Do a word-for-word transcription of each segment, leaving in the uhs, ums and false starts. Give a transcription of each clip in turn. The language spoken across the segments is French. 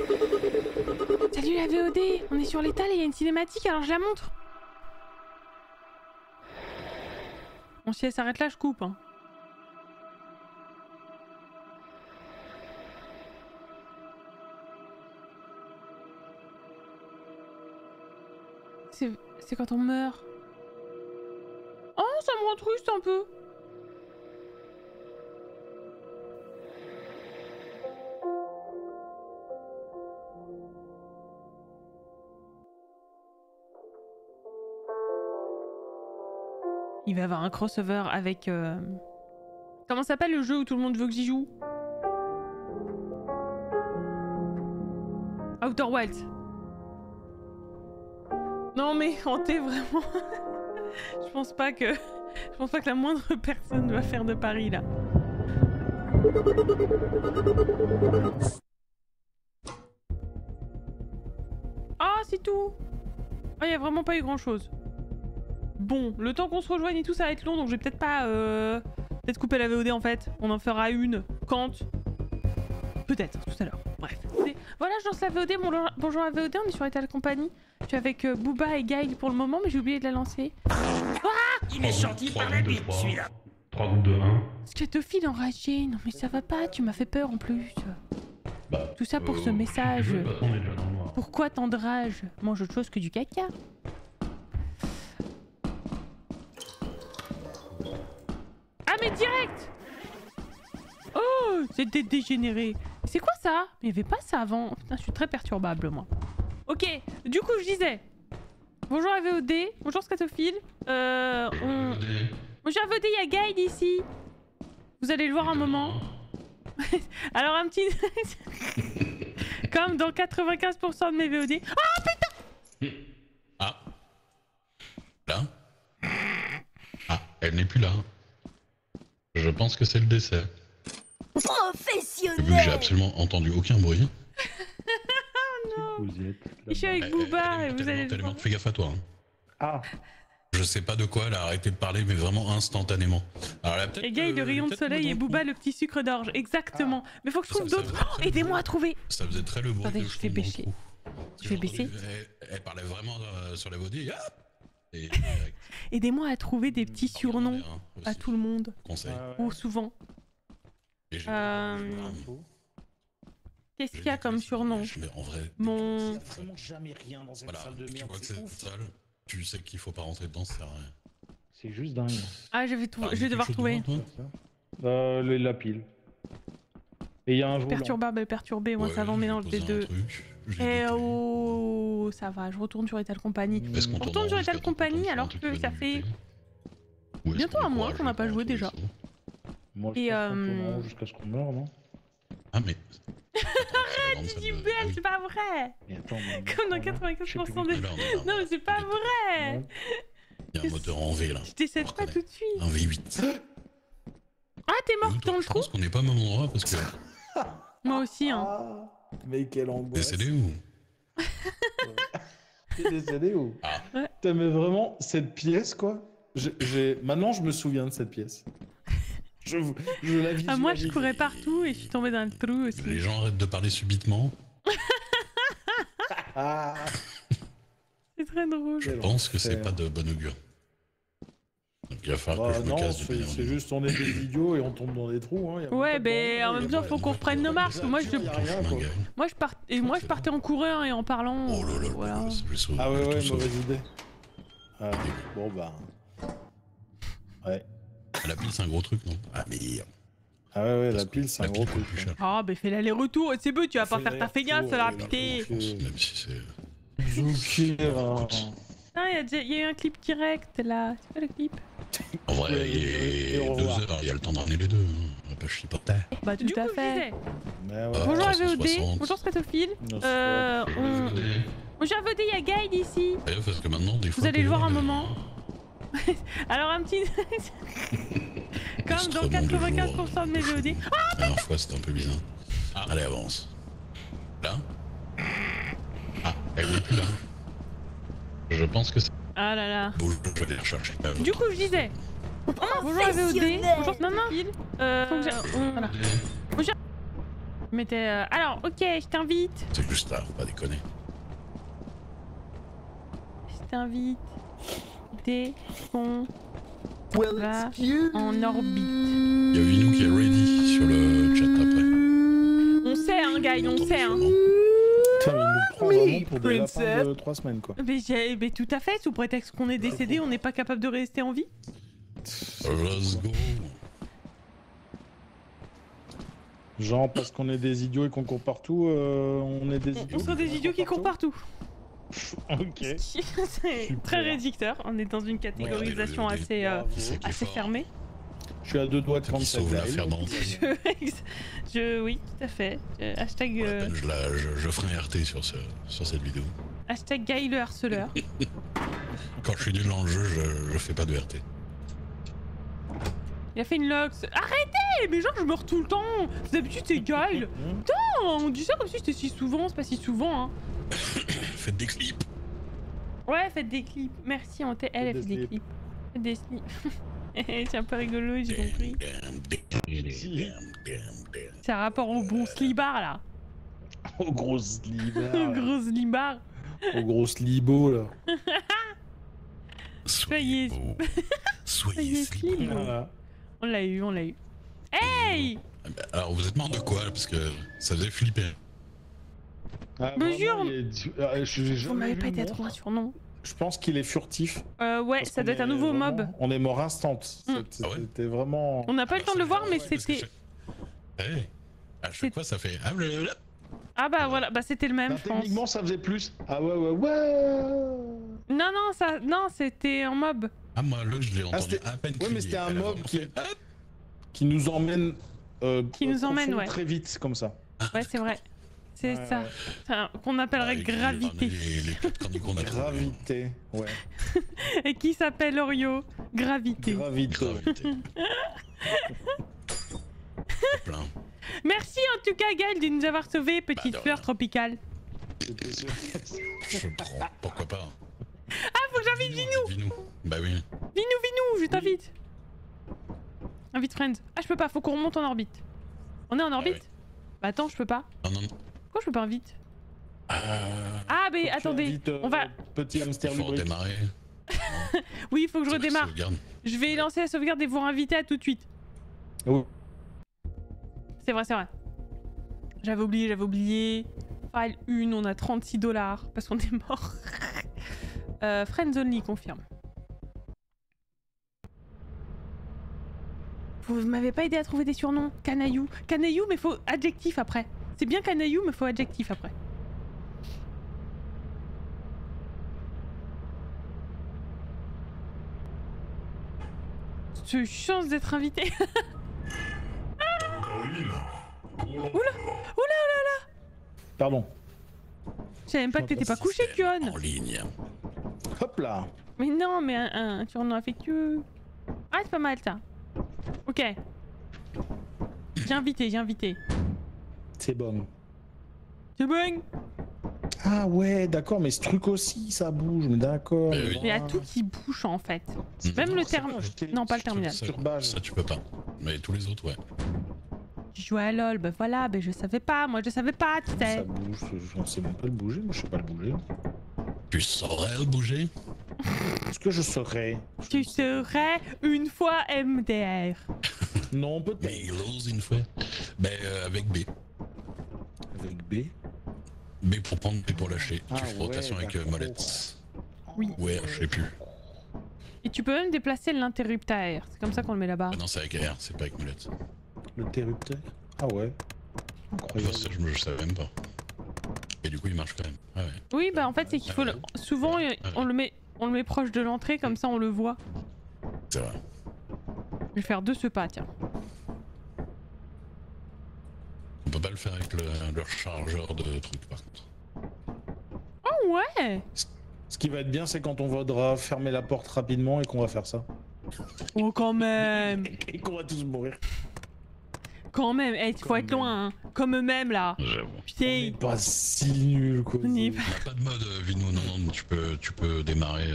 Salut la V O D, on est sur l'étal et il y a une cinématique, alors je la montre. Bon, si elle s'arrête là, je coupe. Hein. C'est quand on meurt. Oh, ça me rend triste un peu. Il va y avoir un crossover avec... Euh... Comment s'appelle le jeu où tout le monde veut que j'y joue? Outer Wilds. Non mais Hanté, vraiment... Je pense pas que... Je pense pas que la moindre personne va faire de Paris là. Ah, c'est tout. Ah, il y a vraiment pas eu grand chose. Bon, le temps qu'on se rejoigne et tout, ça va être long, donc je vais peut-être pas... Euh... Peut-être couper la V O D en fait. On en fera une quand... Peut-être, tout à l'heure. Bref. Voilà, je lance la V O D. Bonjour, bonjour la V O D, on est sur Lethal Company. Je suis avec euh, Booba et Guy pour le moment, mais j'ai oublié de la lancer. Ah, il est sorti par la bite, celui-là. trois, deux, un. Scatophile enragé. Non mais ça va pas, tu m'as fait peur en plus. Bah, tout ça pour euh, ce message. Si veux, bah, on est déjà dans le noir. Pourquoi tant de rage? Mange autre chose que du caca. Ah mais direct. Oh, c'était dégénéré. C'est quoi ça? Mais il y avait pas ça avant. Putain, je suis très perturbable moi. Ok, du coup je disais. Bonjour à V O D, bonjour Scatophile. Euh, on... Bonjour à V O D, il y a Guide ici. Vous allez le voir un moment. Alors un petit... Comme dans quatre-vingt-quinze pour cent de mes V O D. Ah putain. Ah. Là. Ah, elle n'est plus là. Je pense que c'est le décès. Professionnel. Vu que j'ai absolument entendu aucun bruit. Oh non. Vous êtes Je suis avec Booba et vous allez le voir. Fais gaffe à toi. Hein. Ah. Je sais pas de quoi elle a arrêté de parler, mais vraiment instantanément. Alors, elle a et Guy, le rayon de soleil et Booba, le petit sucre d'orge. Exactement. Ah. Mais faut que je trouve d'autres. Oh, aidez-moi à trouver. Ça faisait très le bruit. Attendez, je vais baisser. Je vais baisser. Elle, elle parlait vraiment euh, sur la V O D. Et... Aidez-moi à trouver des petits surnoms à tout le monde. Conseil. Ou oh, souvent. Euh... Qu'est-ce qu'il y a comme surnom? En vrai, mon... Il y a vraiment jamais rien dans cette voilà, salle de tu merde. vois que c'est sale, tu sais qu'il faut pas rentrer dedans, ça sert à rien. C'est juste dingue. Ah, je vais, je vais devoir trouver. Euh, le, la pile. Et il y a un volant. Perturbable et perturbé, moi ouais, ça va en mélange des deux. Et oh, ça va, je retourne sur Lethal Company. On retourne sur Lethal Company alors que ça fait bientôt un mois qu'on n'a pas joué déjà. Moi, je et euh... jusqu'à ce qu'on meure, non? Ah mais... Arrête, tu dis belle, c'est pas vrai. Attends, mais comme dans quatre-vingt-quinze pour cent des... Non mais c'est pas vrai. Il y a un moteur en V là. Je décède pas tout de suite. Un V huit. Ah, t'es mort dans le trou? Je pense qu'on est pas au même endroit parce que... Moi aussi, hein. Ah, mais quelle angoisse. Décédé où? T'es décédé où? Ah. Ouais. T'aimais vraiment cette pièce, quoi? J'ai... Maintenant, je me souviens de cette pièce. Je, je la ah, moi, je courais partout et je suis tombée dans le trou aussi. Les gens arrêtent de parler subitement. Ah. C'est très drôle. Je pense que c'est pas de bon augure. Donc il va falloir bah, que je me non, casse. C'est juste on est des idiots et on tombe dans des trous. Hein. Ouais, mais en même temps, faut qu'on reprenne nos marques. Moi, je... moi, je part... et moi, je partais en courant et en parlant. Oh là là, voilà. Ah ouais, ouais, mauvaise idée. Ah, bon bah... Ouais. La pile, c'est un gros truc, non? Ah merde. Ah ouais, ouais, la pile, c'est un gros truc. Ah, bah fais l'aller-retour, c'est beau, tu vas pas faire ta feignasse, la rapidité. Même si c'est... Zoukir. Ah, il y, y a eu un clip direct là. C'est quoi le clip? En vrai, il est deux heures, il y a le temps de ramener les deux. On va pas chier par terre. Bah, tout à fait. Ouais. Bonjour à V O D, bonjour Scatophile. Euh. On... Bonjour à V O D, il y a Guide ici. D'ailleurs, parce que maintenant, des fois. Vous allez le voir un moment. Alors, un petit. Comme dans quatre-vingt-quinze pour cent de mes V O D. Ah, la dernière fois, c'était un peu bizarre. Ah, allez, avance. Là? Ah, elle n'est plus là. Je pense que c'est... Ah là là. Bon, je vais aller la chercher. Du coup, je disais... Oh, bonjour à V O D. Bonjour, non, non. Euh... Faut que j'ai... On... Voilà. Bonjour... Mettez. Euh... Alors, ok, je t'invite. C'est juste là, pas déconner. Je t'invite dès qu'on Well, va excuse en orbite. Il y a Vinou qui est ready sur le chat après. On sait, hein, Guy, on sait, hein. Putain, mais il nous prend vraiment pour des lapins princess. de trois semaines, quoi. Mais, j'ai- mais tout à fait, sous prétexte qu'on est décédé, on n'est pas capable de rester en vie. Let's go. Genre, parce qu'on est des idiots et qu'on court partout, euh, on est des On, idiots. on serait des idiots qui courent partout. Ok. C'est Super. très réducteur, on est dans une catégorisation Regardez, assez, euh, Bravo. C'est qui est assez fort. fermée. Je suis à deux doigts de Qui prendre sauve cette l'affaire balle. dans Je, je- oui, tout à fait. Euh, hashtag, Pour la euh, peine, je, la, je, je ferai un R T sur, ce, sur cette vidéo. hashtag Guy le harceleur. Quand je suis nul dans le jeu, je, je fais pas de R T. Il a fait une lox. Arrêtez! Mais genre, je meurs tout le temps! D'habitude, c'est Guy. Non, on dit ça comme si c'était si souvent, c'est pas si souvent, hein. Faites des clips. Ouais, faites des clips. Merci, on t'est- elle, elle Faites fait des des clips. clips. Faites des slips. C'est un peu rigolo, j'ai compris. C'est un rapport au bon slibard, là. Au gros slibard. Au gros slibard. Au gros slibo, là. Soyez Soyez- beau. Soyez Soyez slip. slip. Voilà. On l'a eu, on l'a eu. Hey! Alors vous êtes mort de quoi là? Parce que ça faisait flipper. Ah, Mesure. vraiment, il est du- ah, je- j'ai Vous jamais m'avez vu pas été à mort. trouver un surnom. Je pense qu'il est furtif. Euh, ouais, parce ça qu'on doit être un est nouveau vraiment- mob. On est mort instant. Mm. C'était Ah ouais c'était vraiment. On n'a pas eu le temps de le voir, mais Parce que c'était. chaque- Eh, à C'est- chaque fois ça fait. Ah, blablabla. Ah bah voilà, bah c'était le même, Bah, je pense. techniquement, ça faisait plus. Ah ouais, ouais, ouais. Non, non, ça, non, c'était un mob. Ah, moi là je l'ai entendu c'était- à peine. Ouais, mais crier. c'était un Elle a mob vraiment qui- fait, Ah, Qui nous emmène. euh, Qui nous profond emmène, ouais. Très vite, comme ça. Ouais, c'est vrai. C'est Ouais, ça. ouais. Enfin, qu'on appellerait avec les- gravité. Les, les quatre chroniques qu'on a trouvées. Gravité. Ouais. Et qui s'appelle Orio. Gravité. Gravité. Gravité. Plein. Merci en tout cas, Gaël, de nous avoir sauvés, petite Bah, de fleur rien. tropicale. C'était sûr. Je prends. Pourquoi pas? Ah, faut que j'invite Vinou. Vinou. Bah oui. Vinou, Vinou, je t'invite. Invite Friends. Ah, je peux pas, faut qu'on remonte en orbite. On est en orbite? ouais. Bah attends, je peux pas. Non, non, non. Pourquoi je peux pas invite? Euh, Ah, mais Tu attendez, invites, euh, on va... Petit hamster il faut lubrique. redémarrer. Oui, il faut que je C'est la redémarre. sauvegarde. Je vais lancer la sauvegarde et vous inviter à tout de suite. Oh. C'est vrai, c'est vrai. J'avais oublié, j'avais oublié. File un, on a trente-six dollars parce qu'on est mort. euh, Friends only, confirme. Vous m'avez pas aidé à trouver des surnoms. Canaillou. Canaillou, mais faut adjectif après. C'est bien canaillou, mais faut adjectif après. J'ai eu chance d'être invité. Pardon. Je savais même pas que t'étais pas couché, Système Kuon. En ligne. Hop là. Mais non, mais un, un surnom affectueux. Ah, c'est pas mal ça. Ok. J'ai invité, j'ai invité. C'est bon. C'est bon. Ah ouais, d'accord, mais ce truc aussi, ça bouge, mais d'accord. Mais oui. Il y a tout qui bouge en fait. Mm. Même le c'est terme. bon, j'étais- Non, pas le terminal. Ça, Turbage. ça, tu peux pas. Mais tous les autres, ouais. Je jouais à LoL, bah voilà, bah je savais pas, moi je savais pas, tu Ça sais. bouge, je ne sais même pas le bouger, moi je sais pas le bouger. Tu saurais le bouger? Est-ce que je saurais? Tu serais une fois M D R. Non, peut-être. Mais il ose une fois. Ben, euh, avec B. Avec B. B pour prendre, B pour lâcher. Ah tu fais ouais, rotation avec euh, d'accord. molette. Oui. Ouais, je sais plus. Et tu peux même déplacer l'interrupteur, c'est comme ça qu'on le met là-bas. Ah non, c'est avec R, c'est pas avec molette. L'interrupteur. Ah ouais. Incroyable. Ça, je, je savais même pas. Et du coup, il marche quand même. Ah ouais. Oui, bah en fait c'est qu'il faut le... Souvent euh, on le met on le met proche de l'entrée, comme ça on le voit. C'est vrai. Je vais faire deux ce pas, tiens. On peut pas le faire avec le, le chargeur de trucs par contre. Oh ouais. Ce qui va être bien, c'est quand on voudra fermer la porte rapidement et qu'on va faire ça. Oh quand même. Et qu'on va tous mourir. Quand même, eh, il faut Quand être loin, hein. Comme eux-mêmes là. J'avoue. On Putain. est pas si nul quoi. On est On a pas de mode euh, Vino, non, non, tu peux, tu peux démarrer.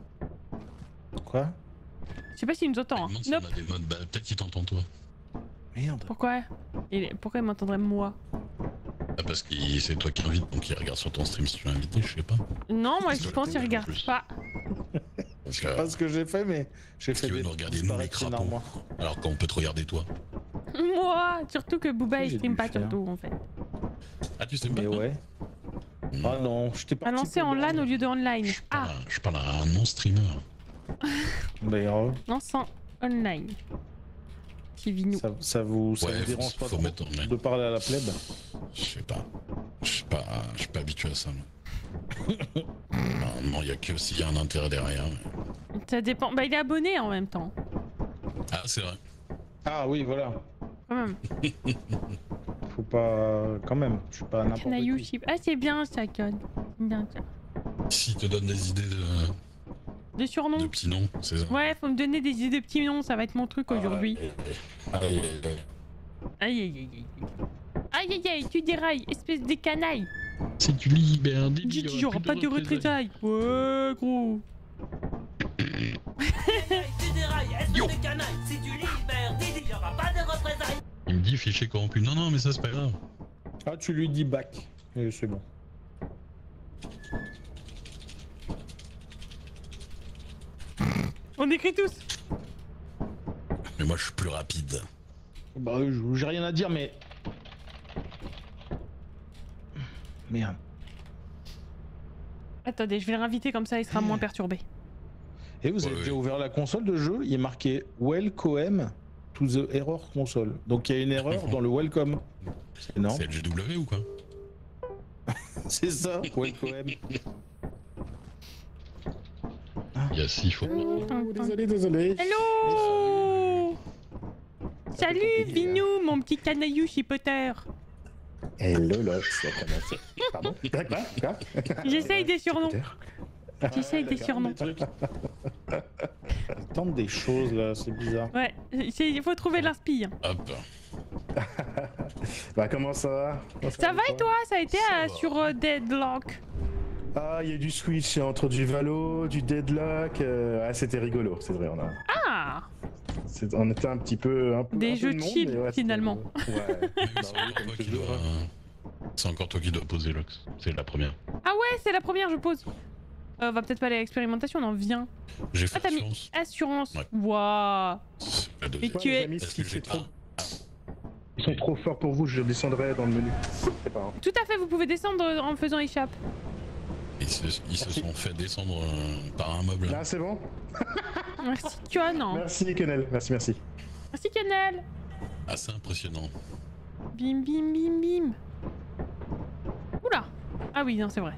Euh... Quoi? Je sais pas s'il nous Je entend. me Hein. demande si Nope. on a des modes. Bah, peut-être qu'il t'entend toi. Merde. Pourquoi il... Pourquoi il m'entendrait moi? Ah, parce que c'est toi qui invites, donc il regarde sur ton stream si tu l'as invité, je sais pas. Non, moi Parce je que pense le qu'il coup, regarde en plus. pas. Parce Je que, sais pas ce que j'ai fait, mais j'ai parce fait qu'il veut des nous regarder nous les disparaître une crapauds. armoire. Alors qu'on peut te regarder toi. Moi, surtout que Booba Oui, il j'ai stream dû pas faire. surtout en fait. Ah, tu sais pas Mais toi ouais. Hmm. Ah non, je t'ai À pas lancer en LAN au lieu de online. Je parle, Ah, à, je parle à un non-streamer. D'ailleurs, lance en online. Kivinou. ça, ça vous, ça Ouais, vous faut- dérange pas faut trop mettre en main. de parler à la plèbe? Je sais pas. Je suis pas, je suis pas habitué à ça. moi. Normalement, il y a que s'il y a un intérêt derrière. mais- Ça dépend. Bah il est abonné en même temps. Ah, c'est vrai. Ah oui, voilà. Quand même. Faut pas... Quand même, je suis pas n'importe Canaillou qui. chip. Ah c'est bien ça, Con. C'est bien ça. S'il te donne des idées de, De surnom. de petits noms, c'est ça. Ouais, faut me donner des idées de petits noms, ça va être mon truc aujourd'hui. Ah, et- et- Aïe aïe aïe aïe. Aïe aïe aïe, tu dérailles, espèce de canaille. Si tu libères des Dis qu'il y aura pas de représailles. Ouais, gros. Tu dérailles, Yo. espèce de canaille. Si tu libères Didi, il y aura pas de représailles. Il me dit fichier corrompu. Non, non, mais ça, c'est pas grave. Ah, tu lui dis back. Et c'est bon. On écrit tous. Mais moi, je suis plus rapide. Bah, je- j'ai rien à dire, mais... Merde. Attendez, je vais le réinviter comme ça, il sera moins perturbé. Et vous avez Ouais, déjà ouais. ouvert la console de jeu, il est marqué Welcome to the error console. Donc il y a une erreur dans le welcome. C'est énorme. C'est L G W ou quoi? C'est ça, welcome. Il y a six fois. Oh, désolé, désolé. Hello. Salut compliqué, Vinou, mon petit canaillou chipoteur. Hello Lox, ça commence. Pardon? Quoi? Quoi? J'essaye des surnoms. J'essaye des surnoms. Ils tentent des choses là, c'est bizarre. Ouais, c'est- il faut trouver l'inspi. Hop. Bah comment ça va? Comment Ça va et toi? Ça a été Ça euh, va. sur euh, Deadlock? Ah, il y a du Switch entre du Valo, du Deadlock. euh, Ah, c'était rigolo, c'est vrai. On, a... Ah, c'est- on était un petit peu. Un peu Des un peu jeux de monde, chill, mais ouais, c'était finalement. rigolo. Ouais. Mais Bah c'est oui, encore comme toi qui toujours, dois- hein. C'est encore toi qui dois poser Lux. C'est la première. ah ouais, c'est la première, je pose. Euh, on va peut-être pas aller à l'expérimentation, on en vient. J'ai Ah, fait t'as mis science. assurance. Ouais. Waouh. C'est la Et deuxième. tu les es- amis, Parce si que j'ai c'est trop... pas. Ils sont trop forts pour vous, je descendrai dans le menu. Je sais pas. hein. Tout à fait, vous pouvez descendre en faisant échappe. Ils se, ils se sont fait descendre euh, par un meuble. Là, c'est bon? Merci, Con. Merci, Kenel. Merci, merci. Merci, Canel. Assez impressionnant. Bim, bim, bim, bim. Oula. Ah oui, non, c'est vrai.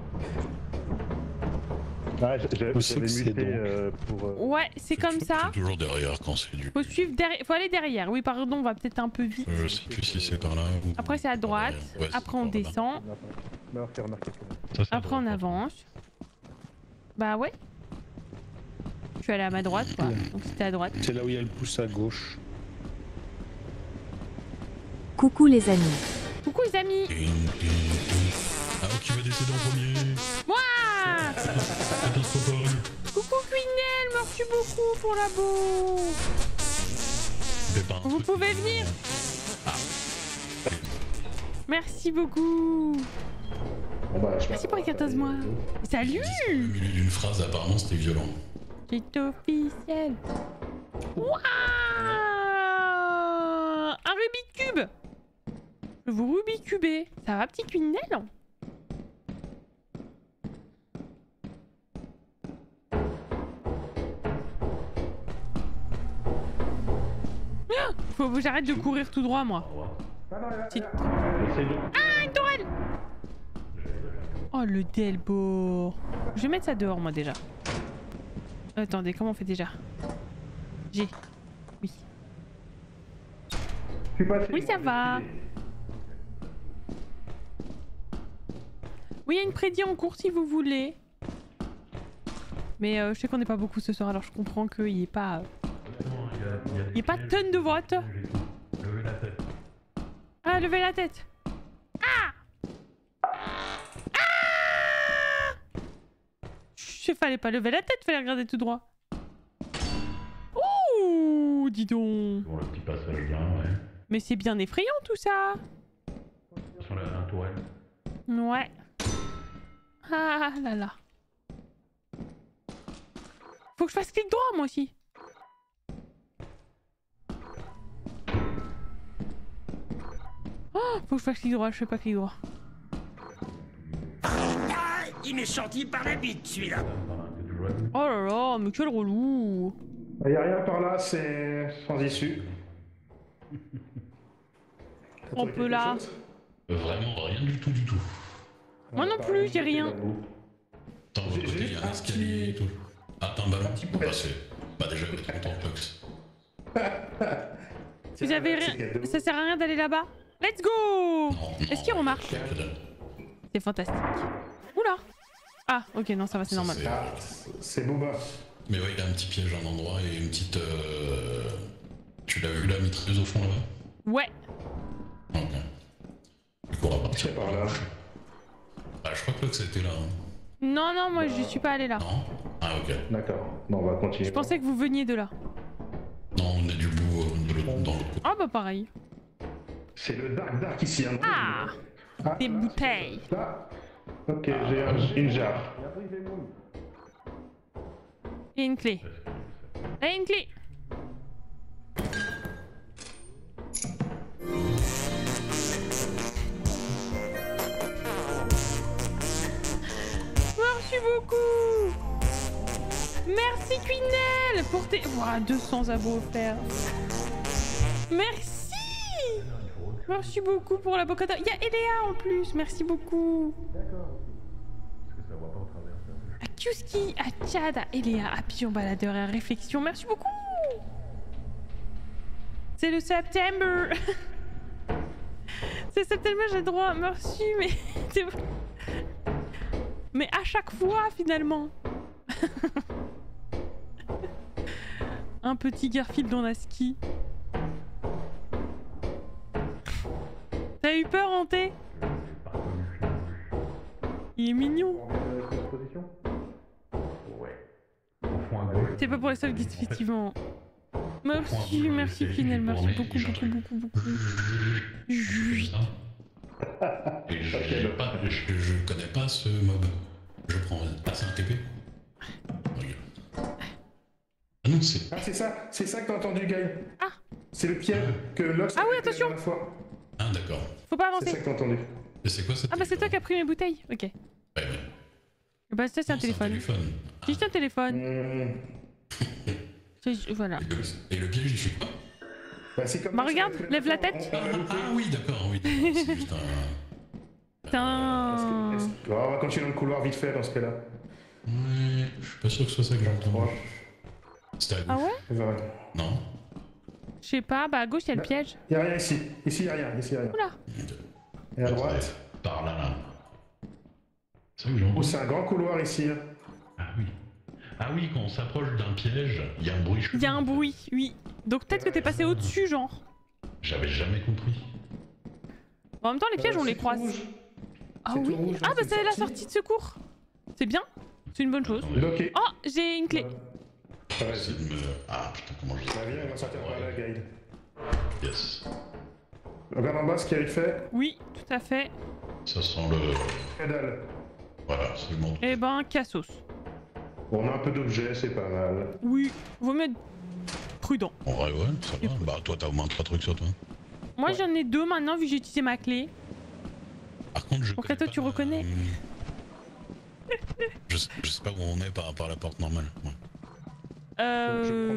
Ah, j'ai- j'ai- Où c'est j'avais que c'est muté donc euh, pour. euh, Ouais, c'est comme ça. C'est toujours derrière quand c'est du. Faut suivre derrière. Faut aller derrière. Oui, pardon, on va peut-être un peu vite. Je sais plus si c'est par là ou. Après, c'est à droite. Ouais, c'est Après, on par là. descend. m'a fait remarquer Kenel. Ça, c'est à Après, on droite. avance. Bah ouais. Je suis allé à ma droite, quoi. Donc c'était à droite. C'est là où il y a le pouce à gauche. Coucou les amis. Coucou les amis. Ding, ding, ding. Ah, qui va décéder en premier? Moi. Catastrophone. Coucou Quinel, merci beaucoup pour la boue. Fais pas un Vous truc. pouvez venir. Ah. Merci beaucoup. Bon, bah, je Merci pour les quatorze mois. Salut. Au milieu d'une phrase, apparemment, c'était violent. C'est officiel. Waouh. Un Rubik's Cube. Je vous Rubik's Cubé. Ça va, petit Quinel? Ah, faut que j'arrête de courir tout droit, moi. C'est- Ah, une tourelle. Oh, le Delbord. Je vais mettre ça dehors, moi, déjà. Attendez, comment on fait déjà? G. Oui. Oui, ça va. Oui, il y a une prédit en cours si vous voulez. Mais euh, je sais qu'on n'est pas beaucoup ce soir, alors je comprends qu'il n'y ait pas... Il n'y ait pas tonne de votes. Ah, levez la tête. Ah. Ah. Je fallait pas lever la tête, fallait regarder tout droit. Ouh, Ouh, dis donc. Bon, le petit passage bien, ouais. Mais c'est bien effrayant tout ça. Sur la, la tourelle. Ouais. Ah là là. Faut que je fasse clic droit moi aussi. Oh, faut que je fasse clic droit, je fais pas clic droit. Ah, il m'est sorti par la bite, celui-là. Oh là là, mais quel relou. Il n'y a rien par là, c'est sans issue. T'as On trouvé peut quelque là. chose Vraiment rien du tout, du tout. Moi non plus, j'ai rien. Dans votre J'ai côté, il y juste a un un escalier et petit- tout. Attends, un ballon petit pour peu. passer. Bah déjà, je vais être content, Plux. Vous avez rien. Ça sert à rien d'aller là-bas. Let's go. Est-ce qu'il remarque? C'est fantastique. Oula. Ah, ok, non, ça va, c'est normal. Ah, c'est Booba. Mais ouais, il y a un petit piège à un endroit et une petite... Euh... Tu l'as vu, la mitrailleuse au fond, là? Ouais. Ok. Du coup, on va partir C'est par là. Bah, je crois que Plux était là. Hein. Non, non, moi je suis pas allé là. Non? Ah, ok. D'accord. Bon, on va continuer. Je pensais que vous veniez de là. Non, on est du bout euh, de l'autre, dans l'autre côté. Ah bah pareil. C'est le Dark Dark ici. Hein. Ah, Ah, des bouteilles. là. Ok, j'ai un- une jarre. Et une clé. Et une clé. Merci beaucoup. Merci Quinel pour tes... Ouah, deux cents abos offerts. Merci. Merci beaucoup pour la bocata. Il y a Eléa en plus. Merci beaucoup. À Kiuski, à Tchad, à Eléa, à Pigeon Baladeur et à Réflexion. Merci beaucoup. C'est le septembre. C'est septembre, j'ai droit. Merci, mais... c'est- mais à chaque fois, finalement. Un petit Garfield en ASCII. T'as eu peur, Hanté? Il est mignon. C'est pas pour les seuls guides, effectivement. Merci, merci Pinel, merci beaucoup, beaucoup, beaucoup, beaucoup. Jui. Et je, j'ai pas, je, je connais pas ce mob. Je prends... Ah, c'est un T P? Regarde. Ah non, c'est... Ah, c'est ça, c'est ça que t'as entendu, Gaël. Ah. C'est le piège que Lox Ah oui, avait fait attention. la dernière fois. Ah, d'accord. Faut pas C'est ça avancer. que t'as entendu. Et c'est quoi cette Ah bah c'est toi qui as pris mes bouteilles. Ok. Ouais, ouais. Bah ça c'est un Non, téléphone. téléphone. C'est juste un téléphone. Mmh. C'est- Voilà. Et le, et le piège, il fait quoi? Bah, c'est comme Bah, ça, regarde, c'est la lève la dernière tête. fois, on- on a loupé. Ah oui, d'accord, oui, d'accord. C'est juste un... Putain. Est-ce que- On va continuer dans le couloir vite fait dans ce cas-là. Ouais, je suis pas sûr que ce soit ça que j'ai entendu. Ouais. C'était à gauche. Ah ouais? Voilà. Non? Je sais pas, bah à gauche il y a le piège. Y a rien ici. Ici, y a rien. Ici, y a rien. Oula. Et à droite. Par là, là. C'est ça que j'ai Oh, entendu. c'est un grand couloir ici. Ah oui. Ah oui, quand on s'approche d'un piège, il y a un bruit chelou. Il y a un bruit, oui. Donc peut-être que t'es passé au-dessus, genre. J'avais jamais compris. En même temps, les pièges Euh, on les c'est tout croise. rouge. Ah c'est tout oui. rouge, Ah donc bah c'est c'est la sorti. sortie de secours. C'est bien. C'est une bonne chose. Bloqué. Oh, j'ai une clé. Ah, vas-y. C'est de me... Ah putain, comment je... Bah, viens, on va sortir par là, Gaël. Yes. Regarde en bas ce qu'il y a fait. Oui, tout à fait. Ça sent le... Que dalle. Voilà, c'est le monde. Eh ben, cassos. Bon, on a un peu d'objets, c'est pas mal. Oui, vaut mieux être prudent. En vrai, ouais, ça va. Bah, toi, t'as au moins trois trucs sur toi. Moi j'en ai deux maintenant vu que j'ai utilisé ma clé. Par contre, je Donc connais là, toi, pas, tu reconnais. euh, je, sais, je sais pas où on est par rapport à la porte normale. Ouais. Euh...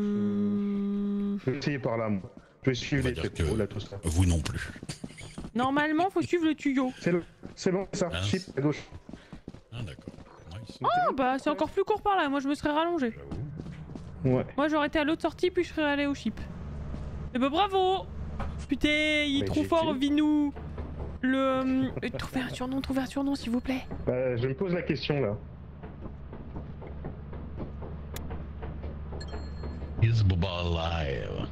Je vais essayer par là, moi. Je vais suivre On va les dire pétraux, que- là, tout ça. Vous non plus. Normalement, faut suivre le tuyau. C'est le... c'est bon, c'est ça. Ah, Chip, à gauche. Ah, d'accord. Nice. Ah bah, c'est encore plus court par là. Moi, je me serais rallongé. Ouais. Moi, j'aurais été à l'autre sortie, puis je serais allé au chip. Eh bah, bravo. Putain, il est Mais trop j'ai fort, dit. Vinou. Le... euh, Trouvez un surnom, trouvez un surnom, s'il vous plaît. Bah, je me pose la question, là. Is Boba alive?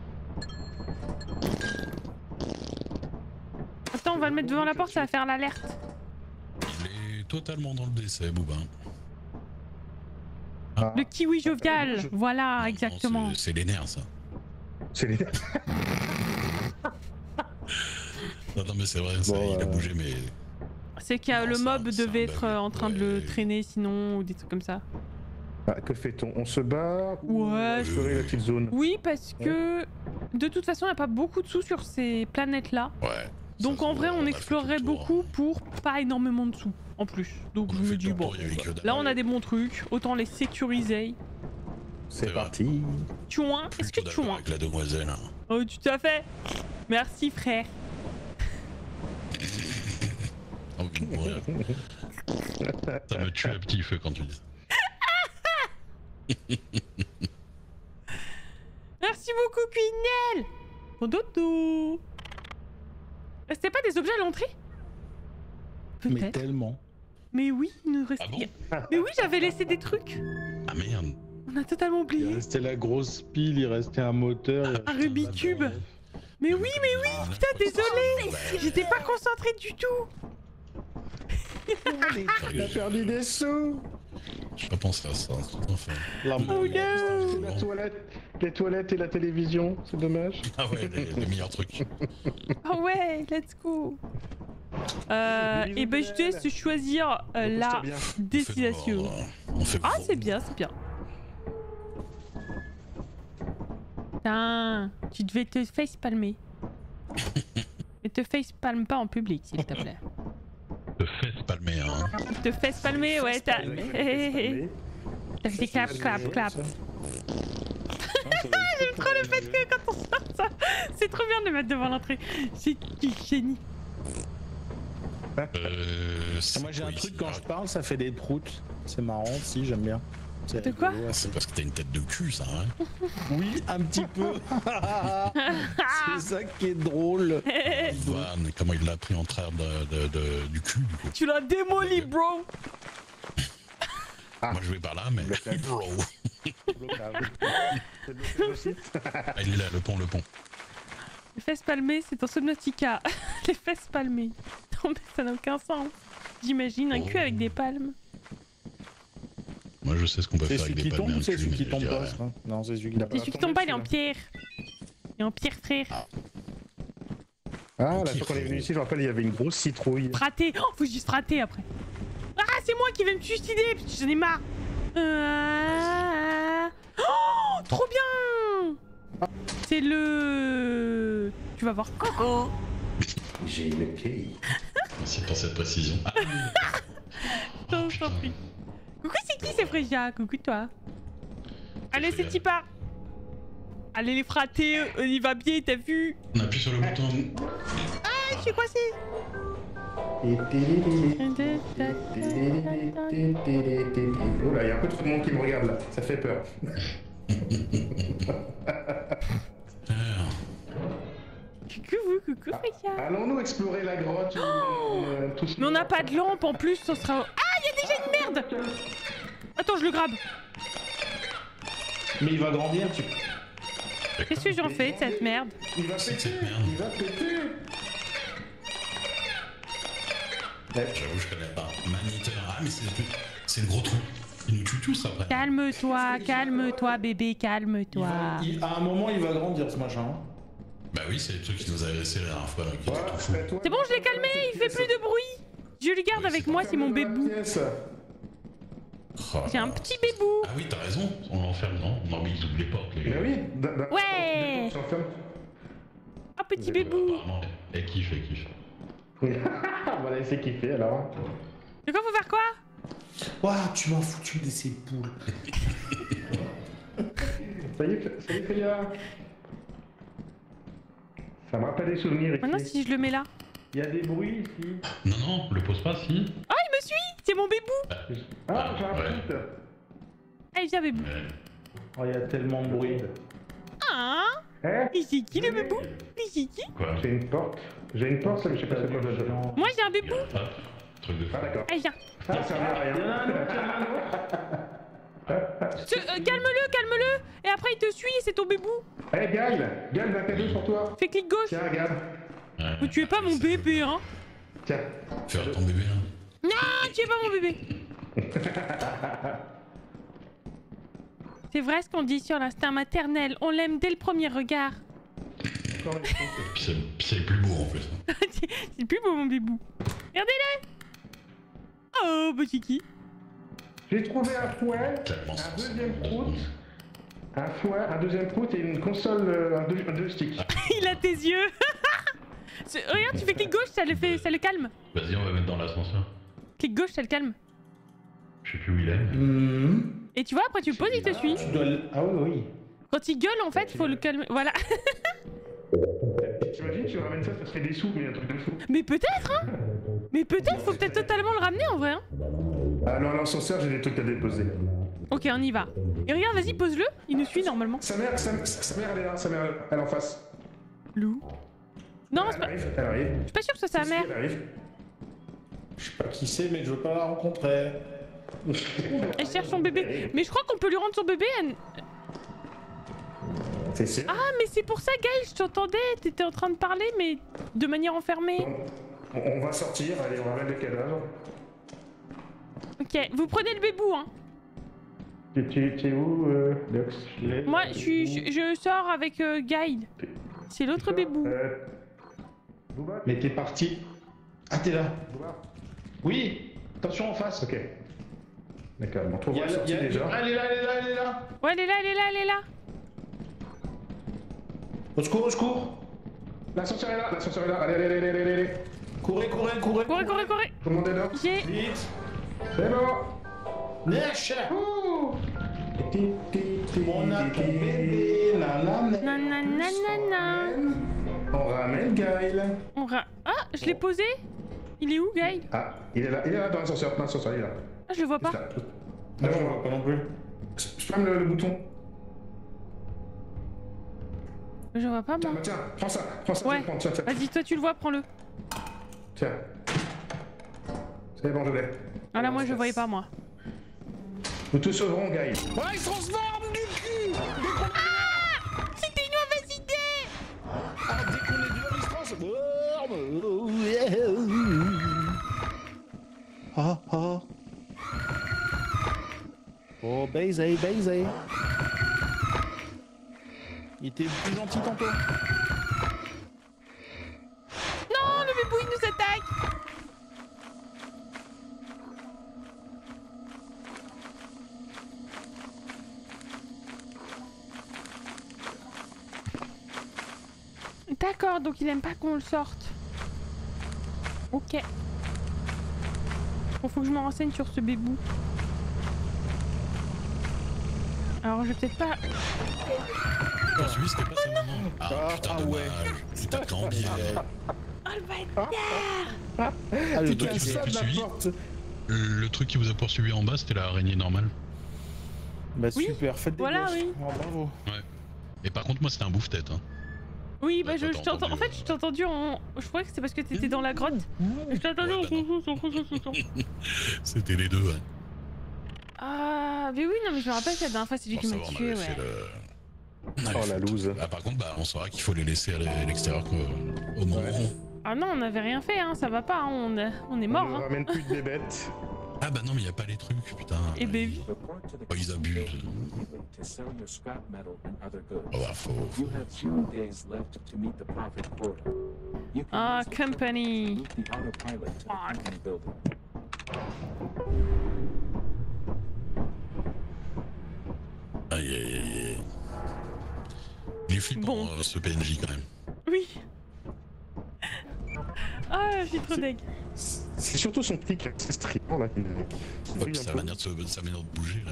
Attends, on va le mettre devant la porte, ça va faire l'alerte. Il est totalement dans le décès, Bouba. Ah. Le kiwi jovial. Voilà, Non, exactement. c'est- C'est les nerfs, ça. C'est les... Non, non, mais c'est vrai, ça, Bon, il a euh, bougé, mais. C'est que Non, le c'est mob un- c'est un devait bug, être euh, en train de le ouais. traîner sinon ou des trucs comme ça. Ah, que fait-on? On se barre ou Ouais, on ferait la petite zone? Oui, parce que de toute façon, il n'y a pas beaucoup de sous sur ces planètes-là. Ouais. Donc ça, en ça, vrai, on on a fait explorerait tout le tour, beaucoup hein. pour pas énormément de sous en plus. Donc On a je fait me le dis, tour, bon, il y avait que dalle. là on a des bons trucs, autant les sécuriser. C'est C'est parti. Chouin, est-ce que Plutôt tu d'accord chouin? avec la demoiselle. Hein. Oh, tout à fait. Merci frère. Envie de mourir. Ça me tue à petit feu quand tu dis ça. Merci beaucoup Quinel. Bon dodo. C'était pas des objets à l'entrée? Mais Peut-être. tellement. Mais oui, il nous reste... Ah bon? Mais oui, j'avais laissé des trucs. Ah merde. On a totalement Il oublié. restait la grosse pile, il restait un moteur. il restait Un Rubik's batteur. Cube. Mais oui, mais oui, putain, désolé. J'étais pas concentrée du tout. T'as perdu des sous. J'ai pas pensé à ça. Enfin. La Oh C'est no. la toilette, les toilettes et la télévision, c'est dommage. Ah ouais, les, les meilleurs trucs. Oh ouais, let's go. Euh, et ben je te laisse choisir euh, la Repose-toi bien. destination. On fait Ah voir. c'est bien, c'est bien. Putain, tu devais te facepalmer. Mais te facepalme pas en public s'il te plaît. Te fesse palmer, hein. Te facepalmer, ouais, t'as... T'as fait clap, clap, clap. J'aime trop le fait que quand on sort ça, c'est trop bien de le mettre devant l'entrée. C'est du génie. Euh. c'est Moi j'ai un quoi truc ici? quand je parle, ça fait des proutes. C'est marrant, si j'aime bien. C'est De quoi rigolo, C'est parce que t'as une tête de cul, ça, hein. Oui, un petit peu. C'est ça qui est drôle. Voilà, mais comment il l'a pris en travers de, de, de- du cul, du coup. Tu l'as démoli, bro. Moi, je vais par là, mais. Bro. Ah, il est là, le pont, le pont. Les fesses palmées, c'est dans Subnautica. Les fesses palmées. Non mais ça n'a aucun sens. J'imagine un cul avec des palmes. Moi, je sais ce qu'on peut C'est faire avec celui des qui palmes. tombe et un ou c'est cul, celui mais qui je tombe dirais- pas ça Non, c'est celui qui n'a C'est pas. celui qui tombe pas, il est en pierre. Il est en pierre, frère. Ah, la fois qu'on est venu ici, je me rappelle, il y avait une grosse citrouille. Fraté. Oh, faut juste frater après. Ah, c'est moi qui vais me suicider parce que j'en ai marre. Euh... Oh, trop bien. C'est le... Tu vas voir Coco. J'ai une quille. Merci pour cette précision. Ah, Attends, je t'en prie. Coucou, c'est qui, c'est Fréja? Coucou, toi. Allez, c'est Fréja. Tipa. Allez, les fratés, on y va bien, t'as vu? on appuie sur le bouton. Ah, je suis coincé. Oh là, il y a un peu trop de monde qui me regarde là, ça fait peur. Ah, Coucou, vous, coucou, Fréja. Allons-nous explorer la grotte euh, tous Mais on n'a pas de lampe en plus, ça sera... Ah, il y a déjà une merde. Attends, je le grabe. Mais il va grandir, tu. Qu'est-ce que j'en fais de cette merde? Il va c'est péter, cette merde. il va péter. J'avoue, je connais pas. Maniteur. Ah, mais c'est c'est le gros truc. Il nous tue tous après. Calme-toi, calme-toi, bébé, Il calme-toi. va- il- À un moment, il va grandir ce machin. hein. Bah oui, c'est le truc qui nous a laissé la dernière fois, là, qui était Voilà, tout fou. fais-toi- C'est bon, je l'ai calmé, il fait plus de bruit. Je le garde Oui, avec c'est moi, c'est mon bébou. Pièce. Oh, J'ai un petit bébou. Ah oui, t'as raison, on l'enferme, non? Non, mais ils oublient les portes, les Mais gars. oui, d- d- Ouais. on s'enferme. Oh, petit bébou. Apparemment, elle kiffe, elle kiffe. Voilà, il s'est kiffé alors. De quoi faut faire quoi? Ouah, tu m'as foutu de ces poules. Ça y est, salut Félia. Ça me rappelle des souvenirs Maintenant, ici. si je le mets là. Il y a des bruits ici. Non, non, le pose pas, si. Oh, il me suit. C'est mon bébou. Ah, j'ai un Ouais. foot. Allez, viens, bébou. Ouais. Oh, il y a tellement de bruit. Ah, Hein? il c'est qui le bébou? Il c'est qui? Quoi? J'ai une porte. J'ai une porte, mais je sais pas c'est quoi le jeu. Moi, j'ai un bébou. Hop, truc de fou. Ah d'accord. Allez, viens. Ah, ça sert à rien. Tu- euh, calme-le, calme-le. Et après, il te suit et c'est ton bébou. Eh Gal, Gal, j'ai un cadeau pour toi. Fais clic gauche. Tiens, regarde. Ouais. Mais tu es pas mon bébé, hein. Tiens. Euh, Faire ton bébé, là. Non, tu es pas mon bébé. C'est vrai ce qu'on dit sur l'instinct maternel. On l'aime dès le premier regard. Encore une chance. Puis c'est c'est le plus beau en plus. C'est plus beau mon bébou. Regardez-le. Oh, petit qui. J'ai trouvé un fouet, Tellement un sens. deuxième prout, un fouet, un deuxième prout et une console, euh, un, deux, un deux sticks. Il a tes yeux. Ce- Regarde, tu fais clic gauche, ça le fait, ça le calme. Vas-y, on va mettre dans l'ascenseur. Clic gauche, ça le calme. Je sais plus où il est. Mmh. Et tu vois, après tu le poses, il te suit. Tu dois le- Ah oui, oui. Quand il gueule, en fait, faut le calmer. Voilà. T'imagines, tu ramènes ça, ça serait des sous, mais un truc de fou. Mais peut-être, hein. Mais peut-être, faut peut-être totalement le ramener en vrai. Hein. Ah non, à l'ascenseur, j'ai des trucs à déposer. Ok, on y va. Et regarde, vas-y, pose-le. Il nous suit normalement. Sa mère, sa, sa mère, elle est là, sa mère, elle est en face. Lou. Non, c'est Elle pas... arrive, elle arrive. je suis pas sûre que ce soit sa Si, mère. elle arrive. Je sais pas qui c'est, mais je veux pas la rencontrer. Elle cherche son bébé. Mais je crois qu'on peut lui rendre son bébé. Elle... C'est sûr. Ah, mais c'est pour ça, Gaël, je t'entendais. T'étais en train de parler, mais de manière enfermée. On, on va sortir, allez, on va mettre le cadavre. Ok, vous prenez le bébou, hein. Tu, tu, tu es où, euh, Lux? Moi, je, suis, je, je sors avec euh, Gaël. C'est l'autre bébou. Euh... Booba, Mais t'es parti. Ah, t'es là. Booba. Oui. Attention en face. Ok. D'accord, bon, toi, Il y on a, va il y sortir a- déjà. Ah, elle est là, elle est là, elle est là. Ouais, elle est là, elle est là, elle est là. Au secours, au secours. L'ascenseur est là, l'ascenseur est là. Allez, allez, allez, allez, allez. Courez, courez, courez. Courez, courez, courez. Tout le monde est là. J'ai... Vite. C'est bon. Neige. Ouh. Ti, ti, ti, On a ti, ton ti. bébé. Nanana. Nananana. On ramène Gaël. On ra... Ah, je l'ai posé. Il est où, Gaël? Ah, il est là, il est là dans l'ascenseur, dans l'ascenseur, il est là. Ah, je le vois pas. Juste là. Non, je vois pas non plus. Spam le, le bouton. Je vois pas, Tiens, moi. bah, tiens, prends ça, prends ça, Ouais. tiens, prends, tiens, tiens. Vas-y, toi, tu le vois, prends-le. Tiens. C'est bon, je l'ai. Ah là, moi, je voyais pas, moi. Nous te sauverons, Gaël. Ah, c'était une mauvaise idée. Ah, dès qu'on est dehors, il se transforme. Ah, ah. Oh, baiser, baiser. Il était plus gentil tantôt. Non, le bébou, il nous attaque. D'accord, donc il aime pas qu'on le sorte. Ok. Bon, faut que je me renseigne sur ce bébou. Alors, je vais peut-être pas... Oh, celui c'était pas sa maman. Ah, Ah, putain, ah, dommage. ouais. Putain, grand biais. Oh, le bâtard. Ah, le Putain, truc tu qui l'as sort plus de la suivi porte. Le truc qui vous a poursuivi en bas, c'était la araignée normale. Bah Oui, super, faites des voilà, gosses. oui. Oh, bravo. Et par contre, moi, c'était un bouffe-tête. Hein. Oui, bah Ouais, je, toi, je t'as t'entends. En entendu, fait, je t'ai entendu en. Je croyais que c'était parce que t'étais dans la grotte. Je t'ai entendu en. C'était les deux, ouais. Ah, mais oui, non, mais je me rappelle que la dernière fois, c'est lui Pour qui m'a savoir, on tué, avait ouais. fait le... on avait Oh fait la le loose. Ah, par contre, bah, on saura qu'il faut les laisser à l'extérieur quoi, au moment où... Ah non, on n'avait rien fait, hein, ça va pas, hein, on, a- on est mort. On ne Hein. ramène plus de bébêtes. Ah bah non, mais il y a pas les trucs, putain. Eh ben oui. Oh, ils abusent. Oh, bah, faut... faut... Ah, company. Aïe, aïe, aïe, aïe. Il est flippant, Bon. euh, ce P N J, quand même. Oui. Ah, je suis trop deg. C'est surtout son clic assez strident là qui me qui Ouais, brille puis un sa peu. manière de, se... sa manière de bouger, là.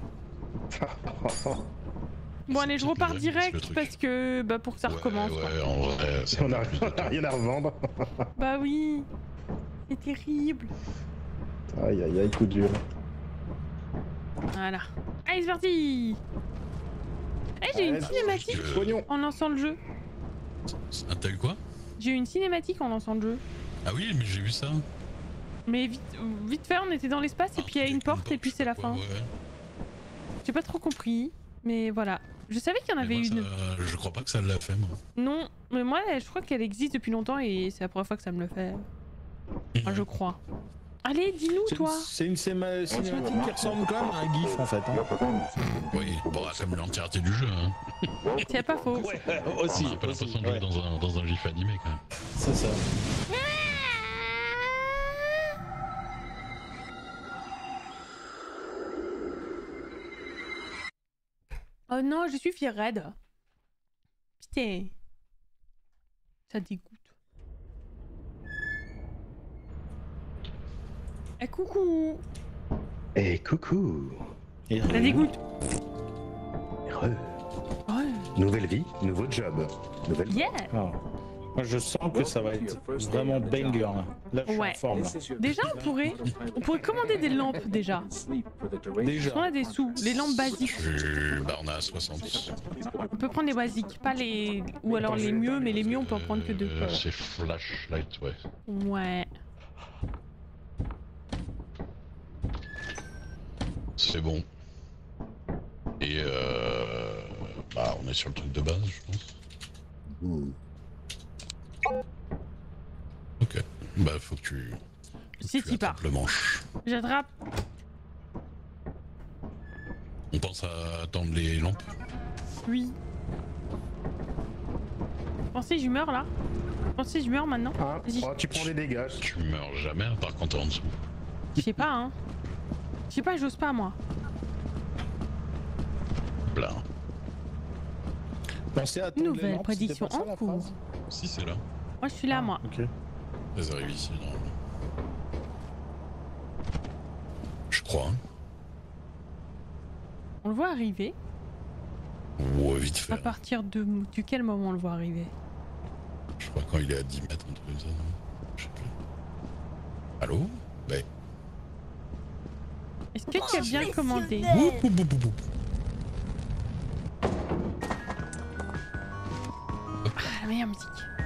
Bon, allez, je C'est repars le direct truc. parce que. Bah, pour que ça Ouais, recommence. quoi. ouais, en vrai, ça On a, prend plus de on a temps. rien à revendre. Bah oui. C'est terrible. Aïe aïe aïe, coup dur. Voilà. Allez, c'est parti. Eh, j'ai une Ouais, cinématique Euh, Pognon. en lançant le jeu. Ah, t'as eu quoi? J'ai eu une cinématique en lançant le jeu. Ah oui, mais j'ai vu ça. Mais vite, vite fait, on était dans l'espace et puis il y a une porte et puis c'est la fin. Ouais, ouais. J'ai pas trop compris, mais voilà. Je savais qu'il y en Mais avait moi, une. ça, je crois pas que ça l'a fait, moi. Non, mais moi je crois qu'elle existe depuis longtemps et c'est la première fois que ça me le fait. Enfin, je crois. Allez, dis-nous, C'est toi. une- C'est une cinéma- cinématique qui ressemble quand même à un gif en fait. Hein. Oui, bon, comme l'entièreté du jeu. Hein. C'est pas faux. Ouais, aussi. J'ai pas aussi, l'impression de jouer ouais. dans un, dans un gif animé quand même. C'est ça. Oh non, je suis fière raide. Putain. Ça dégoûte. Eh coucou. Et coucou. Et Ça dégoûte. Re. Ouais. Nouvelle vie, nouveau job. Nouvelle Yeah. Ah. Moi je sens que ça va être vraiment banger là. Là je suis Ouais. en forme. Là. Déjà, on pourrait, on pourrait commander des lampes déjà. Déjà. On a des sous, les lampes basiques. Euh, bah, on a soixante. On peut prendre les basiques, pas les, ou alors les mieux, mais les mieux on peut en prendre que deux. Euh, c'est flashlight, ouais. Ouais. C'est bon. Et euh... bah, on est sur le truc de base, je pense. Hmm. Ok. Bah, faut que tu... C'est tu y part. attrapes le manche. J'attrape. On pense à attendre les lampes. Oui. Pensez, je meurs là. Pensez, je meurs maintenant. Ah, Vas-y. oh, tu prends des dégâts. Tu meurs jamais, à part quand t'es en dessous. Je sais pas, hein. Je sais pas, j'ose pas moi. Là. Pensez à attendre Nouvelle les lampes, prédiction c'était pas ça, en la cours. phrase Si, c'est là. Moi, je suis là, moi. Ok. Elles arrivent ici, normalement. Je crois. Hein. On le voit arriver. Ouais, vite fait. À partir de du quel moment on le voit arriver? Je crois quand il est à dix mètres, un truc comme ça. Non, je sais plus. Allô? Ouais. Est-ce que tu as bien commandé? Boup, boup, boup, boup, boup. Ah, la meilleure musique.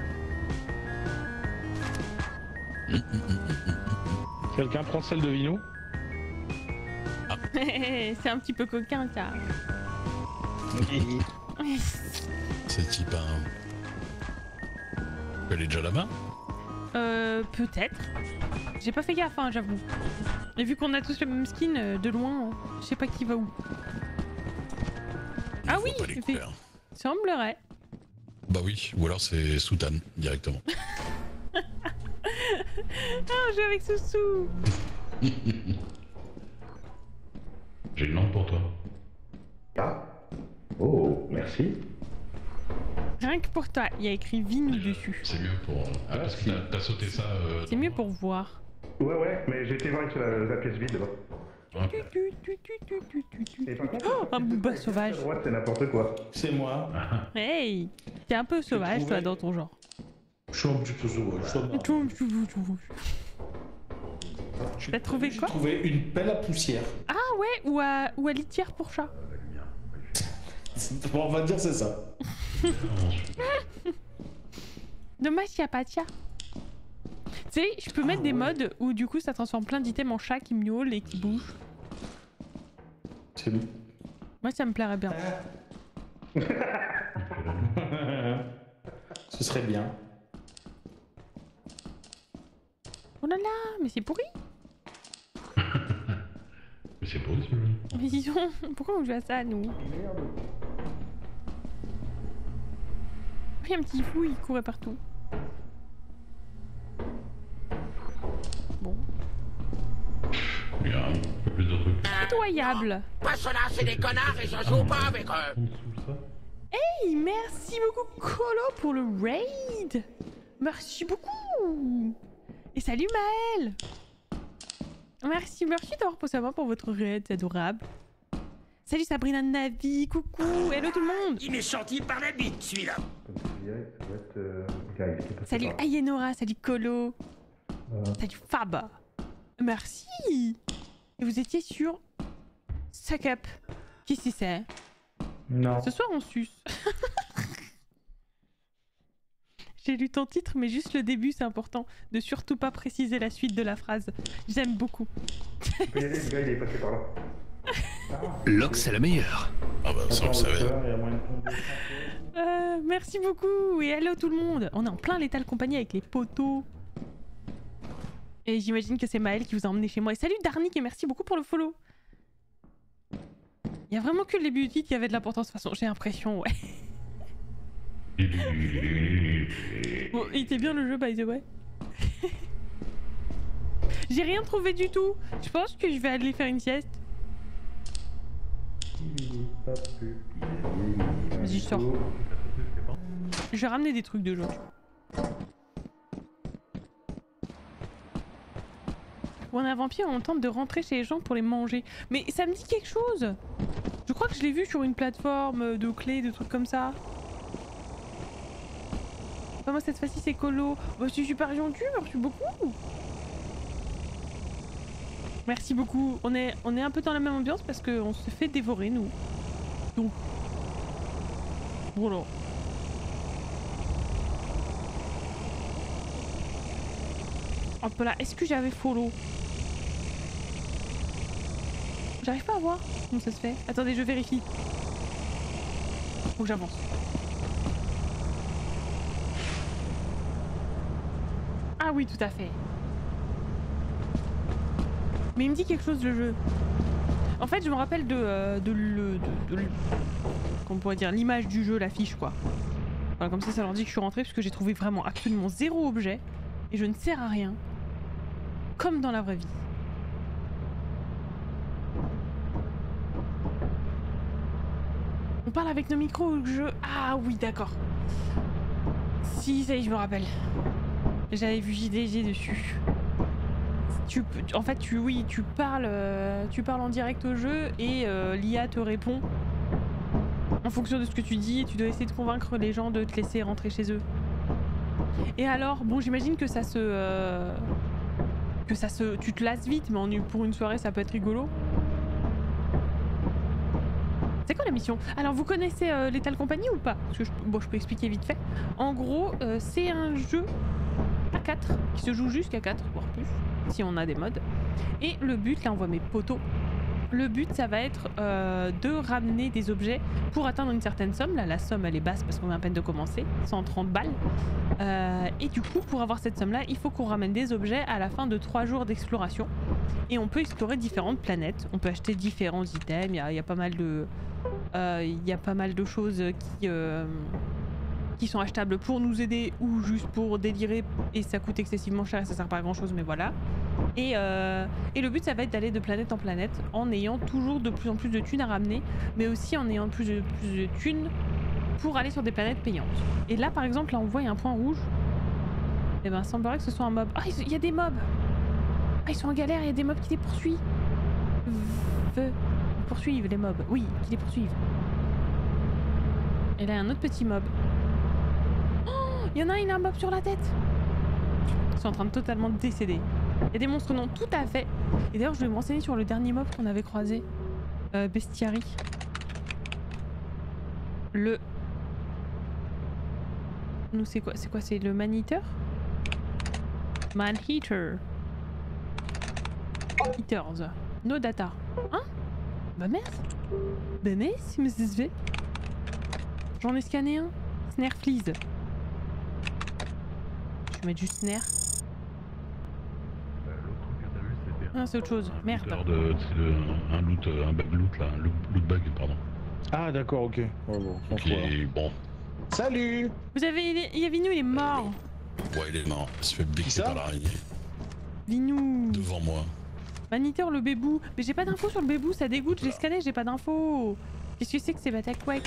Quelqu'un prend celle de Vino? C'est un petit peu coquin, ça. C'est type un... Elle est déjà là-bas? Euh, peut-être. J'ai pas fait gaffe, hein, j'avoue. Et vu qu'on a tous le même skin, euh, de loin, euh, je sais pas qui va où. Il Ah faut oui, pas les il fait- couleurs. Semblerait. Bah oui, ou alors c'est Soutane, directement. Ah, on joue avec Soussou. J'ai une lampe pour toi. Ah. Oh, merci. Rien que pour toi, il y a écrit Vinou dessus. C'est mieux pour... Ah, parce que t'as- t'as sauté ça... Euh, C'est mieux pour voir. Ouais, ouais, mais j'ai été voir avec la, la pièce vide là-bas. Ouais. Tu, tu, tu, tu, tu, tu, tu, tu. Et par contre, Oh, un booba sauvage. à droite, c'est n'importe quoi. C'est moi. Hey, t'es un peu sauvage, trouvé. toi, dans ton genre. Je suis un petit peu sauvage. je suis un- Tu- tu- tu- tu- J'ai- T'as trouvé j'ai quoi? trouvé une pelle à poussière. Ah ouais, ou à, ou à litière pour chat. Bon, on va dire c'est ça. Dommage qu'il n'y a pas de chat. Tu sais, je peux mettre des modes où du coup ça transforme plein d'items en chat qui miaulent et qui bougent. C'est nous. Moi ça me plairait bien. Ce serait bien. Oh là là, mais c'est pourri. Mais c'est beau, celui-là. Mais disons, pourquoi on joue à ça nous? Oui, un petit fou, il courait partout. Bon. Il y a un peu plus de trucs. Pitoyable. Pas cela, c'est des connards et je joue pas avec eux. En dessous, ça. Hey, merci beaucoup Colo pour le raid. Merci beaucoup. Et salut Maël. Merci, merci d'avoir pensé à moi pour votre raid, c'est adorable. Salut Sabrina Navi, coucou, hello tout le monde. Il m'est sorti par la bite, celui-là. Salut Ayenora, salut Colo. Salut Fab. Merci. Et vous étiez sur Suck Up. Qui c'est ça? Non. Ce soir on suce. J'ai lu ton titre, mais juste le début, c'est important. De surtout pas préciser la suite de la phrase. J'aime beaucoup. Tu peux y aller, le gars il est passé par là. L'Ox, c'est la meilleure. Ah bah ça, on le savait. Il y a moyen de tomber. Euh, merci beaucoup et hello tout le monde. On est en plein l'étal compagnie avec les poteaux. Et j'imagine que c'est Maël qui vous a emmené chez moi. Et salut Darnik et merci beaucoup pour le follow. Il y a vraiment que le début du titre qui avait de l'importance de toute façon, j'ai l'impression, ouais. Bon, il était bien le jeu, by the way. J'ai rien trouvé du tout. Je pense que je vais aller faire une sieste. Vas-y, je sors. Je vais ramener des trucs de jeu. Ou on est un vampire, on tente de rentrer chez les gens pour les manger. Mais ça me dit quelque chose. Je crois que je l'ai vu sur une plateforme de clés, de trucs comme ça. Enfin, moi cette fois-ci c'est colo. Bah, c'est super gentil, merci beaucoup. Merci beaucoup. On est, on est un peu dans la même ambiance parce qu'on se fait dévorer nous. Donc. Voilà. Hop là, est-ce que j'avais follow? J'arrive pas à voir comment ça se fait. Attendez, je vérifie. Faut que j'avance. Ah oui, tout à fait. Mais il me dit quelque chose le jeu. En fait, je me rappelle de, euh, de le, de, de, de qu'on pourrait dire l'image du jeu, l'affiche quoi. Voilà, comme ça, ça leur dit que je suis rentrée parce que j'ai trouvé vraiment absolument zéro objet et je ne sers à rien, comme dans la vraie vie. On parle avec nos micros ou le jeu? Ah oui, d'accord. Si, ça y est, je me rappelle. J'avais vu J D G dessus. Tu, en fait, tu, oui, tu parles, euh, tu parles en direct au jeu et euh, l'I A te répond en fonction de ce que tu dis et tu dois essayer de convaincre les gens de te laisser rentrer chez eux. Et alors, bon, j'imagine que ça se, euh, que ça se, tu te lasses vite, mais en, pour une soirée, ça peut être rigolo. C'est quoi la mission? Alors, vous connaissez euh, Lethal Company ou pas? Parce que je, bon, je peux expliquer vite fait. En gros, euh, c'est un jeu à quatre qui se joue jusqu'à quatre, voire plus, si on a des modes. Et le but, là on voit mes poteaux, le but ça va être euh, de ramener des objets pour atteindre une certaine somme. Là la somme elle est basse parce qu'on vient à peine de commencer, cent trente balles. Euh, et du coup pour avoir cette somme là, il faut qu'on ramène des objets à la fin de trois jours d'exploration. Et on peut explorer différentes planètes, on peut acheter différents items, il y a, il y a pas mal de... Euh, il y a pas mal de choses qui... Euh, qui sont achetables pour nous aider ou juste pour délirer et ça coûte excessivement cher et ça sert pas à grand chose mais voilà. Et, euh, et le but ça va être d'aller de planète en planète en ayant toujours de plus en plus de thunes à ramener mais aussi en ayant plus de, plus de thunes pour aller sur des planètes payantes. Et là par exemple là on voit il y a un point rouge et ben il semblerait que ce soit un mob. Ah il y a des mobs. Ah ils sont en galère, il y a des mobs qui les poursuivent. V poursuivent les mobs, oui qui les poursuivent. Et là il y a un autre petit mob. Il y en a un, il a un mob sur la tête. Ils sont en train de totalement décéder. Il y a des monstres non, tout à fait. Et d'ailleurs, je vais me renseigner sur le dernier mob qu'on avait croisé. Euh, Bestiary. Le... Nous, c'est quoi? C'est quoi? C'est le Man-Eater? Man-Eater. Eaters. No data. Hein? Bah merde. Bah merde, si me se fait. J'en ai scanné un. Snare Fleas. Je vais mettre juste Snare. Ah, c'est autre chose. Merde. C'est un loot, un bag loot là, un loot bag, pardon. Ah d'accord, ok. Oh, bon, okay, bon. Salut. Vous avez... Il y a Vinou, il est mort. Ouais, il est mort. Il se fait becter par l'araignée. Vinou. Devant moi. Maniteur, le bébou. Mais j'ai pas d'infos sur le bébou, ça dégoûte. J'ai scanné, j'ai pas d'infos. Qu'est-ce que c'est que ces Batakwek?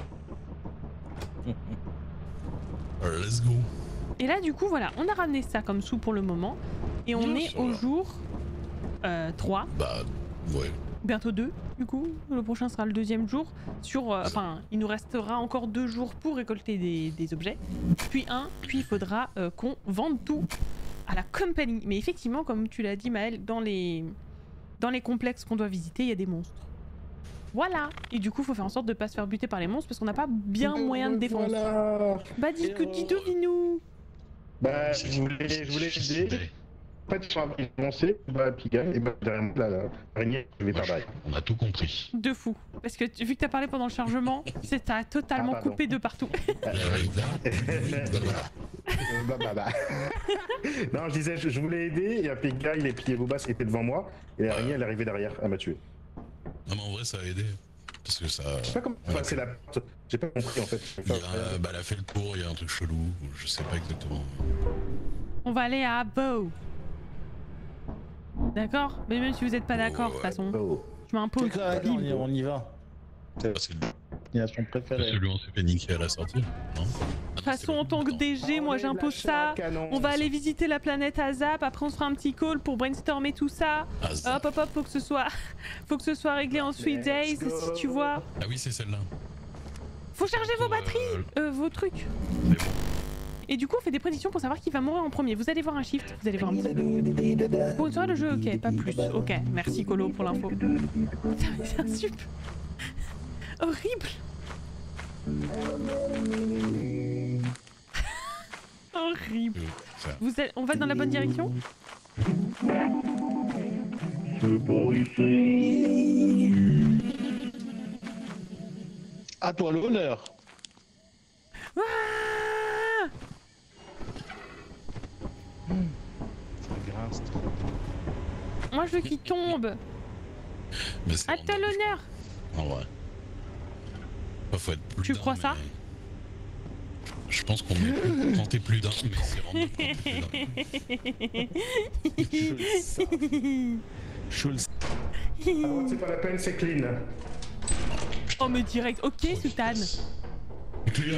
Let's go. Et là, du coup, voilà, on a ramené ça comme sous pour le moment. Et on Bien est sûr, au là. jour euh, trois. Bah, ouais. Bientôt deux, du coup. Le prochain sera le deuxième jour. Sur, euh, enfin, il nous restera encore deux jours pour récolter des, des objets. Puis un, puis il faudra euh, qu'on vende tout à la compagnie. Mais effectivement, comme tu l'as dit, Maël, dans les, dans les complexes qu'on doit visiter, il y a des monstres. Voilà. Et du coup, il faut faire en sorte de ne pas se faire buter par les monstres parce qu'on n'a pas bien Et moyen de défense. Voilà. Bah dis que dis nous. Bah, je voulais, je voulais aider. En fait, ils sont avancés, bah, Pigaille, et bah, derrière moi, la- l'araignée, je vais par derrière. On a tout compris. De fou. Parce que tu- vu que t'as parlé pendant le chargement, c'est t'as totalement Ah, pardon. coupé de partout. J'arrive là. Euh, bah, bah, bah. Non, je disais, je, je voulais aider, et un Pigaille, les pieds Bobas étaient devant moi, et l'araignée, elle est arrivée derrière, elle m'a tué. Non mais en vrai ça a aidé. Parce que ça... Je sais pas comment Ouais. passer la porte, j'ai pas compris en fait. Il y a, bah, elle a fait le tour, il y a un truc chelou, je sais pas exactement. On va aller à Bow. D'accord? Mais même si vous êtes pas d'accord, de toute Ouais. façon, Oh. je m'impose. Allez, on y- on y va. Ah, c'est le- Il a son c'est préféré. celui où on s'est fait niquer à la sortie, non? De toute façon, en tant que D G, moi j'impose ça. On va aller visiter la planète Azap, après on se fera un petit call pour brainstormer tout ça. Ah, ça- Hop hop hop, faut que ce soit, faut que ce soit réglé en three Let's days, go. si tu vois. Ah oui c'est celle-là. Faut charger vos Euh, batteries, euh, vos trucs. C'est bon. Et du coup, on fait des prédictions pour savoir qui va mourir en premier. Vous allez voir un shift, vous allez voir un petit peu. Pour une soirée de jeu, ok, pas plus. Ok, merci Colo pour l'info. Putain, mais c'est un sup. Horrible. Horrible. Euh, ça- Vous êtes... On va dans la bonne direction? À toi l'honneur. Ah, Ça grince. moi je veux qu'il tombe. Mais c'est À vraiment toi l'honneur. En vrai. Bah, faut être plus Tu d'un, crois ça? mais- Je pense qu'on est tenté plus d'un, mais c'est vraiment plus d'un. Je le sais. Ah, c'est pas la peine, c'est clean. Oh mais direct, ok Sultan. Et puis là.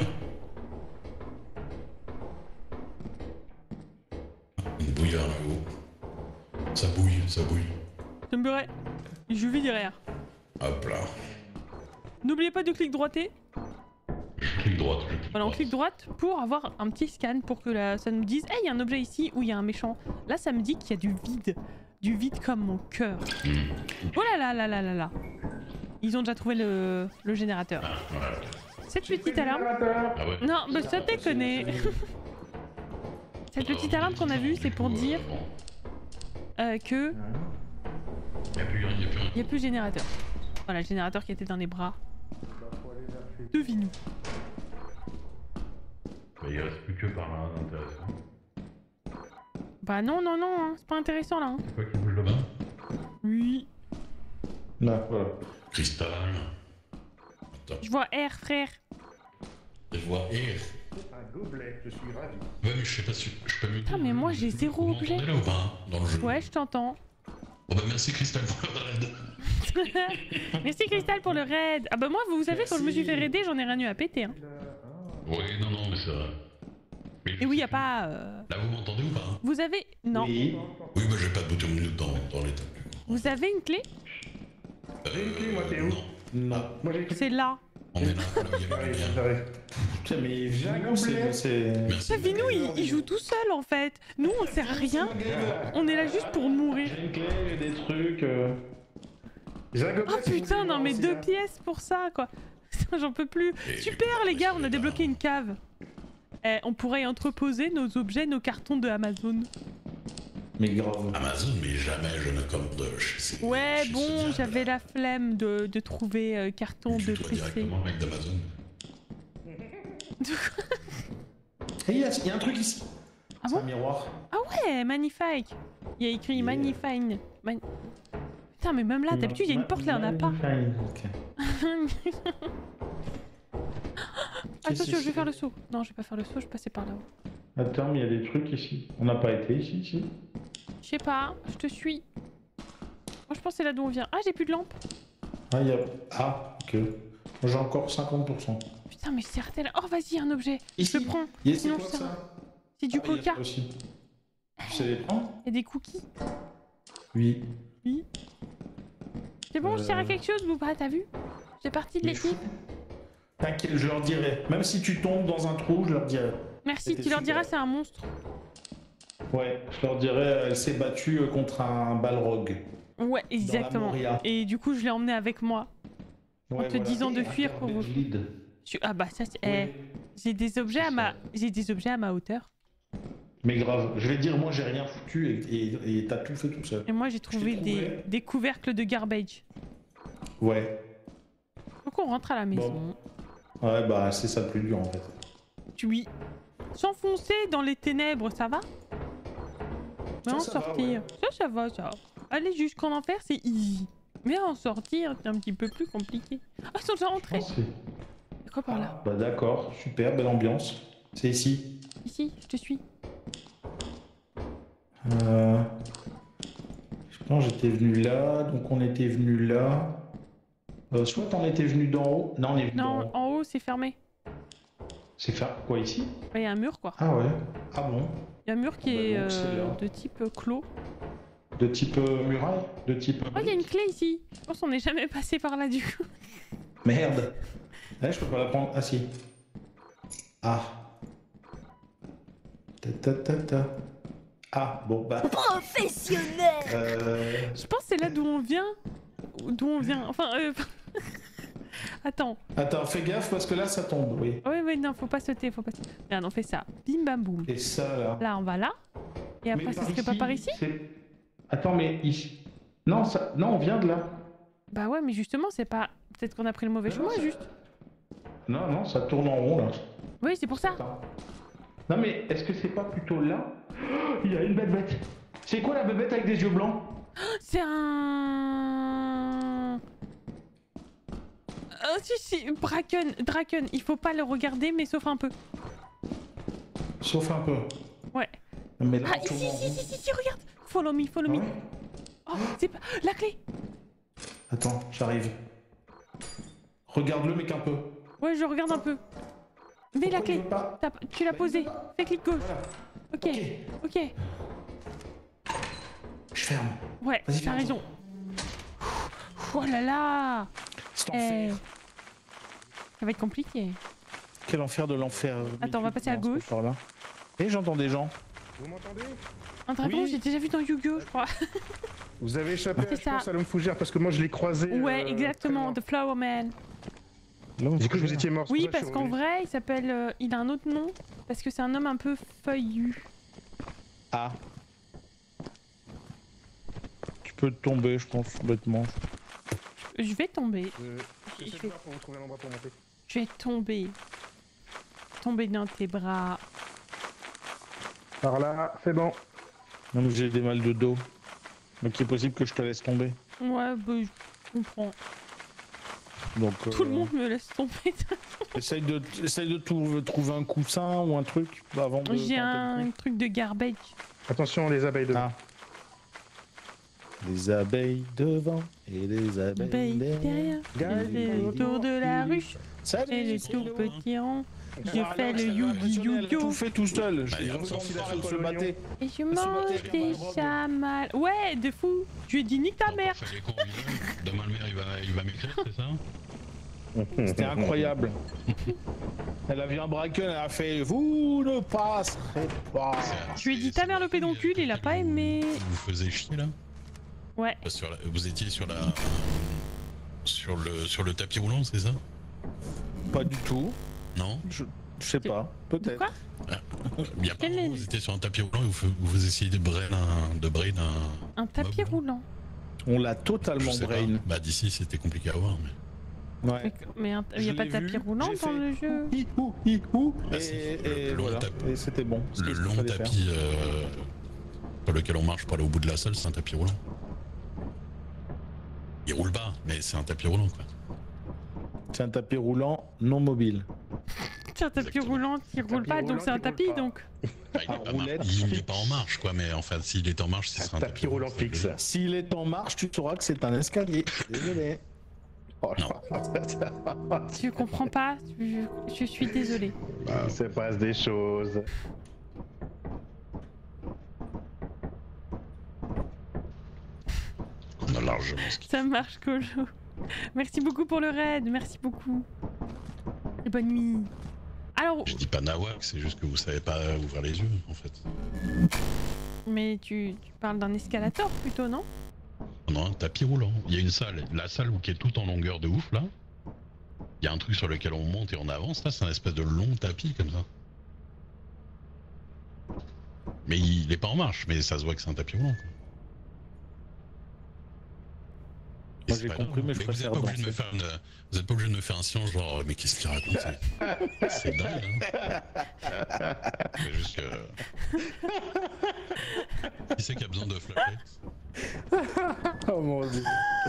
Une bouillarde là-haut. Ça bouille, ça bouille. Ça me beurrait. Je vais derrière. Hop là. N'oubliez pas de cliquer droiter. Je clique droite. je clique Voilà, on droite. clique droite pour avoir un petit scan pour que la- ça nous dise hey, il y a un objet ici ou il y a un méchant. Là, ça me dit qu'il y a du vide. Du vide comme mon cœur. Hmm. Oh là là là là là là. Ils ont déjà trouvé le, le générateur. Ah, voilà. Cette petite alarme. Ah ouais. Non, mais ça déconne. Cette petite alarme qu'on a vue, c'est pour dire euh, que Il n'y a plus rien, il n'y a plus rien. il n'y a plus de générateur. Voilà, le générateur qui était dans les bras de Vinou. Bah, il reste plus que par là d'intéressant. Bah non, non, non, hein, c'est pas intéressant là. hein. C'est quoi qui bouge là-bas? Oui. Là, voilà. Cristal. Attends, Je vois R, frère. je vois R. Un gobelet, je suis ravi. Ouais, mais je sais pas si je peux me. Putain, mais moi, j'ai zéro Vous objet. m'entendez là ou pas dans le jeu? Ouais, je t'entends. Oh bah merci Cristal pour le raid. Merci Cristal pour le raid. Ah bah moi, vous savez, quand je me suis fait raider, j'en ai rien eu à péter. Hein. Oui, non, non, mais c'est vrai. Mais je Et oui, y sais a plus. pas... euh, Là, vous m'entendez ou pas? hein? Vous avez... Non. Oui. Oui, bah j'ai pas de bouton mute dans, dans l'état. Vous avez une clé? J'ai une clé, moi, t'es où? Non, Non. Moi j'ai C'est là. on est là, là où il y a le Allez, lien. j'arrive. Putain, mais J'ai un Vinou, c'est. gobelet. c'est- Merci. Ça, Vinou, il, il joue tout seul en fait. Nous, on sert à rien. On est là juste pour mourir. J'ai une clé, j'ai des trucs. euh. J'ai un gobelet. Oh si vous putain, voulez non voir mais aussi, deux là. pièces pour ça quoi. Putain, j'en peux plus. Et Super du coup, les gars, on a c'est débloqué là. une cave. Eh, on pourrait y entreposer nos objets, nos cartons de Amazon. Mais grave. Amazon, mais jamais je ne commande chez ces. Ouais, chez bon, ce diable. j'avais la flemme de, de trouver euh, carton Tu de dois P C. directement le mec d'Amazon. Et il y, a- il y a un truc ici. Ah C'est bon? un miroir. Ah ouais, magnifique. Il y a écrit magnifying. Man- Putain, mais même là, d'habitude, il y a une porte là, on n'a pas. Ok. Attention, je vais faire le saut. Non, je vais pas faire le saut, je vais passer par là-haut. Attends, mais il y a des trucs ici. On n'a pas été ici, ici. Je sais pas, je te suis. Moi, je pense que c'est là d'où on vient. Ah, j'ai plus de lampe. Ah, il y a. Ah, ok. Moi, j'ai encore cinquante pour cent. Putain, mais c'est certain. Oh, vas-y, un objet. Ici. Je le prends. Yes, c'est Sinon, quoi ça- ça? C'est du Ah, il y a coca. ça aussi. Tu sais les prendre? Il y a des cookies. Oui. Oui. C'est bon, je sers à Euh. quelque chose ou pas, t'as vu? J'ai partie de Mais l'équipe. T'inquiète, je leur dirai. Même si tu tombes dans un trou, je leur dirai. Merci, C'était tu leur super. diras c'est un monstre. Ouais, je leur dirai, elle s'est battue euh, contre un balrog. Ouais, exactement. Moria. Et du coup, je l'ai emmené avec moi. Ouais, te disant de fuir pour vous. Lead. Je- Ah bah ça, c'est... Ouais. eh, j'ai des objets à ma... J'ai des objets à ma hauteur. Mais grave, je vais dire, moi j'ai rien foutu et et- et t'as tout fait tout seul. Et moi j'ai trouvé trouvé. des, des couvercles de garbage. Ouais. Donc on rentre à la maison. Ouais, bah c'est ça le plus dur en fait. Tu lui s'enfoncer dans les ténèbres, ça va? Mais Ça, en ça va, sortir, ouais. ça, ça va, ça. Aller jusqu'en enfer, c'est easy. Mais en sortir, c'est un petit peu plus compliqué. Ah, ils sont déjà rentrés. Oh, c'est- C'est quoi par là? Bah d'accord, super, belle ambiance. C'est ici. Ici, je te suis. Euh... Je pense que j'étais venu là, donc on était venu là. Euh, soit on était venu d'en haut. Non, on est venu d'en Non, haut. en haut, c'est fermé. C'est faire quoi ici? Il y a un mur, quoi. Ah ouais. Ah bon? Il y a un mur qui Bah est donc, c'est euh, là. de type euh, clos. De type euh, muraille? De type. Oh, il y a une clé ici. Je pense qu'on n'est jamais passé par là, du coup. Merde. Ouais, je peux pas la prendre. Ah si. Ah. Ta ta ta ta. Ah bon bah. Professionnel. Euh... Je pense que c'est là d'où on vient. D'où on vient. Enfin, euh... Attends. Attends, fais gaffe parce que là ça tombe, oui. Oui, oui, non, faut pas sauter, faut pas sauter. Regarde, on fait ça. Bim, bam, boum. Et ça là. Là, on va là. Et après, Mais ce par serait pas par ici? c'est- Attends, mais ici. Non, ça... non, on vient de là. Bah ouais, mais justement, c'est pas... Peut-être qu'on a pris le mauvais Non, chemin, c'est- juste. Non, non, ça tourne en rond là. Oui, c'est pour ça. Attends. Non, mais est-ce que c'est pas plutôt là? Oh, il y a une bête bête. C'est quoi la bête avec des yeux blancs? C'est un... Oh, si, si, Draken, Draken, il faut pas le regarder, mais sauf un peu. Sauf un peu. Ouais. Mais là, Ah, on tourne ici, en ici, rond. ici, ici, regarde. Follow me, follow Ah me. ouais. Oh, c'est pas... La clé. Attends, j'arrive. Regarde-le, mec, un peu. Ouais, je regarde un peu. Mais la Pourquoi il clé, veut pas t'as- tu l'as Bah, il posée. veut pas. Fais clic gauche. Voilà. Ok, Ok. ok. Je ferme. Ouais, Vas-y, t'as ferme. raison. Oh là là. C'est Eh, enfer. ça va être compliqué. Quel enfer de l'enfer. Attends, on va passer à gauche. Là. Et j'entends des gens. Vous m'entendez? Un dragon, Oui. j'ai déjà vu dans Yu-Gi-Oh, je crois. Vous avez échappé, C'est je pense, ça. à l'homme fougère parce que moi je l'ai croisé. Ouais, euh, exactement, très The Flower Man. loin. J'ai cru que vous étiez mort. c'est Oui, pour ça que parce je suis qu'en revenu. vrai, il s'appelle. euh, il a un autre nom. Parce que c'est un homme un peu feuillu. Ah. Tu peux tomber, je pense, bêtement. Je vais tomber. Euh, Je J'essaie de vais- voir pour vous trouver un endroit pour monter. Je vais tomber. Tomber dans tes bras. Par là, c'est bon. Non, mais j'ai des mal de dos. Donc il est possible que je te laisse tomber. Ouais, bah, je comprends. Donc. Tout le euh, monde me laisse tomber. Essaye de, essaye de tout- trouver un coussin ou un truc avant de. J'ai tenter le un coup. truc de garbage. Attention, les abeilles de. Ah. Les abeilles devant et les abeilles Abeille derrière. derrière. Je fais le tour de la ruche. Salut, Et le c'est tout Léo. petit rond. Je Ah, fais Alex, le elle a yugi impressionné, elle a tout yu fait tout seul. Bah, Ils elle ont a sorti pas la se Pologne. battre. Et je se mange battait, des elle a chamal. Ouais, de fou. Je lui ai dit nique ta mère. Fallait qu'on revienne. Demain le maire il va, il va m'écrire, c'est ça? C'était incroyable. Elle a vu un braqueur, elle a fait vous ne passerez pas. Je lui ai dit ta mère le pédoncule, il a pas aimé. Vous faisiez chier là? Ouais. Sur la- Vous étiez sur la. Sur le, sur le tapis roulant, c'est ça? Pas du tout. Non? Je, je sais pas. De Peut-être. quoi? Il y a pas Quel est- vous étiez sur un tapis roulant et vous, vous essayez de brain un, de brain un. Un tapis Meuble. roulant. On l'a Je totalement sais brain. pas. Bah d'ici c'était compliqué à voir. Mais... Ouais. Mais- Mais un- il y Je a pas l'ai de tapis vu, roulant j'ai dans fait le jeu. Hi-hou, hi-hou, Bah, et, c'est le- et le long voilà. tapis. Et c'était bon. C'était Le ce qu'il long fallait faire. tapis euh, sur lequel on marche pour aller au bout de la salle, c'est un tapis roulant. Il roule pas, mais c'est un tapis roulant quoi. C'est un tapis roulant non mobile. C'est un tapis Exactement. roulant qui roule tapis pas, roulant donc c'est un qui roule tapis pas. donc. Bah, il, est Un pas roulette mar- il- il est fixe. pas en marche quoi, mais enfin s'il est en marche, ce Un sera un tapis roulant c'est fixe. logique. S'il est en marche, tu sauras que c'est un escalier. Désolé. Oh, Non. Je comprends pas, je, je suis désolée. Il se passe des choses. On a largement ce qu'il Ça marche, Colo. Merci beaucoup pour le raid, merci beaucoup. Et bonne nuit. Alors, Je dis pas nawak, c'est juste que vous savez pas ouvrir les yeux en fait. mais tu, tu parles d'un escalator plutôt, non? Non, un tapis roulant. Il y a une salle, la salle où qui est toute en longueur de ouf là. Il y a un truc sur lequel on monte et on avance là, c'est un espèce de long tapis comme ça. Mais il est pas en marche, mais ça se voit que c'est un tapis roulant. Quoi. Moi j'ai compris, mais je vous préfère êtes pas obligé de me danser. faire une... Vous êtes pas obligé de me faire un silence genre mais qu'est-ce qu'il raconte c'est- C'est dingue hein. C'est juste que... Qui c'est qui a besoin de flashlight? Oh mon dieu.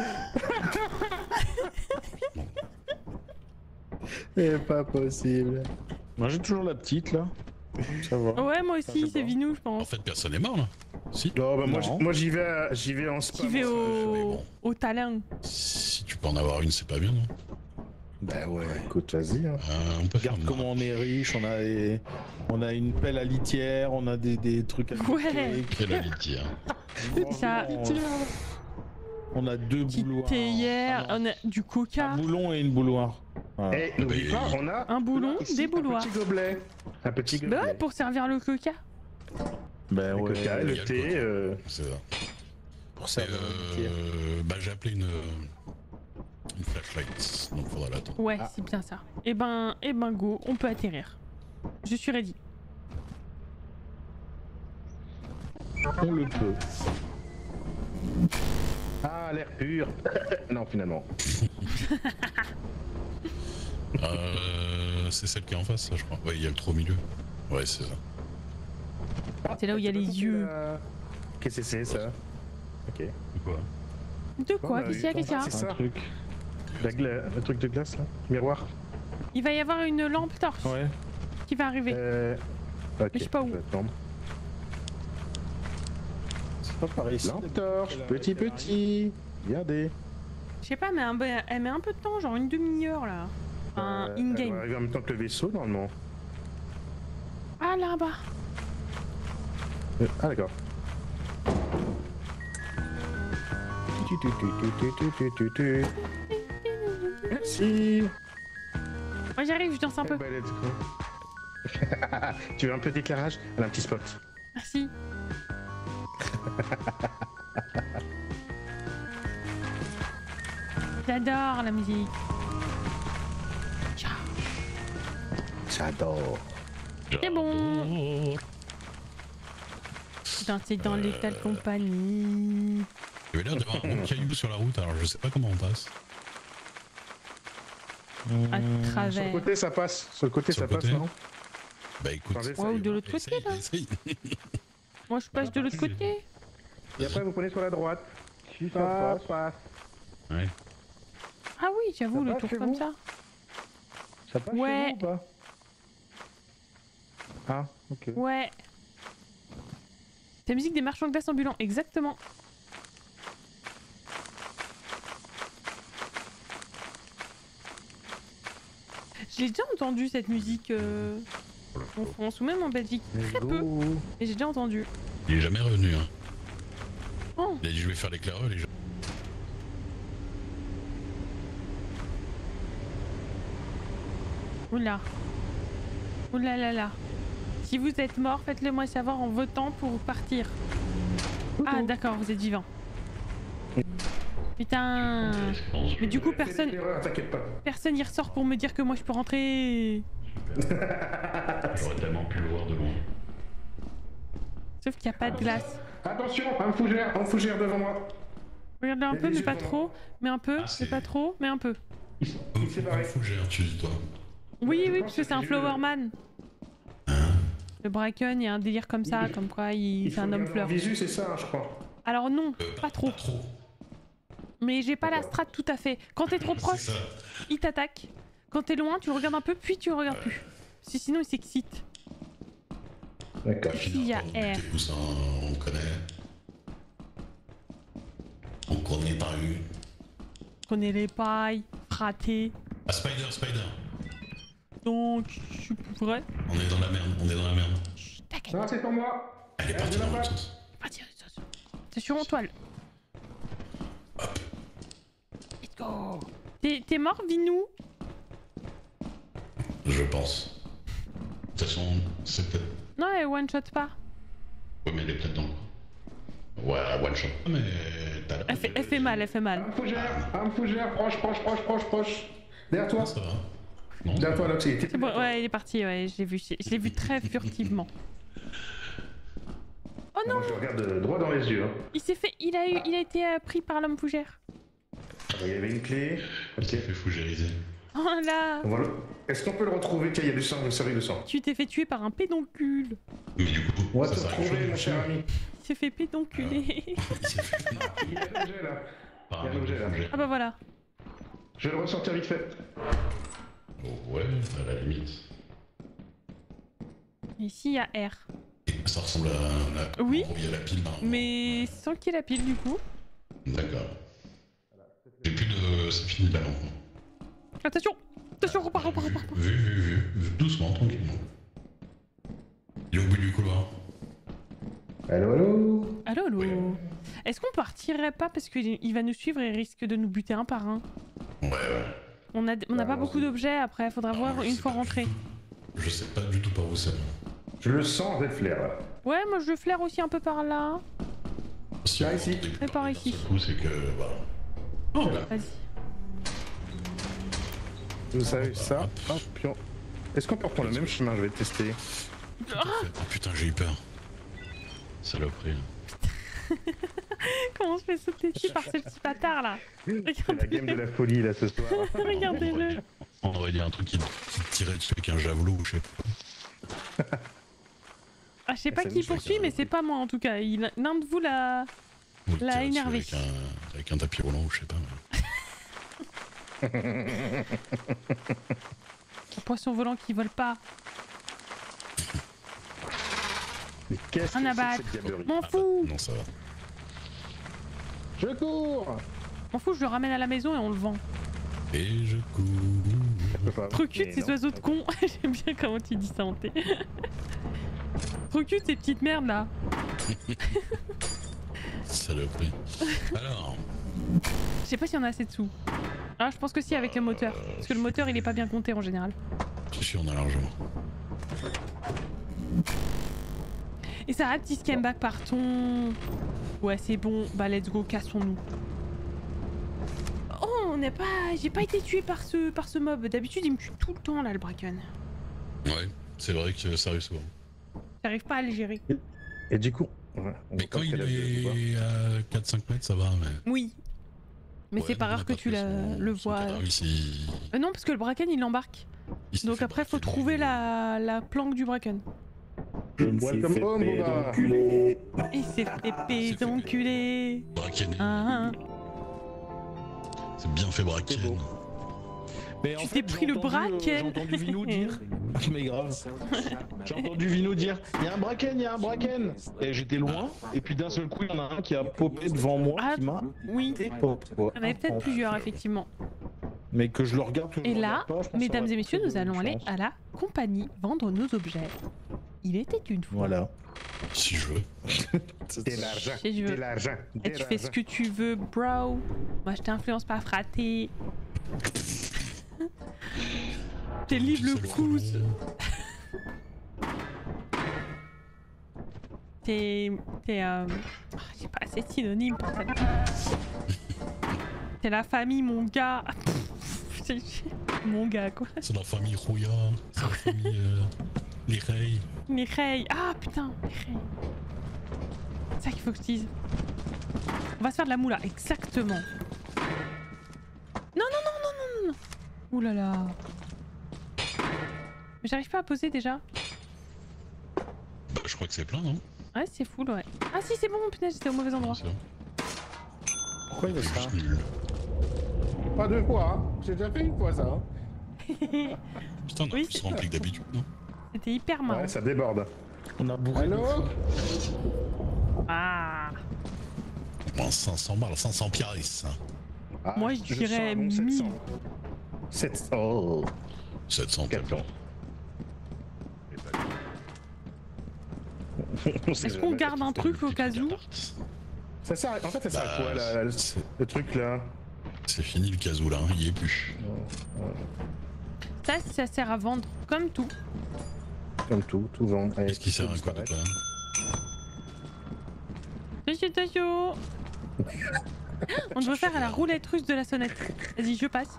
C'est pas possible. Moi j'ai toujours la petite là. Ça va. Ouais, moi Ça, aussi, je sais c'est pas. Vinou, je En pense. fait personne n'est mort là. Si. Non, bah moi, Non. j'- moi j'y vais, à- j'y vais en Qui spam. va mais au... bon. au talent. Si tu peux en avoir une c'est pas bien non? Bah ouais, écoute, vas-y. Hein. Euh, on peut faire Regarde une comment on est riche, on a, des- on a une pelle à litière, on a des, des trucs à Ouais. Quelle la litière. Ça- On a deux Petite bouloirs. théière, Ah non, on a du coca, un boulon et une bouloire. Voilà. Eh, n'oublie bah, pas, il- on a un boulon, ici, des bouloirs. Un petit gobelet. Un petit gobelet. Bah ouais, pour servir le coca. Ben Le ouais, coca, il y le a le thé. coca. euh, C'est ça. pour Et ça. litière. euh, bah j'ai appelé une... Une flashlight, donc faudra l'attendre. Ouais, Ah. c'est bien ça. Et ben, et ben go, on peut atterrir. Je suis ready. On le peut. Ah, l'air pur. Non, finalement. Euh, c'est celle qui est en face là je crois. Ouais il y a le trou au milieu. Ouais c'est ça. C'est là où il y a les yeux. Qu'est-ce que c'est ça? Ok. Quoi? De quoi? bah, Qu'est-ce qu'il y a, oui, qu'est-ce qu'il y a? c'est ça. Un truc. La gla- Le truc de glace là? Miroir? Il va y avoir une lampe torche Ouais. qui va arriver. Euh. Ok. Mais je sais pas où. vais attendre. C'est pas par ici. Lampe torche, petit petit. Regardez. Je sais pas, mais un- elle met un peu de temps, genre une demi-heure là. Un Euh, Elle va in-game. arriver en même temps que le vaisseau normalement. Ah là-bas. Euh, Ah d'accord. Tu, tu, tu, tu, tu, tu, tu, tu. Merci. Moi j'arrive, je danse un peu. Eh ben, let's go. Tu veux un peu d'éclairage? Elle a un petit spot. Merci. J'adore la musique. Ciao. J'adore. C'est bon. Danser dans l'état de compagnie. Il y avait l'air d'avoir un gros caillou sur la route alors je sais pas comment on passe. À Sur le travers. côté ça passe. Sur le côté Sur ça le passe, côté non? Bah écoute. Attendez, Ouais, ou de l'autre côté essaye, là. essaye. Moi je passe de l'autre côté. Et après vous prenez sur la droite. Si ça Ça passe. passe. Ouais. Ah oui, j'avoue, Ça le passe tour chez comme vous ça. Ça passe Ouais. chez vous ou pas? Ah, ok. Ouais. C'est la musique des marchands de glace ambulants, exactement. Je l'ai déjà entendu cette musique euh, en France ou même en Belgique. Très peu, mais j'ai déjà entendu. Il est jamais revenu hein. Oh. Il a dit je vais faire l'éclaireur les gens. Oula. Oula là là. Si vous êtes mort, faites-le moi savoir en votant pour partir. Ah d'accord, vous êtes vivant. Putain. Mais du coup, personne, T'inquiète pas. personne y ressort pour me dire que moi je peux rentrer. J'aurais tellement pu le voir de loin. Sauf qu'il n'y a pas de glace. Attention, un fougère, un fougère devant moi. Regardez un Il y a peu, des mais yeux pas devant trop. Mais un peu, Ah, mais c'est- pas trop, mais un peu. Il s'est barré. Fougère tu dis toi. Oui, je oui, pense parce que que c'est un j'ai vu Flowerman. Le Bracken, il y a un délire comme ça, comme quoi il... c'est un homme fleur. Visu, c'est ça, hein, je crois. Alors non, Euh, pas trop. Pas trop. Mais j'ai pas la strat tout à fait. Quand t'es trop C'est proche, ça. il t'attaque. Quand t'es loin, tu le regardes un peu, puis tu le regardes plus. Si sinon, il s'excite. D'accord. Il y a R. Tes poussins, on connaît. On connaît pas eu. Connais les pailles, fraté. Ah Spider, Spider. Donc, je suis vrai. On est dans la merde, on est dans la merde. Chut, t'inquiète. Non, c'est pour moi. Elle est partie dans l'autre sens. Vas-y, attention. C'est sur en toile. Let's go. T'es t'es mort, Vinou? Je pense. De toute façon, c'est peut-être. Non, elle one shot pas. Ouais, mais elle est peut-être dans le. Ouais, one shot. Mais t'as l'air. Elle fait, elle fait mal, elle fait mal. Un fougère, un fougère, proche, proche, proche, proche, proche. Derrière toi. Ça va. Non, Derrière toi, Loxy. C'est bon, ouais, il est parti, ouais, je l'ai vu, je l'ai vu très furtivement. non. Moi je le regarde droit dans les yeux. Hein. Il s'est fait... Il a eu... Il a été euh, pris par l'homme fougère. Ah, bah, il y avait une clé. Il s'est fait fougériser. Oh là. Voilà. Est-ce qu'on peut le retrouver? Tiens, il y a du sang, une série de sang. Tu t'es fait tuer par un pédoncule. Mais du coup, On va ça te sert à retrouver, quelque mon chose, cher monsieur. ami. Il s'est fait pédonculer. Il s'est fait Il y a un objet là. par Il y a un objet, là. fougère. Ah bah voilà. Je vais le ressortir vite fait. Oh, ouais, à la limite. Ici, il y a R. Ça ressemble à la... Oui. Il y a la pile, là. Mais sans qu'il y ait la pile du coup. D'accord. J'ai plus de... C'est fini, là, non. Attention. Attention, repars, repars, repars. Vu, vu, vu, vu. Doucement, tranquillement. Il est au bout du couloir. Allo, allo. Allô, allô. Est-ce qu'on partirait pas parce qu'il va nous suivre et risque de nous buter un par un? Ouais, ouais. On a, on a pas Alors, beaucoup d'objets après, faudra Ah, voir je une sais fois pas du rentré. tout. Je sais pas du tout par où c'est. Je le sens, red flare là. Ouais, moi je flaire aussi un peu par là. Si Par on ici. entend des Et par bruits ici. d'un seul coup, c'est que... Voilà. Oh, là. Vas-y. Vous savez ça. Hop, puis on- Est-ce qu'on peut reprendre le même chemin? Je vais tester. Tout à fait. Oh putain, j'ai eu peur. Saloperie. Comment on se fait sauter dessus par ce petit bâtard là? C'est la game de la folie là ce soir. Regardez-le. On aurait dit un truc qui, qui tirait dessus avec un javelot ou je sais pas. Ah, je sais pas Ça qui nous fait poursuit, mais c'est pas moi en tout cas. Il... L'un de vous l'a. Ou le L'a tirer dessus énervé. Avec un, avec un tapis roulant ou je sais pas. mais- Un poisson volant qui vole pas. Mais qu'est-ce Un que à c'est que battre. cette diablerie? M'en Ah bah, fous. non, ça va. Je cours. M'en fous, je le ramène à la maison et on le vend. Et je cours. Je peux pas. Trop cute Mais ces non. oiseaux de cons. J'aime bien comment tu dis ça en thé. Trop cute ces petites merdes là. Saloperie. Alors, Je sais pas si on a assez de sous. Ah, je pense que si avec le moteur. Parce que le moteur il est pas bien compté en général. je suis sûr, on a largement. Et ça a petit scameback partons. Ouais, c'est bon. Bah, let's go, cassons-nous. Oh, on n'est pas. J'ai pas été tué par ce, par ce mob. D'habitude, il me tue tout le temps là, le Bracken. Ouais, c'est vrai que ça arrive souvent. J'arrive pas à le gérer. Et du coup. Ouais, on Mais va quand pas il faire la vidéo, quoi. est à quatre cinq mètres, ça va, mais... Oui. Mais Ouais, c'est pas non, on rare a que pas tu fait la... son- le son vois. cadavre, il s'est- Euh, non, parce que le Bracken il l'embarque. il s'est Donc fait après, faut braquer. trouver la, la planque du Bracken. Je me suis Welcome fait home, Boba. pédonculer. Il s'est fait pédonculer. Braquer. Ah, ah. C'est bien fait braquer. C'est beau. Mais en Tu fait, t'es pris j'ai le entendu, bras, euh, Ken. J'ai entendu Vino dire. Mais grave. J'ai entendu Vino dire il y a un bracken, il y a un bracken. Et j'étais loin. Et puis d'un seul coup, il y en a un qui a popé devant moi. Ah, qui m'a. oui. Oh, oh. Il y en avait peut-être plusieurs, effectivement. Mais que je le regarde toujours. Et là, pas, je pense mesdames que ça et messieurs, aurait nous fait allons une aller chance. à la compagnie vendre nos objets. Il était une fois. Voilà. Si je veux. De l'argent. Si je veux. De l'argent. Et de tu fais ce l'argent. que tu veux, bro. Moi, je t'influence pas à frater. T'es livre le pouce. T'es... T'es... Euh... ah, j'ai pas assez de synonymes pour ça. T'es la famille, mon gars. Mon gars, quoi. C'est la famille Rouya, c'est la famille euh, Les Rey. Les rails. Ah, putain, les rails. C'est ça qu'il faut que je dise. On va se faire de la moula, exactement. Non, non, non, non, non, non. Ouh là là. Mais j'arrive pas à poser déjà. Bah, je crois que c'est plein, non? Ouais, c'est full, ouais. Ah si, c'est bon, punaise, j'étais au mauvais endroit. C'est bon. Pourquoi il veut C'est ça? juste nul. Pas deux fois, hein. J'ai déjà fait une fois ça. hein. Putain, on a Oui, plus c'est rempli que d'habitude, non? C'était hyper marrant. Ouais, ça déborde. On a bourré. Allô? Ah. Bon, cinq cents balles, cinq cents piastres. Ah, Moi, je sens dirais un bon sept cents. mille. sept cents. Oh. sept cents, quatre cents. Est-ce qu'on garde un truc au cas où? Ça sert à... En fait, ça sert à Bah, quoi là, le... c'est- le truc là? C'est fini le casou là, il y est plus. Ça, ça sert à vendre, comme tout. Comme tout, tout vend. Allez, Qu'est-ce qui sert à tout quoi disparaît. d'autre là? Attention, attention. On doit faire à la roulette russe de la sonnette. Vas-y, je passe.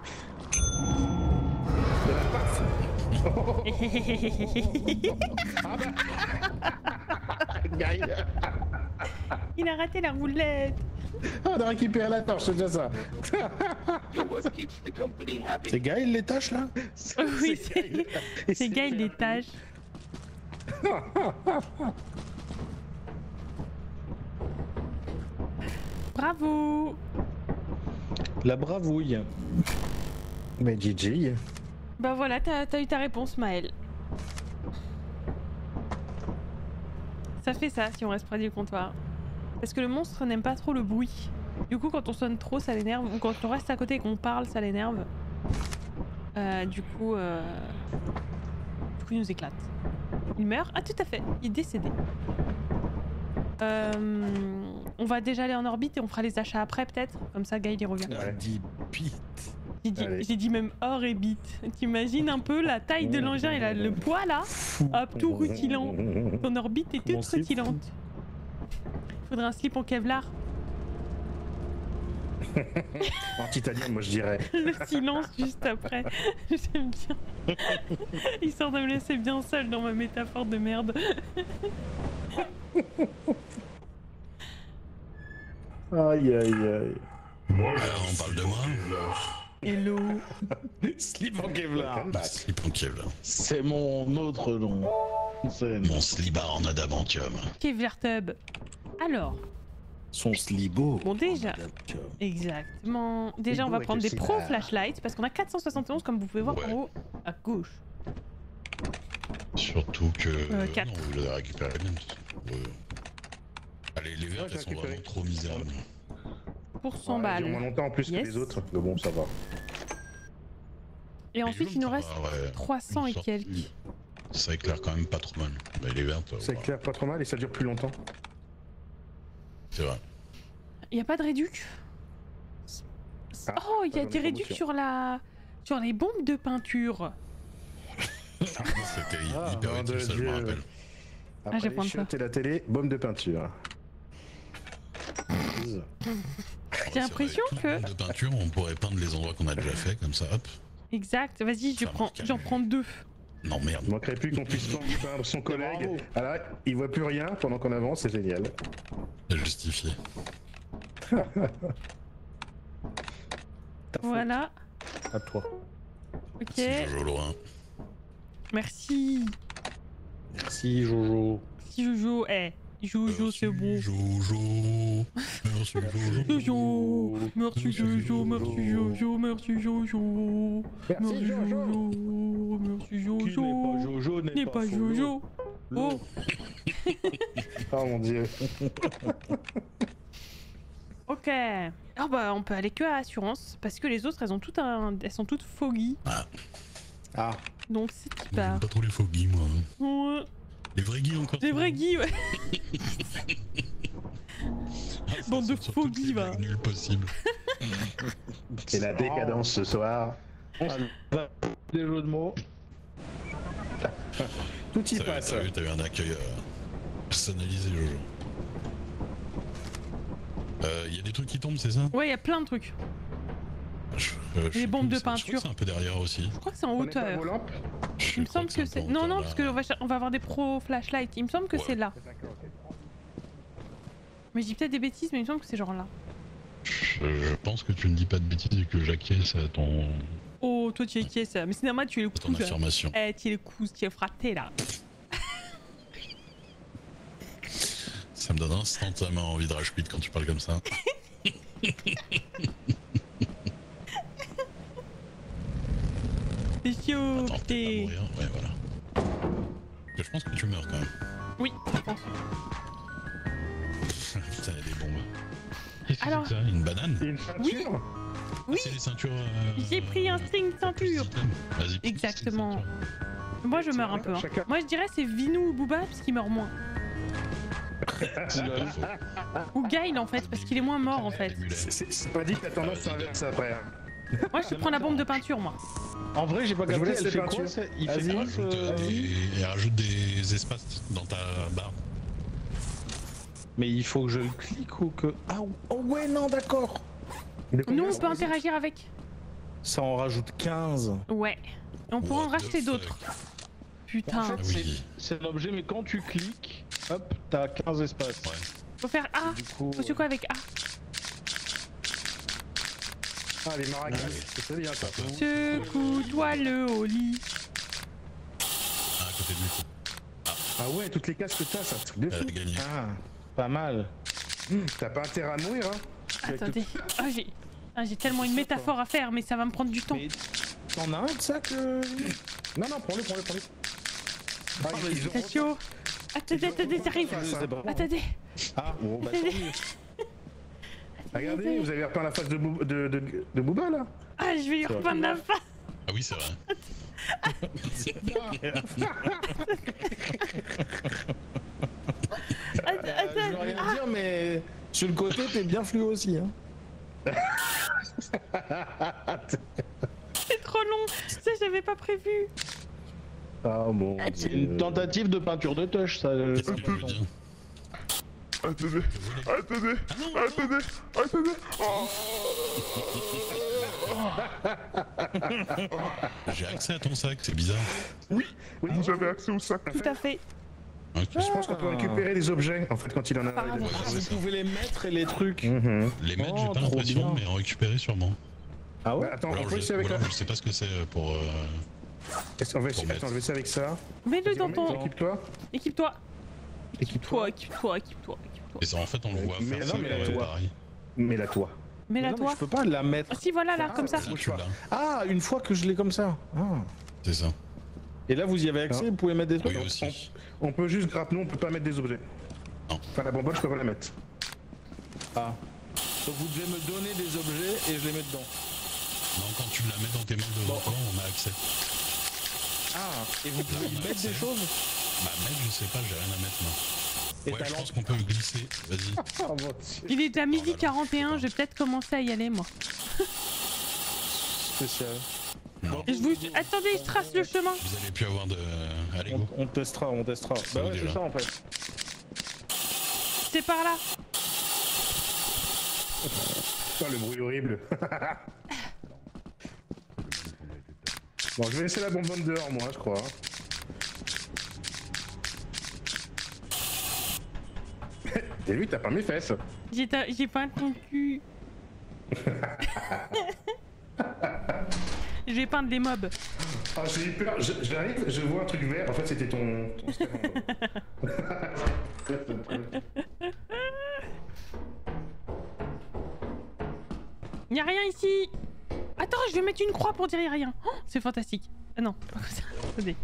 Ah bah... Gaï. Il a raté la roulette. On a récupéré la torche, c'est déjà ça. C'est Gaël les tâches là? Oui, c'est c'est Gaël les tâches. Bravo. La bravouille. Mais G G. Bah voilà, t'as t'as eu ta réponse, Maël. Ça fait ça si on reste près du comptoir. Parce que le monstre n'aime pas trop le bruit. Du coup, quand on sonne trop, ça l'énerve. Ou quand on reste à côté et qu'on parle, ça l'énerve. Euh, du coup, euh... du coup, il nous éclate. Il meurt? Ah, tout à fait. Il est décédé. Euh... On va déjà aller en orbite et on fera les achats après, peut-être. Comme ça, Gaël y revient. Ouais. dix bits. J'ai dit, Allez. j'ai dit même or et bit. T'imagines un peu la taille de l'engin et la- le poids là? Hop, tout rutilant. Ton orbite est toute Mon slip. rutilante. Faudrait un slip en Kevlar. En titanium, moi je dirais. Le silence juste après. J'aime bien. Histoire de me laisser bien seul dans ma métaphore de merde. Aïe aïe aïe. Alors, on parle de moi. Hello. Slip en Kevlar. Bah, slip en Kevlar. C'est mon autre nom. C'est Mon slibard en adamantium. Kevlar Tub. Alors, son slibo. bon déjà. Exactement. Déjà, on va avec prendre le des pro cigare. flashlights parce qu'on a quatre cent soixante et onze comme vous pouvez voir Ouais. en haut à gauche. Surtout que. Euh, quatre. Non, vous l'avez récupéré même. Ouais. Allez, les vertes, Ouais, j'ai elles sont récupéré. vraiment trop misérables. Pour cent Ouais, dure moins balles. longtemps en plus Yes. que les autres, mais bon, ça va. Et ensuite, il nous reste ouais, trois cents et une sorte- quelques. Ça éclaire quand même pas trop mal. Bah, les vertes, C'est ouais, clair, pas trop mal et ça dure plus longtemps. c'est vrai. Il y a pas de réduc? Ah, Oh, il y a j'en ai des pas réducs beaucoup. sur la... sur les bombes de peinture. C'était Ah, hyper nom utile, de ça, je me Dieu. rappelle. Après je vais les prendre ça. chiottes et la télé, baume de peinture. J'ai l'impression Toutes que- les bombes de peinture, on pourrait peindre les endroits qu'on a déjà fait, comme ça, hop. Exact, vas-y, je Ça prends, marche, j'en calme. prends deux. Non, merde. Il manquerait plus qu'on puisse peindre son collègue. Bravo. Alors, il voit plus rien pendant qu'on avance, c'est génial. C'est justifié. Voilà, À toi. ok, C'est Jojo loin. merci. Merci Jojo. Merci Jojo, eh, Jojo c'est bon. Jojo. Merci Jojo. Jojo, merci Jojo, merci Jojo, merci Jojo. Merci Jojo, merci Qui Jojo. n'est pas Jojo N'est pas Jojo. Oh, Oh mon dieu. ok. Ah bah on peut aller que à Assurance parce que les autres elles ont toutes un... elles sont toutes foggy. Ah. Donc c'est qui J'aime part. pas trop les faux guis, moi. Ouais. Les vrais guis encore. Des vrais guis, ouais. Ah, ça Bande de sort sur faux toutes les guis, va. blagues nulles possibles. C'est la décadence ce soir. Des jeux de mots. Tout y T'as passe. t'as vu, t'as eu un accueil euh, personnalisé, Jojo. Euh, y a des trucs qui tombent, c'est ça? Ouais, il y a plein de trucs. Je- euh, je sais bombes plus, de c'est- je crois que peinture. C'est un peu derrière aussi. Je crois que c'est en On est pas à hauteur. vos lampes. Je Il me crois semble que un c'est. peu en Non, non, hauteur, parce là. qu'on va, cher- on va avoir des pro flashlights. Il me semble que Ouais. c'est là. D'accord, ok. Mais je dis peut-être des bêtises, mais il me semble que c'est genre là. Je, je pense que tu ne dis pas de bêtises et que j'acquiesce à ton, Oh, toi tu es qui est ça? Mais c'est normal, tu es le ton cousin. affirmation. Eh, tu es le cousin, tu es fraté là. Ça me donne instantanément envie de rage quit quand tu parles comme ça. T'es chaud, Attends, peut-être pas t'es. mourir. Ouais, voilà. Je pense que tu meurs quand même. Oui, je pense. Putain, il y a des bombes. Qu'est-ce que Alors- c'est que ça? Une banane? Et une ceinture. Oui. C'est les ceintures. euh, J'ai pris un string ceinture. Vas-y. prends Exactement. cette ceinture. Moi je meurs un peu. Hein. Chacun- Moi je dirais c'est Vinou ou Booba parce qu'il meurt moins. C'est pas faux. Ou Gail en fait parce qu'il est moins mort en fait. C'est- C'est c'est pas dit que la tendance s'inverse après. hein. Moi je prends la bombe de peinture moi. En vrai, j'ai pas Je vous capté, laisse elle les fait peintures. quoi ça Il fait Vas-y. quoi Rajoute, euh, ce... des... et rajoute des espaces dans ta barre. Mais il faut que je le clique ou que... Ah oh ouais, non, d'accord. Il est combien, Nous on ça peut interagir avec. Ça en rajoute quinze. Ouais. Et on pourra en What the racheter fuck. d'autres. Putain. En fait, Ah oui. c'est- c'est l'objet, mais quand tu cliques, hop, t'as quinze espaces. Ouais. Faut faire A. Du coup, Faut sur quoi avec A? Ah, les maracas, Ouais. c'est bien ça. Secoue-toi le au lit. Ah, à côté de lui. Ah ouais, toutes les cases que t'as, c'est un truc de Elle fou. a gagné. Ah, pas mal. Hum, T'as pas intérêt à mourir, hein. Attendez. Ah, j'ai ah, j'ai tellement une métaphore à faire, mais ça va me prendre du temps. Mais t'en as un de ça que... Non, non, prends-le, prends-le, prends-le. Ah, ils ont- C'est chaud. Attendez, attendez, ça arrive. Ah, ça. Attendez. Ah, bon, bah tant Attendez. mieux. Regardez, vous avez repeint la face de, Bou- de, de, de Booba, là. Ah, je vais lui reprendre la face. Ah oui, c'est vrai. Attends, Euh, je veux attends. rien Ah, dire, mais sur le côté, t'es bien fluo aussi. Hein. c'est trop long. Ça, j'avais pas prévu. Ah, bon. C'est une tentative de peinture de touche, ça. euh, Qu'est-ce que tu veux dire? Attendez, attendez, attendez, attendez. Oh. J'ai accès à ton sac, c'est bizarre. Oui, vous avez accès au sac. Tout à fait. Ok. Je pense qu'on peut récupérer des objets, en fait, quand il en a. Pardon. Ouais, Ah, c'est vous ça. pouvez les mettre et les trucs. Mhm. Les mettre, Oh, j'ai pas trop l'impression, bien. mais en récupérer sûrement. Ah ouais Bah, attends, Ou on alors, peut je, essayer ou avec alors, la... je sais pas ce que c'est pour. Euh... Est-ce- on va essayer- pour Attends, mettre. je vais essayer avec ça. Mets-le dans ton. Équipe-toi. Équipe-toi. Équipe-toi. Équipe-toi, équipe-toi, équipe-toi. Et ça, en fait, on le voit Mais faire non, ça mais quand toi. pareil. Mets-la toi. Mets-la Non, mais toi. je peux pas la mettre. Ah, si, voilà, là, comme ça. Là, tu l'as. Ah, une fois que je l'ai comme ça. Ah. C'est ça. Et là, vous y avez accès, Ah. vous pouvez mettre des trucs. Oui, aussi. On peut juste grappiller, on peut pas mettre des objets. Non. Enfin, la bonbonne, je peux pas la mettre. Ah. Donc vous devez me donner des objets et je les mets dedans. Non, quand tu la mets dans tes mains devant toi, on a accès. Ah. Et vous pouvez y On a mettre accès. des choses. Bah, mettre, je sais pas, j'ai rien à mettre, moi. Et Ouais, ta je lampe. pense qu'on peut glisser. Vas-y. Ah, mon Dieu. Il est à midi Oh là là, quarante et un, je sais je vais peut-être commencer à y aller, moi. Spécial. Non. Et je vous... Attendez, je trace le chemin. Vous allez plus avoir de. Allez, On, go. on testera, on testera. C'est Bah où ouais, c'est déjà ça en fait. C'est par là. Putain, le bruit horrible. Bon, je vais laisser la bonbonne dehors, moi, je crois. Et lui, t'as pas mes fesses. J'ai ta- j'ai pas ton cul. Je vais peindre des mobs. Ah, j'ai eu peur. Je- J'arrive, je vois un truc vert. En fait, c'était ton. ton sperme. Y a rien ici. Attends, je vais mettre une croix pour dire y a rien. Oh, c'est fantastique. Ah non, pas comme ça. Attendez.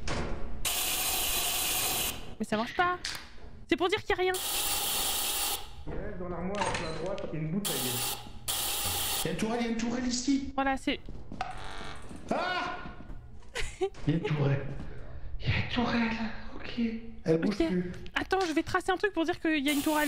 Mais ça marche pas. C'est pour dire qu'il y a rien. Dans l'armoire, à droite, il y a une bouteille. Il y a une tourelle, il y a une tourelle ici. Voilà, c'est... Ah. Il y a une tourelle. Il y a une tourelle. Ok. Elle bouge Ok. plus. Attends, je vais tracer un truc pour dire qu'il y a une tourelle.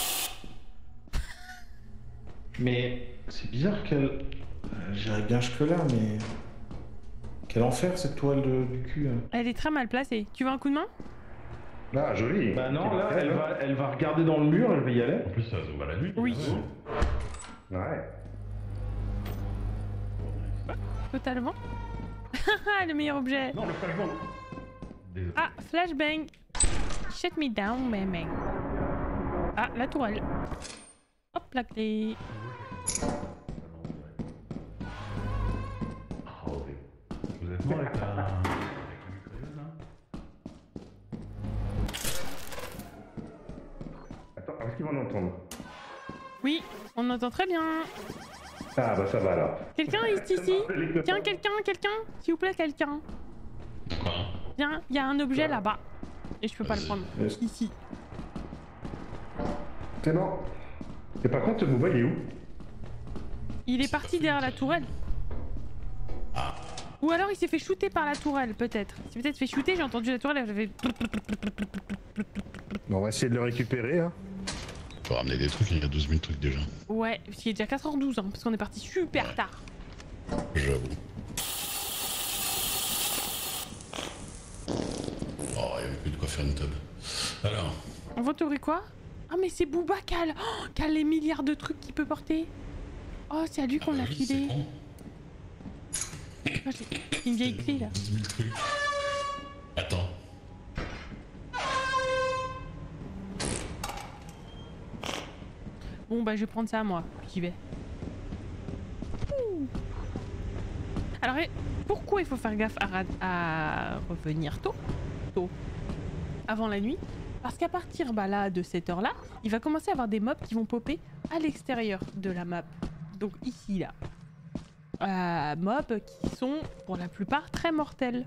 Mais c'est bizarre qu'elle. Euh, J'irais bien jusque-là, mais. Quel enfer cette toile de- du cul. hein. Elle est très mal placée. Tu veux un coup de main? Ah, joli. Bah non, là, elle va, elle va regarder dans le mur, je vais y aller. En plus, ça va la nuit. Oui. Ouais. Totalement. Haha, le meilleur objet. Non, le flashbang. Désolé. Ah, flashbang. Shut me down, bang bang. Ah, la tourelle. Hop, la clé. Vous êtes bon avec la. avec la mitrailleuse, là? Attends, est-ce qu'ils vont l'entendre? Oui, on entend très bien. Ah, bah ça va alors. Quelqu'un est ici? Tiens, quelqu'un, quelqu'un? S'il vous plaît, quelqu'un. Quoi? Viens, il y a un objet là-bas. Et je peux pas le Vas-y. prendre. Vas-y. Ici. C'est bon. Et par contre, Booba, il est où? Il est C'est parti pas derrière fait, la ça. tourelle. Ah. Ou alors il s'est fait shooter par la tourelle, peut-être. Il s'est peut-être fait shooter, j'ai entendu la tourelle, j'avais... Bon, on va essayer de le récupérer, hein. Faut ramener des trucs, il y a douze mille trucs déjà. Ouais, parce qu'il est déjà quatre heures douze, hein, parce qu'on est parti super tard. J'avoue. Oh, il y avait plus de quoi faire une table. Alors, On va tourner quoi? Ah mais c'est Booba qui a, le- oh, qui a les milliards de trucs qu'il peut porter. Oh, c'est à lui qu'on ah l'a bah oui, filé. c'est con. Ah, j'ai une vieille clé là. douze mille trucs. Attends. Bon bah je vais prendre ça à moi, j'y vais. Ouh. Alors et pourquoi il faut faire gaffe à, à revenir tôt, tôt, avant la nuit? Parce qu'à partir bah, là, de cette heure-là, il va commencer à avoir des mobs qui vont popper à l'extérieur de la map. Donc ici, là. Euh, mobs qui sont, pour la plupart, très mortels.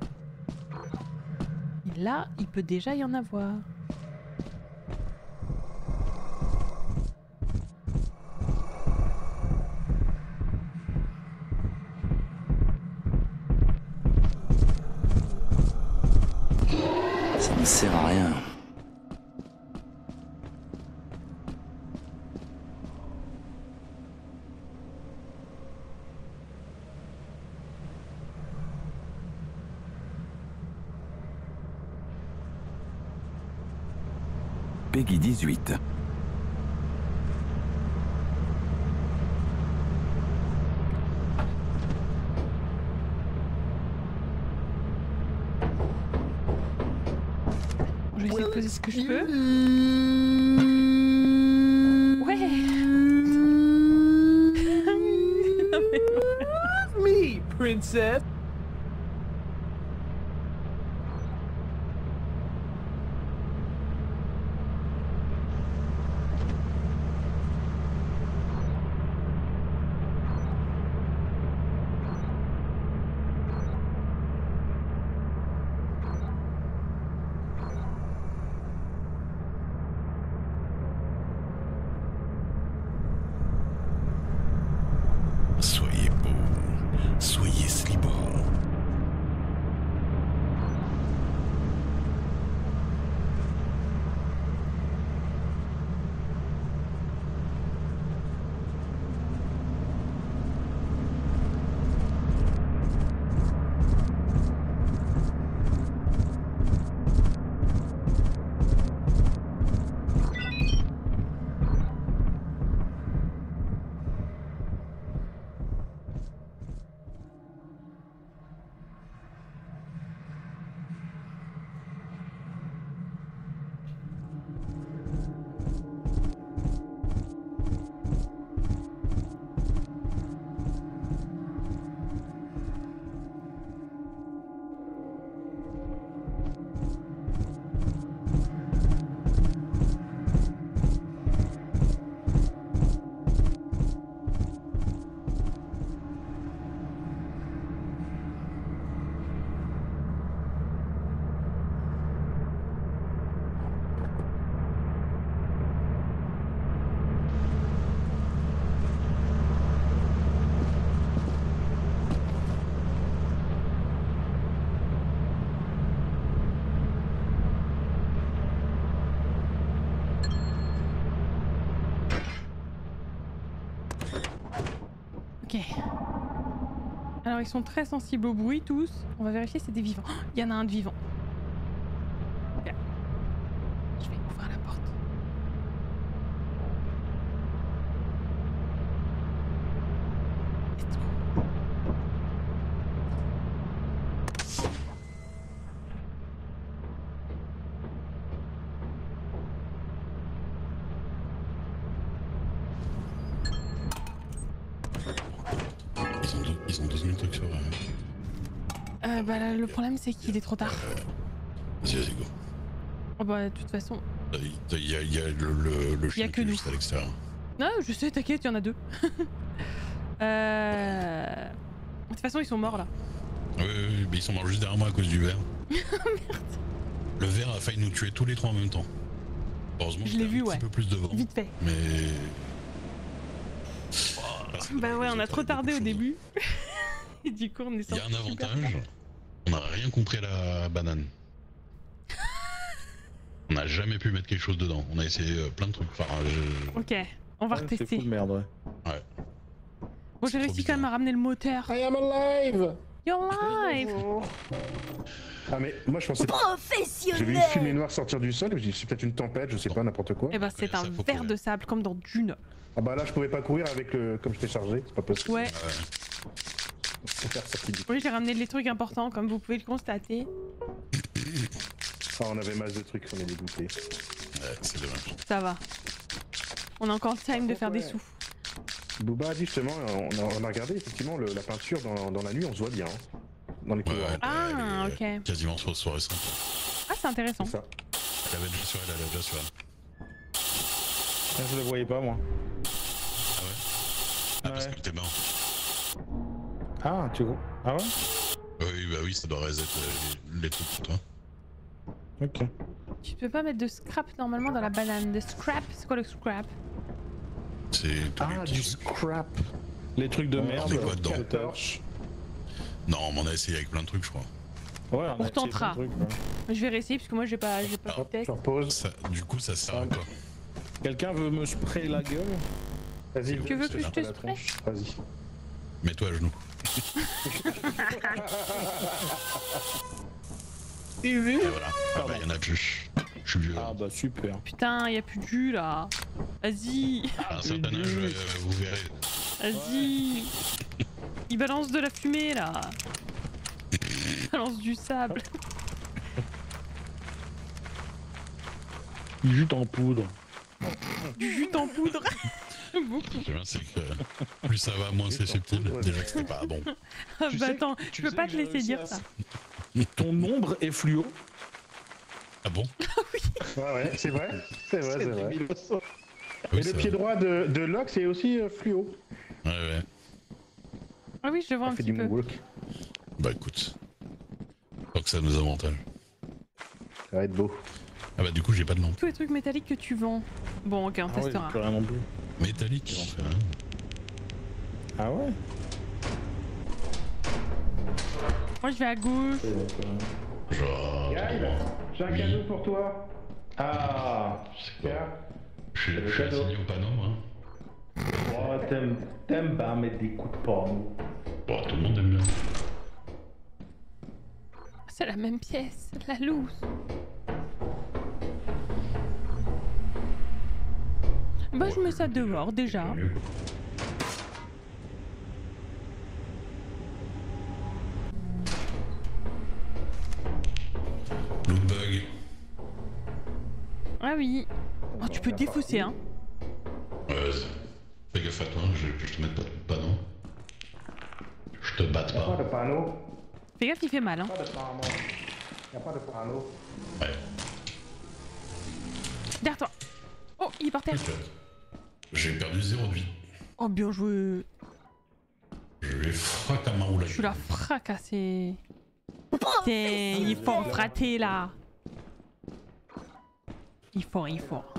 Et là, il peut déjà y en avoir. Ça ne sert à rien. Peggy dix-huit. Je vais essayer de poser ce que je peux. Ouais. Me, princess. Soyez beau, soyez slibon. Ok. Alors ils sont très sensibles au bruit tous. On va vérifier si c'est des vivants. Oh, il y en a un de vivant. Ok. Je vais ouvrir la porte. Let's go. Ils ont, deux, ils ont douze mille trucs sur... Euh... Euh, bah là, le problème c'est qu'il est trop tard. Vas-y, vas-y, go. Oh, bah de toute façon. Il y a, il y a le, le, le chien que qui est nous. juste à l'extérieur. Non, je sais, t'inquiète, il y en a deux. euh... De toute façon, ils sont morts là. Oui, oui, oui, mais ils sont morts juste derrière moi à cause du verre. Merde. Le verre a failli nous tuer tous les trois en même temps. Heureusement, Je l'ai vu, un ouais. petit peu plus de vent. Vite fait. Mais... Bah ouais, on a trop tardé au début. Et du coup, on est Il y sorti. a un avantage, on n'a rien compris à la banane. On n'a jamais pu mettre quelque chose dedans. On a essayé euh, plein de trucs. Enfin, je... Ok, on va Ouais, c'est retester. fou de merde, ouais. Ouais. Bon, j'ai réussi quand même à ramener le moteur. I am alive. You're live. Ah mais moi je pensais... J'ai vu une fumée noire sortir du sol et je me suis dit c'est peut-être une tempête, je sais pas, n'importe quoi. Eh ben c'est un verre de sable comme dans Dune. Ah bah là je pouvais pas courir avec le... comme j'étais chargé, c'est pas possible. Ouais. Faut faire ça plus vite. Oui, j'ai ramené les trucs importants comme vous pouvez le constater. Ah on avait masse de trucs, on est dégoûtés. Ouais, c'est dommage. Ça va. On a encore le time de faire des sous. Booba a dit justement, on a, on a regardé effectivement le, la peinture dans, dans la nuit, on se voit bien. Hein, dans les couloirs. Ouais, Ah, euh, ok. Quasiment phosphorescent. Ah, c'est intéressant. C'est ça. Elle avait déjà sur elle, elle avait déjà sur elle. Ah, je le voyais pas moi. Ah ouais Ah, parce Ouais. que t'es mort. Ah, tu vois. Ah ouais? Oui, bah oui, ça doit reset les, les trucs pour toi. Ok. Tu peux pas mettre de scrap normalement dans la banane. De scrap? C'est quoi le scrap? C'est tous les Ah, petits du trucs. scrap. Les trucs de On merde. met quoi dedans? de torche. Non, on m'en a essayé avec plein de trucs, je crois. Ouais, on, On a essayé retentera. plein de trucs, ouais. Je vais réessayer parce que moi j'ai pas, j'ai pas Alors, de test. Je repose. Ça, du coup, ça sert à quoi? Quelqu'un veut me sprayer la gueule? Vas-y. Tu veux que je te la spraye? tronche. Vas-y. Mets-toi à genoux. Et voilà. Ah bah, y'en a plus. Je suis vieux. Ah bah super. Putain, y a plus de jus là. Vas-y, À un certain âge, euh, vous verrez. vas-y. Il balance de la fumée là. Il balance du sable. Il jute en poudre. Du jus en poudre. Beaucoup. Ce bien, c'est que plus ça va, moins c'est subtil. Déjà que c'était pas bon. Ah Tu bah sais- attends, tu je peux sais pas que te j'ai laisser réussi dire à- ça. Ton ombre est fluo. Ah bon? Ouais, ouais, c'est vrai. C'est vrai, c'est vrai. Oui, Et ça le pied va. droit de, de Locke, c'est aussi euh, fluo. Ouais, ouais. Ah oui, je le vois Ça un fait petit du peu. moonwalk. Bah écoute. Tant que ça nous avantage. Ça va être beau. Ah bah du coup, j'ai pas de lampe. Tous les trucs métalliques que tu vends. Bon, ok, on Ah ouais, testera. j'ai plus rien non plus. Métallique. j'en fais rien. Ah ouais? Moi je vais à gauche. Genre. j'ai un Oui. cadeau pour toi. Ah. C'est quoi? Tiens. Je suis- je suis cadeau. assigné au panneau, moi. Oh, t'aimes, t'aimes pas mettre des coups de porno. Bon, tout le monde aime bien. C'est la même pièce, la loose. Bah je mets ça dehors déjà. Mieux. Loot bug. Ah oui. Oh, tu peux défausser hein. Ouais, c'est- fais gaffe à toi, je, que je te mette pas de panneau. Je te batte Pas pas. de panneau. Fais gaffe, il fait mal hein. Pas de panneau. Y'a pas de panneau. Ouais. Derrière toi. Oh, il est par terre. J'ai perdu zéro de vie. Oh bien joué. Je vais frac à ma roulade. Tu l'as fracassé. Putain, il est fort fraté là. Il est fort, il est fort.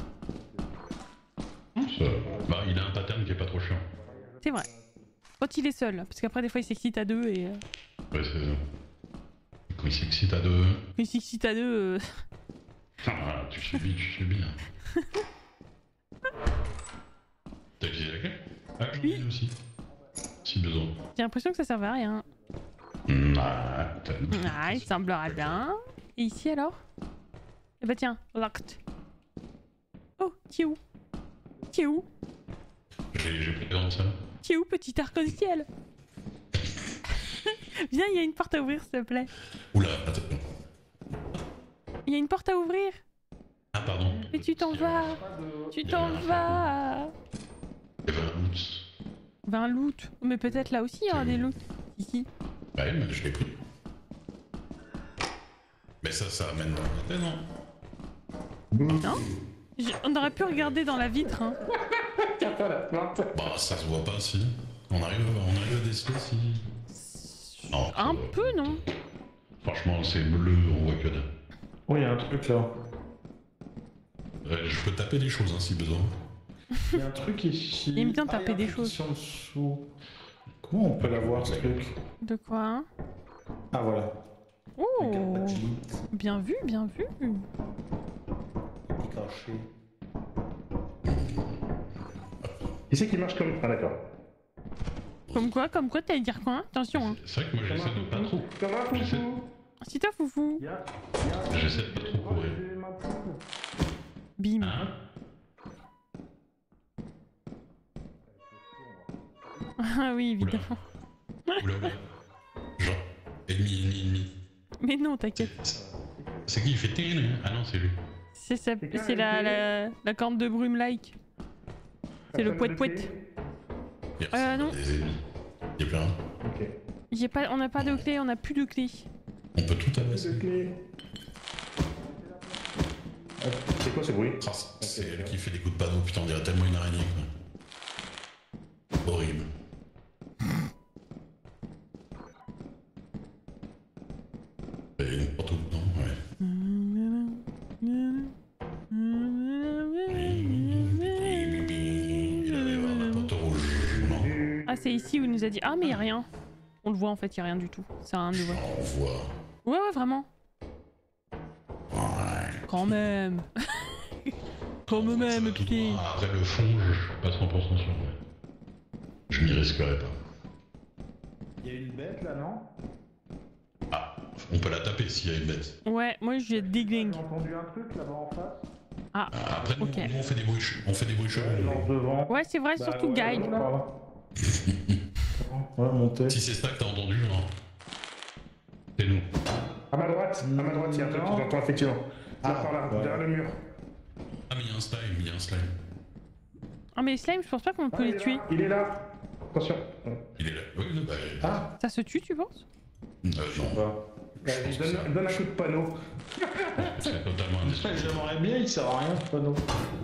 Ça- Bah, il a un pattern qui est pas trop chiant. C'est vrai. Quand il est seul, parce qu'après des fois il s'excite à deux et... euh, Ouais, c'est. Quand il s'excite à deux. Quand il s'excite à deux... euh, Ah, tu subis, tu subis. hein. T'as utilisé la clé? Ah, j'en ai une aussi. Si besoin. J'ai l'impression que ça servait à rien. Ah, t'as- Ah, il semblerait bien. Et ici alors? Eh bah tiens, locked. Oh, t'es où? T'es où? J'ai j'ai pris dans ça. T'es où, petit arc-en-ciel? Viens, il y a une porte à ouvrir, s'il te plaît. Oula, attends. Il y a une porte à ouvrir. Ah, pardon. Et tu t'en vas. Tu t'en vas. Il y avait un loot. vingt loot. Mais peut-être là aussi il y aura des loots. Ici. Bah, oui, mais je l'ai pris. Mais ça, ça amène dans la tête, non? Non? J'ai- On aurait pu regarder dans la vitre. Hein. Bah, ça se voit pas si. On arrive, on arrive à déceler si. Non, ça Un va. peu, non? Franchement, c'est bleu, on voit que dalle. Oh, il y a un truc là. Ouais, je peux taper des choses hein, si besoin. Il y a un truc ici. Il aime bien Ah, taper il y a un des truc choses. ici en dessous. Comment on peut l'avoir ce truc? De quoi hein? Ah voilà. Oh, Regarde, Batiste. bien vu, bien vu. Il est caché. Qui c'est qui marche comme. Ah, d'accord. Comme quoi, comme quoi, t'allais dire quoi? Attention, hein. C'est vrai que moi j'essaie de pas trop. Comment, J'essaie foufou? Si toi, foufou. Y'a. j'essaie de pas trop courir. Bim. Hein? Ah oui, Oula. évidemment. Oula, oula. Genre, ennemi, ennemi, ennemi. Mais non, t'inquiète. C'est qui il fait télé? Ah non, c'est lui. C'est ça- c'est la, la, la corne de brume like. C'est le Personne pouet de pouet. clé Yes. Euh, non. Il y a plus rien. Ok. J'ai pas, on n'a pas de clé, on n'a plus de clé. On peut tout Plus avancer. de clé. Oh, c'est quoi ce bruit? Ah, c'est elle qui fait des coups de panneau, putain, on dirait tellement une araignée quoi. Horrible. Et une porte où? Non, ouais. Il allait y avoir la porte rouge, non? Ah, c'est ici où il nous a dit. Ah, mais il y a rien. On le voit en fait, il y a rien du tout. C'est un de On voit. Ouais, ouais, vraiment. Ouais. Quand même. Quand même, Tout putain. droit. Après le fond, je suis pas cent pour cent sûr. mais Je m'y risquerai pas. Il y a une bête là, non? Ah, on peut la taper s'il y a une bête. Ouais, moi j'ai diggling. J'ai entendu un truc là-bas en face. Ah, Ah, après, nous, ok. nous, on fait des bruits, ch- on fait des bruits chelous. Genre devant. Ouais, c'est vrai, Bah surtout ouais, guide. par là. Ouais, montez. Si c'est ça que t'as entendu, non? C'est nous. À ma droite, à ma droite, il y a un truc que Non. j'entends effectivement. Là, Ah, par là, ouais. derrière le mur. Ah, mais il y a un slime, il y a un slime. Ah, mais les slimes, je pense pas qu'on peut Ah, il les est tuer. là, Il est là. Attention. Il est là. Oui, bah. Ah, Ça se tue, tu penses? Euh, non, bah. Vas-y, donne, donne un coup de panneau. c'est totalement indestructible. J'aimerais bien, il sert à rien ce panneau.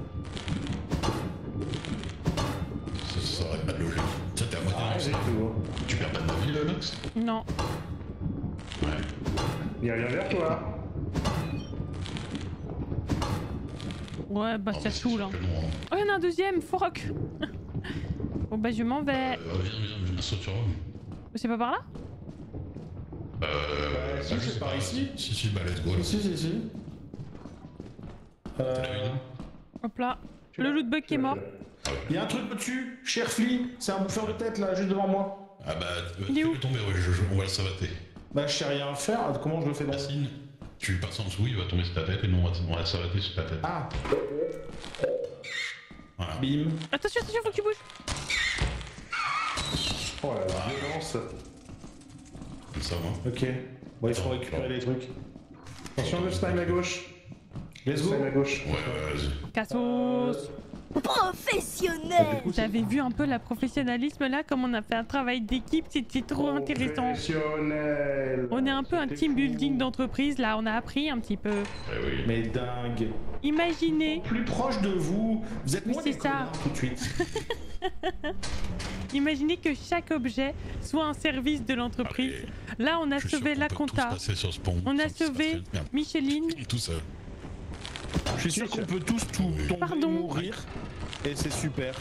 Ça, ça aurait pas de logique. Ça, t'es à moitié dans le J'ai slime. tout. Tu perds pas de vie, là, Lox? Non. Ouais. Il revient vers toi. Ouais, bah Non, ça mais c'est saoule. Hein. simplement, hein. Oh, il y en a un deuxième, fuck. Bon, bah je m'en vais. Euh, viens, viens, viens, saute sur moi. C'est pas par là? Euh. Bah, si, je c'est sais par pas. ici. Si, si, bah, let's go. là. Si, si, si. T'as la Euh, une? Hop là. Le loot bug qui est mort. Il y a un truc au-dessus, cher Flea, c'est un bouffeur de tête là, juste devant moi. Ah, bah, Il est fais-le où tomber, ouais, je- je- on va le savater. Bah, je sais rien faire, comment je le fais donc? Racine, tu passes en dessous, il va tomber sur ta tête et nous, on va, on va le savater sur ta tête. Ah, Voilà. bim. Attention, attention, faut que tu bouges. Oh la violence. Comme ça, moi. Ok. Bon, il faut récupérer les trucs. Attention, le slime à gauche. Let's go. Slime à gauche. Ouais, ouais, vas-y. Cassos. Professionnel. Vous avez vu un peu la professionnalisme là, comme on a fait un travail d'équipe, c'était trop intéressant. Professionnel. On est un peu un C'était team fou. building d'entreprise là, on a appris un petit peu. Ouais, oui. Mais dingue. Imaginez, Plus proche de vous, vous êtes Oui, moins c'est des ça. connards tout de suite. imaginez que chaque objet soit un service de l'entreprise. Allez, Là, on a je suis sûr sauvé qu'on la peut tous compta. passer sur ce pont On a sans que ça sauvé fasse de merde. Micheline. Tout seul. Je suis sûr qu'on peut tous tout tomber, Pardon. mourir. Et c'est super.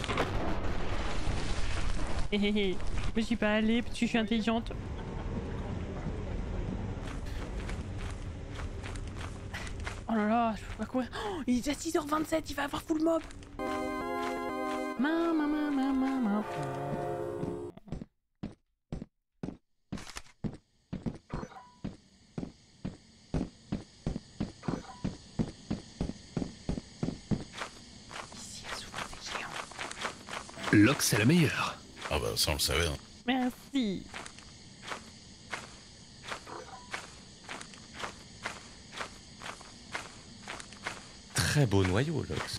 Hé hé hé. Je suis pas allée parce que je suis intelligente. Oh là là, je peux pas courir. Oh, il est déjà six heures vingt-sept, il va avoir full mob. Ma, ma, ma, ma, ma, ma. Ici, il y a souvent des géants. L'Ox, c'est la meilleure. Ah bah ça on le savait. Hein. Merci. Très beau noyau, Lox.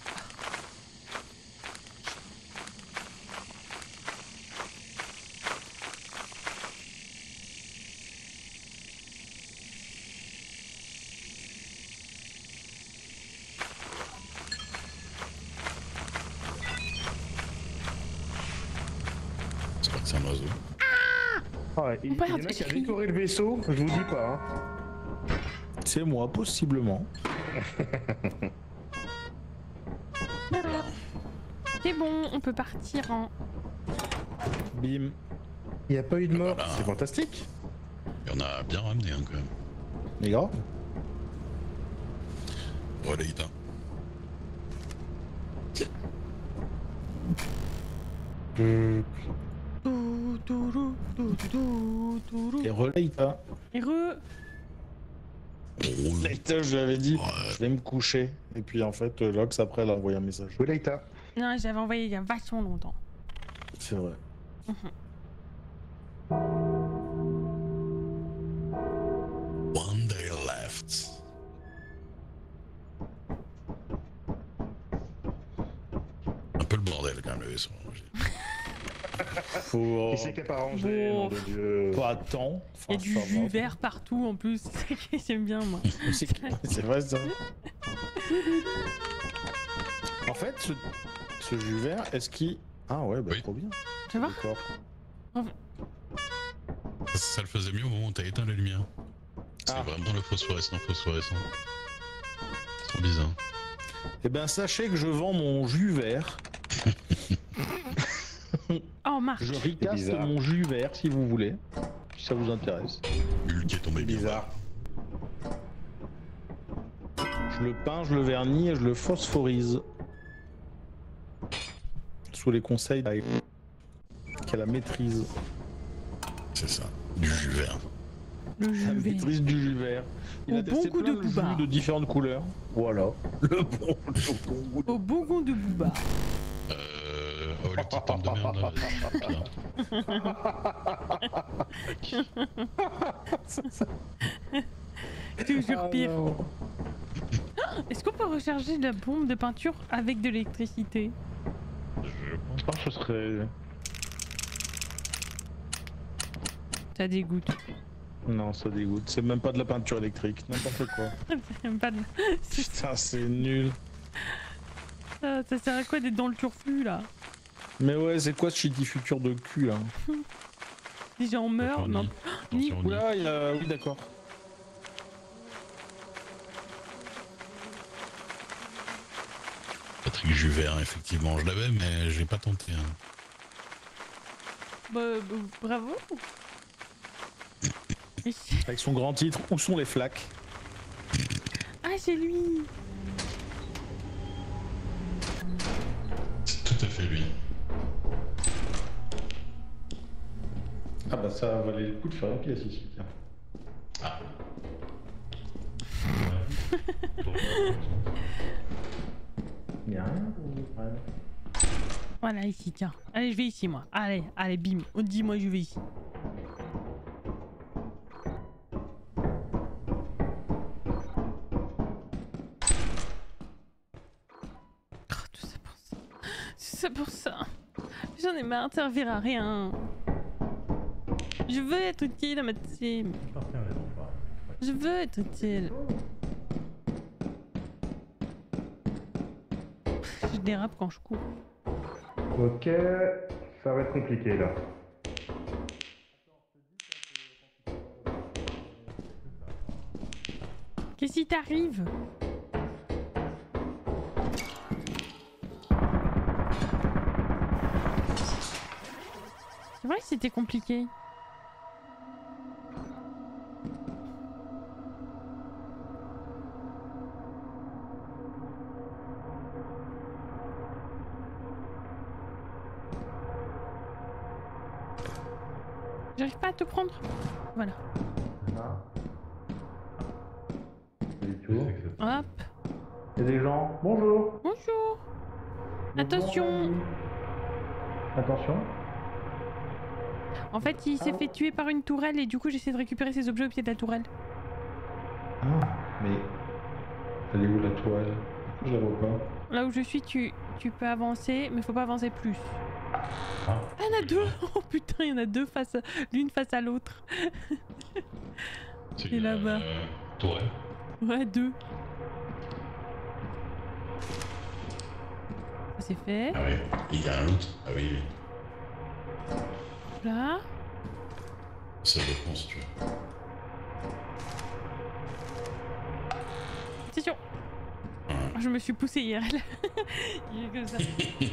C'est pas que c'est un oiseau. Ah ouais, il, il y en a qui a décoré le vaisseau, je vous dis pas. Hein. C'est moi, possiblement. C'est bon, on peut partir en... Bim. Il n'y a pas eu de mort, Voilà. c'est fantastique. Et on a bien ramené hein, quand même. Les gars. Relais Ita. Tou, tourou, tou, tou, tourou. Et relais pas. Et re... Later, je lui avais dit, je vais me coucher. Et puis en fait, euh, Lox après, elle a envoyé un message. Oui, Leïta. Non, j'avais envoyé il y a vachement longtemps. C'est vrai. One day left. Un peu le bordel quand même le vaisseau. Faut... Qui c'est qui a pas rangé, Bon. nom de Dieu. Pas tant. Il y a du jus vert partout en plus. C'est ça que j'aime bien moi. C'est c'est vrai ça. En fait, ce, ce jus vert, est-ce qu'il... Ah ouais, bah Oui. trop bien. Tu vois? D'accord. Ça, ça le faisait mieux au moment où t'as éteint la lumière. C'est Ah. vraiment le phosphorescent, phosphorescent. C'est trop bizarre. Eh ben sachez que je vends mon jus vert. Oh Marc. Je ricasse bizarre. mon jus vert si vous voulez. Si ça vous intéresse. Hulk est tombé bien. Bizarre. Je le peins, je le vernis et je le phosphorise. Sous les conseils d'Aïe, qui a la maîtrise. C'est ça, du jus vert. Le La jus vert. maîtrise du jus vert. Il Au a bon testé goût plein de de Booba. jus de différentes couleurs. Voilà. Le bon, le bon goût. Au bon goût de Booba. Euh... Oh, les petites pommes de merde, là. Toujours pire. Ah non. Est-ce qu'on peut recharger la bombe de peinture avec de l'électricité? Je pense pas que ce serait... Ça dégoûte. Non, ça dégoûte. C'est même pas de la peinture électrique. N'importe quoi. J'aime pas de... Putain, c'est nul. ça, ça sert à quoi d'être dans le turfu là? Mais ouais, c'est quoi ce shitty futur de cul là? Les gens meurent? Non. Ni- Attention, Nick. Oula, il y a... oui d'accord. Patrick jus vert, effectivement, je l'avais, mais j'ai pas tenté. Hein. Bah, bah, bravo. Avec son grand titre, où sont les flaques? Ah, c'est lui. C'est tout à fait lui. Ah bah ça valait le coup de faire une pièce ici, tiens. Ah. Y'a rien. Voilà, ici, tiens. Allez, je vais ici, moi. Allez, allez, bim. On dit, moi, je vais ici. Oh, tout ça pour ça. Tout ça pour ça. J'en ai marre de servir à rien. Je veux être utile à ma team. Je veux être utile. Je dérape quand je cours. Ok, ça va être compliqué là. Qu'est-ce qui t'arrive? C'est vrai que c'était compliqué. J'arrive pas à te prendre. Voilà. Pas du tout. Hop. Y'a des gens. Bonjour. Bonjour. Attention. Attention. En fait, il s'est fait tuer par une tourelle et du coup, j'essaie de récupérer ses objets au pied de la tourelle. Ah, mais... Elle est où la toile? Je la vois pas. Là où je suis, tu, tu peux avancer, mais faut pas avancer plus. Ah, il y en a deux. Oh putain, il y en a deux face à... l'une face à l'autre. C'est Et là-bas. Euh, tourelle. Ouais, deux. Ça c'est fait. Ah ouais, il y a un autre. Ah oui, oui. Là. Ça dépend si tu veux. Attention. Je me suis poussé hier. Il est comme ça.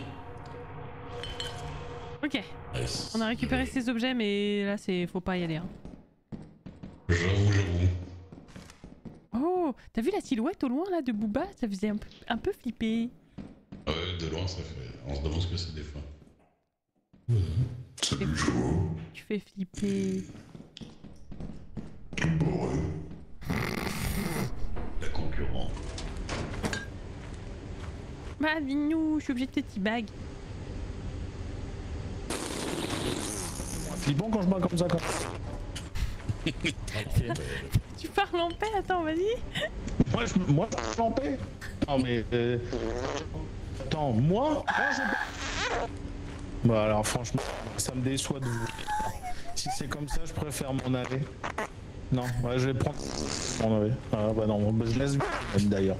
Ok. Yes. On a récupéré ces objets, mais là, c'est faut pas y aller. Hein. J'avoue, j'avoue. Oh, t'as vu la silhouette au loin là de Booba? Ça faisait un peu, un peu flipper. Ouais, de loin, ça fait. On se demande ce que c'est des fois. Salut, Joe. Tu fais flipper. La concurrence. Bah, dis-nous, je suis obligée de te teabag. Flippant quand je parle comme ça, quoi. Tu parles en paix? Attends, vas-y. Moi, je, moi, je parle en paix. Non, mais... Euh... Attends, moi, moi je... Bah alors franchement, ça me déçoit de vous. Si c'est comme ça, je préfère m'en aller. Non, ouais, je vais prendre mon navet. Ah bah non, bah, je laisse même d'ailleurs.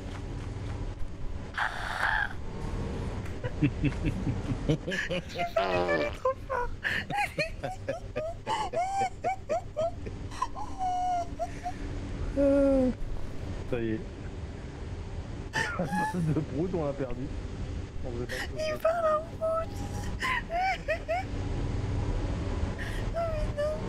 Ça y est. De prout, on l'a perdu. On faisait pas Il parle en prout. Non mais non.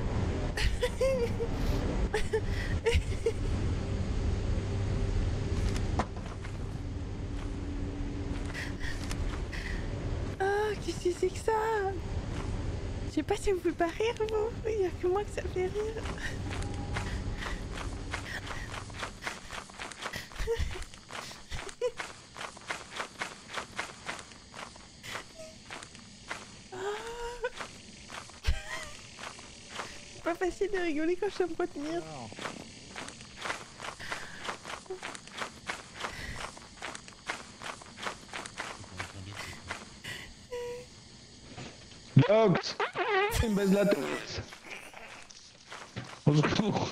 Oh, qu'est-ce que c'est que ça? Je sais pas si vous pouvez pas rire, vous. Il y a que moi que ça fait rire. C'est pas facile de rigoler quand je dois me retenir. Lox, il me baise la tête. Au secours.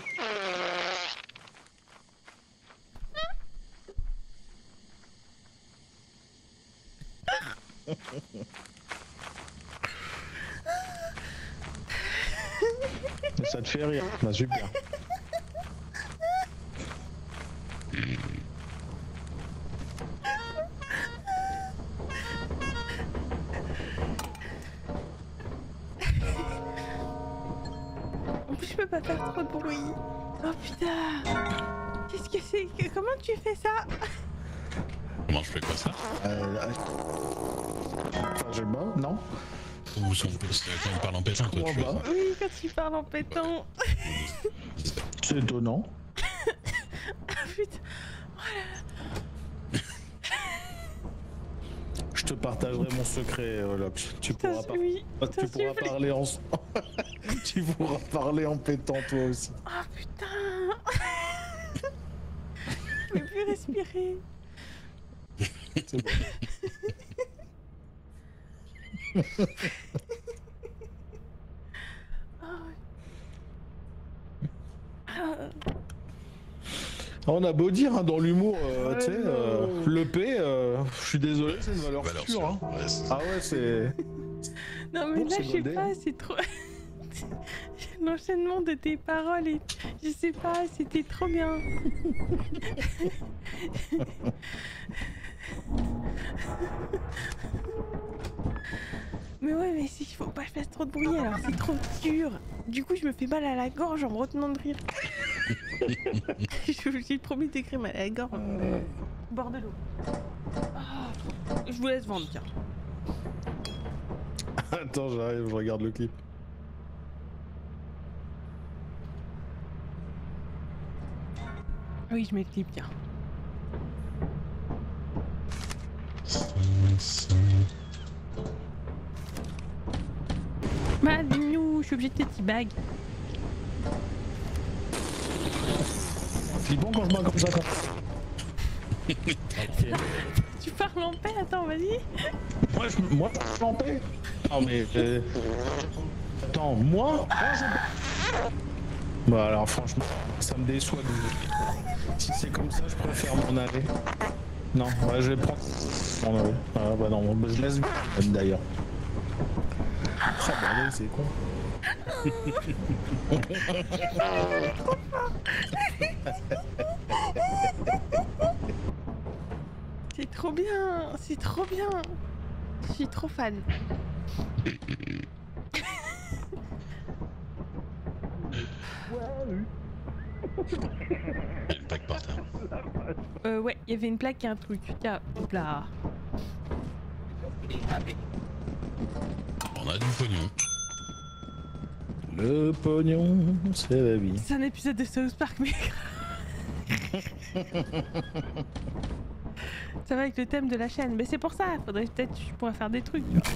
Ça te fait rire, bah super. En plus je peux pas faire trop de bruit. Oh putain. Qu'est-ce que c'est que... Comment tu fais ça? Comment je fais quoi ça? Euh... Enfin, je le bats, non? Ou son poste quand il parle en pétant, toi, tu fais ça? Oui, quand il parle en pétant. C'est étonnant. Ah putain. Oh là là. Je te partagerai mon secret, euh, Lox. Tu Putain, pourras, par... oui. tu Putain, pourras s'il parler en... tu pourras parler en pétant toi aussi. Oh putain. Je peux plus respirer. C'est bon. On a beau dire hein, dans l'humour, euh, tu sais, euh, le P, euh, je suis désolé, c'est une valeur, Valeur sûre. sûre, Hein. ouais, c'est- Ah ouais, c'est. Non mais Bon, là c'est je sais moderne. pas, c'est trop... L'enchaînement de tes paroles et... Je sais pas, c'était trop bien. Mais ouais, mais si, il faut pas que je fasse trop de bruit alors, c'est trop dur. Du coup, je me fais mal à la gorge en me retenant de rire. Je j'ai promis d'écrire mal à la gorge. Bord de l'eau. Oh, je vous laisse vendre, tiens. Attends, j'arrive, je regarde le clip. Oui, je mets le clip, tiens. Bah, dis-nous, je suis obligée de te teabag. Flippant quand je bois comme ça. Quand... Tu parles en paix, attends, vas-y. Moi, je, moi, je suis en paix. Non mais... Euh... Attends, moi, moi je... Bah alors franchement, ça me déçoit de vous. Si c'est comme ça, je préfère m'en aller. Non, ouais, je vais prendre mon navet. Ah bah non, bah, je laisse même d'ailleurs. Ah bordel, c'est con. C'est trop bien, c'est trop bien. Je suis trop fan. Il y a une plaque par terre. Euh, ouais, il y avait une plaque et un truc. Tiens, hop là. On a du pognon. Le pognon, c'est la vie. C'est un épisode de South Park, mais... Ça va avec le thème de la chaîne. Mais c'est pour ça, faudrait peut-être... Je pourrais faire des trucs, tu vois.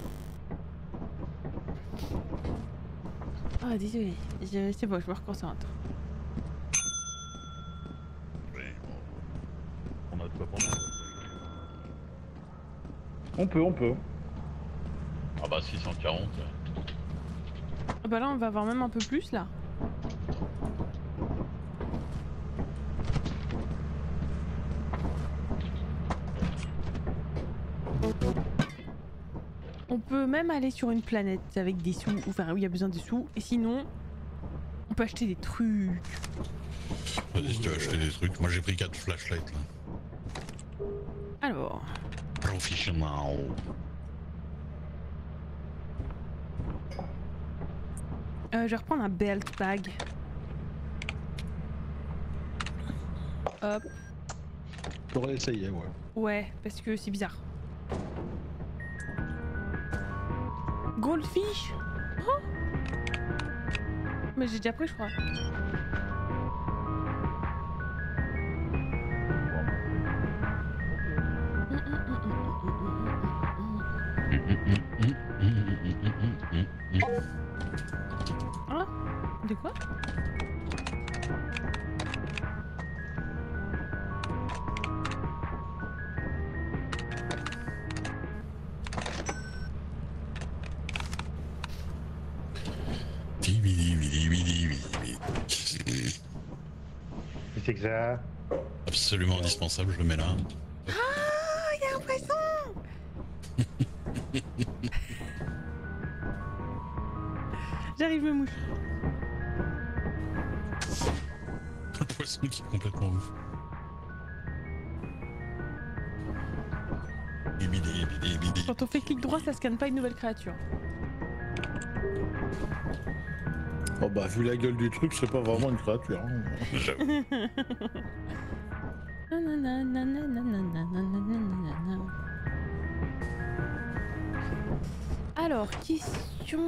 Oh, désolé. Je... C'est bon, je me reconcentre. On a de quoi prendre. On a de quoi prendre. On peut, on peut. six cent quarante. Ah bah là on va avoir même un peu plus là. On peut même aller sur une planète avec des sous, enfin où il y a besoin de sous, et sinon on peut acheter des trucs. Vas-y si tu veux acheter des trucs, moi j'ai pris quatre flashlights là. Alors. Professional. Euh, je vais reprendre un belt bag. Hop. J'aurais essayé, ouais. Ouais, parce que c'est bizarre. Goldfish. Oh, mais j'ai déjà pris, je crois. Ah, de quoi? C'est que ça. Absolument indispensable, je le mets là. Ah, il y a un poisson. J'arrive, me mouche. Un poisson qui est complètement ouf. Quand on fait clic droit, ça scanne pas une nouvelle créature. Oh bah vu la gueule du truc, c'est pas vraiment une créature. Hein. Alors, question...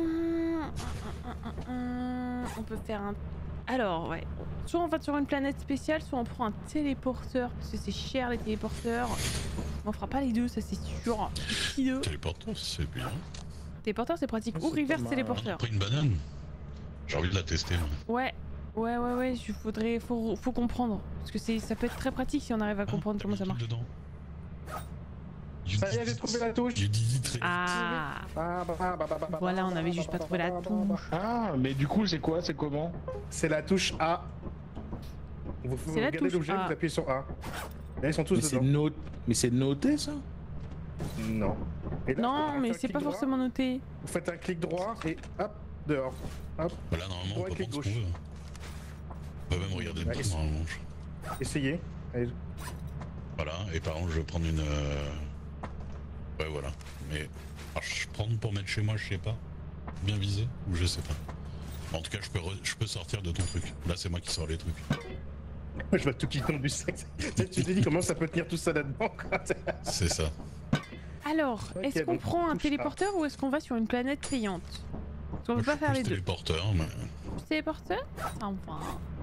On peut faire un... Alors, ouais. Soit on va sur une planète spéciale, soit on prend un téléporteur, parce que c'est cher les téléporteurs. On fera pas les deux, ça c'est sûr. Qui deux Téléporteur, c'est bien. Téléporteur, c'est pratique. Ou reverse téléporteur. Pris une banane. J'ai envie de la tester. Moi. Ouais, ouais, ouais, ouais. Il faudrait, faut, faut comprendre, parce que c'est, ça peut être très pratique si on arrive à comprendre ah, comment ça marche. Dedans. Ça y est, j'ai trouvé la touche. Ah. Voilà, on avait juste pas trouvé la touche. Ah, mais du coup, c'est quoi? C'est comment? C'est la touche A. Vous, vous regardez l'objet, vous appuyez sur A. Là, ils sont tous mais dedans. Not... Mais c'est noté ça? Non. Et là, non, mais c'est pas droit, forcément noté. Vous faites un clic droit et hop, dehors. Hop. Voilà, normalement, on peut prendre ce qu'on veut. On peut même regarder dedans, essa... normalement. Essayez. Allez. Voilà, et par contre, je vais prendre une... Euh... Ouais, voilà. Mais... Alors, je prends pour mettre chez moi, je sais pas. Bien visé, ou je sais pas. En tout cas, je peux, re... je peux sortir de ton truc. Là, c'est moi qui sors les trucs. Je vois tout qui tombe du sac. Tu t'es dit comment ça peut tenir tout ça là-dedans? C'est ça. Alors, okay, est-ce qu'on prend un téléporteur ou est-ce qu'on va sur une planète payante? Parce qu'on peut pas faire les deux. Téléporteur, mais... Téléporteur? Enfin...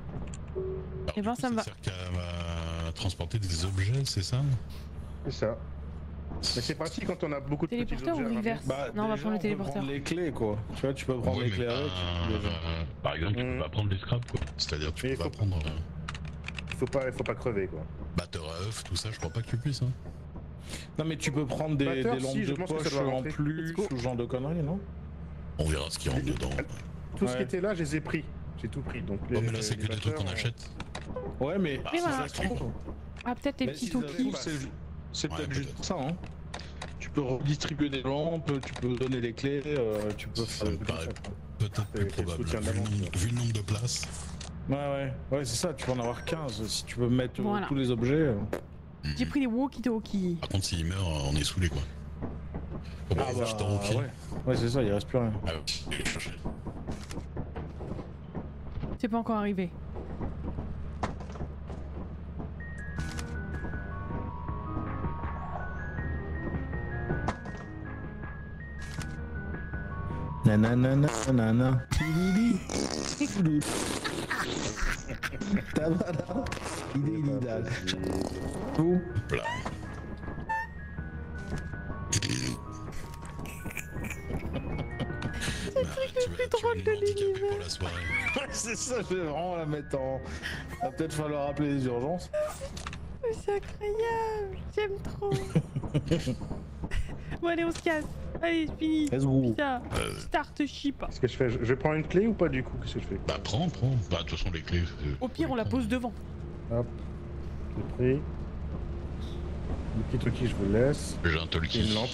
Et ben ça me va. Ça sert qu'à transporter des objets, c'est ça? C'est ça. Mais c'est pratique quand on a beaucoup de téléporteur petits objets. Ou reverse bah, non, on va prendre le téléporteur. Les clés quoi. Tu vois, tu peux prendre oui, les clés avec. Euh, par exemple, tu mmh. peux pas prendre des scraps quoi. C'est-à-dire tu mais peux pas faut... prendre. Il faut pas, il faut pas crever quoi. Batteur à œuf, tout ça, je crois pas que tu puisses. Hein. Non mais tu peux prendre des, Batteur, des lampes si, de poche en plus, ce genre de conneries, non? On verra ce qui rentre dedans. Tout ouais. ce qui était là, je les ai pris. J'ai tout pris. Donc les, oh, mais là, c'est que des trucs qu'on achète. Ouais, mais. Ah, voilà. si ah peut-être les petits toquis. C'est peut-être juste ça, hein. Tu peux redistribuer des lampes, tu peux donner les clés, euh, tu peux faire. Ça me paraît peut-être plus probable. Vu le, nombre, vu le nombre de places. Ouais, ouais. Ouais, c'est ça, tu peux en avoir quinze si tu veux mettre voilà. tous les objets. Euh... Mmh. J'ai pris les walkie-talkies. Par contre, s'il meurt, on est saoulé quoi. Ah bah, ouais, ouais c'est ça, il reste plus rien. Ah, okay. C'est pas encore arrivé. Nanana nanana. Tabada. Il est idéal. Où? Voilà. C'est le truc le plus drôle de l'univers. C'est ça, je vais vraiment la mettre en... Va peut-être falloir appeler les urgences. C'est incroyable, j'aime trop. Bon allez, on se casse. Allez, c'est fini. Let's go. Putain, Euh, start ship. Qu'est-ce que je fais je, je prends une clé ou pas du coup? Qu'est-ce que je fais? Bah prends, prends. Bah de toute façon les clés. euh, Au pire, on la pose devant. Hop. J'ai pris. Le petit truc qui je vous laisse. J'ai un Et talkie. une lampe.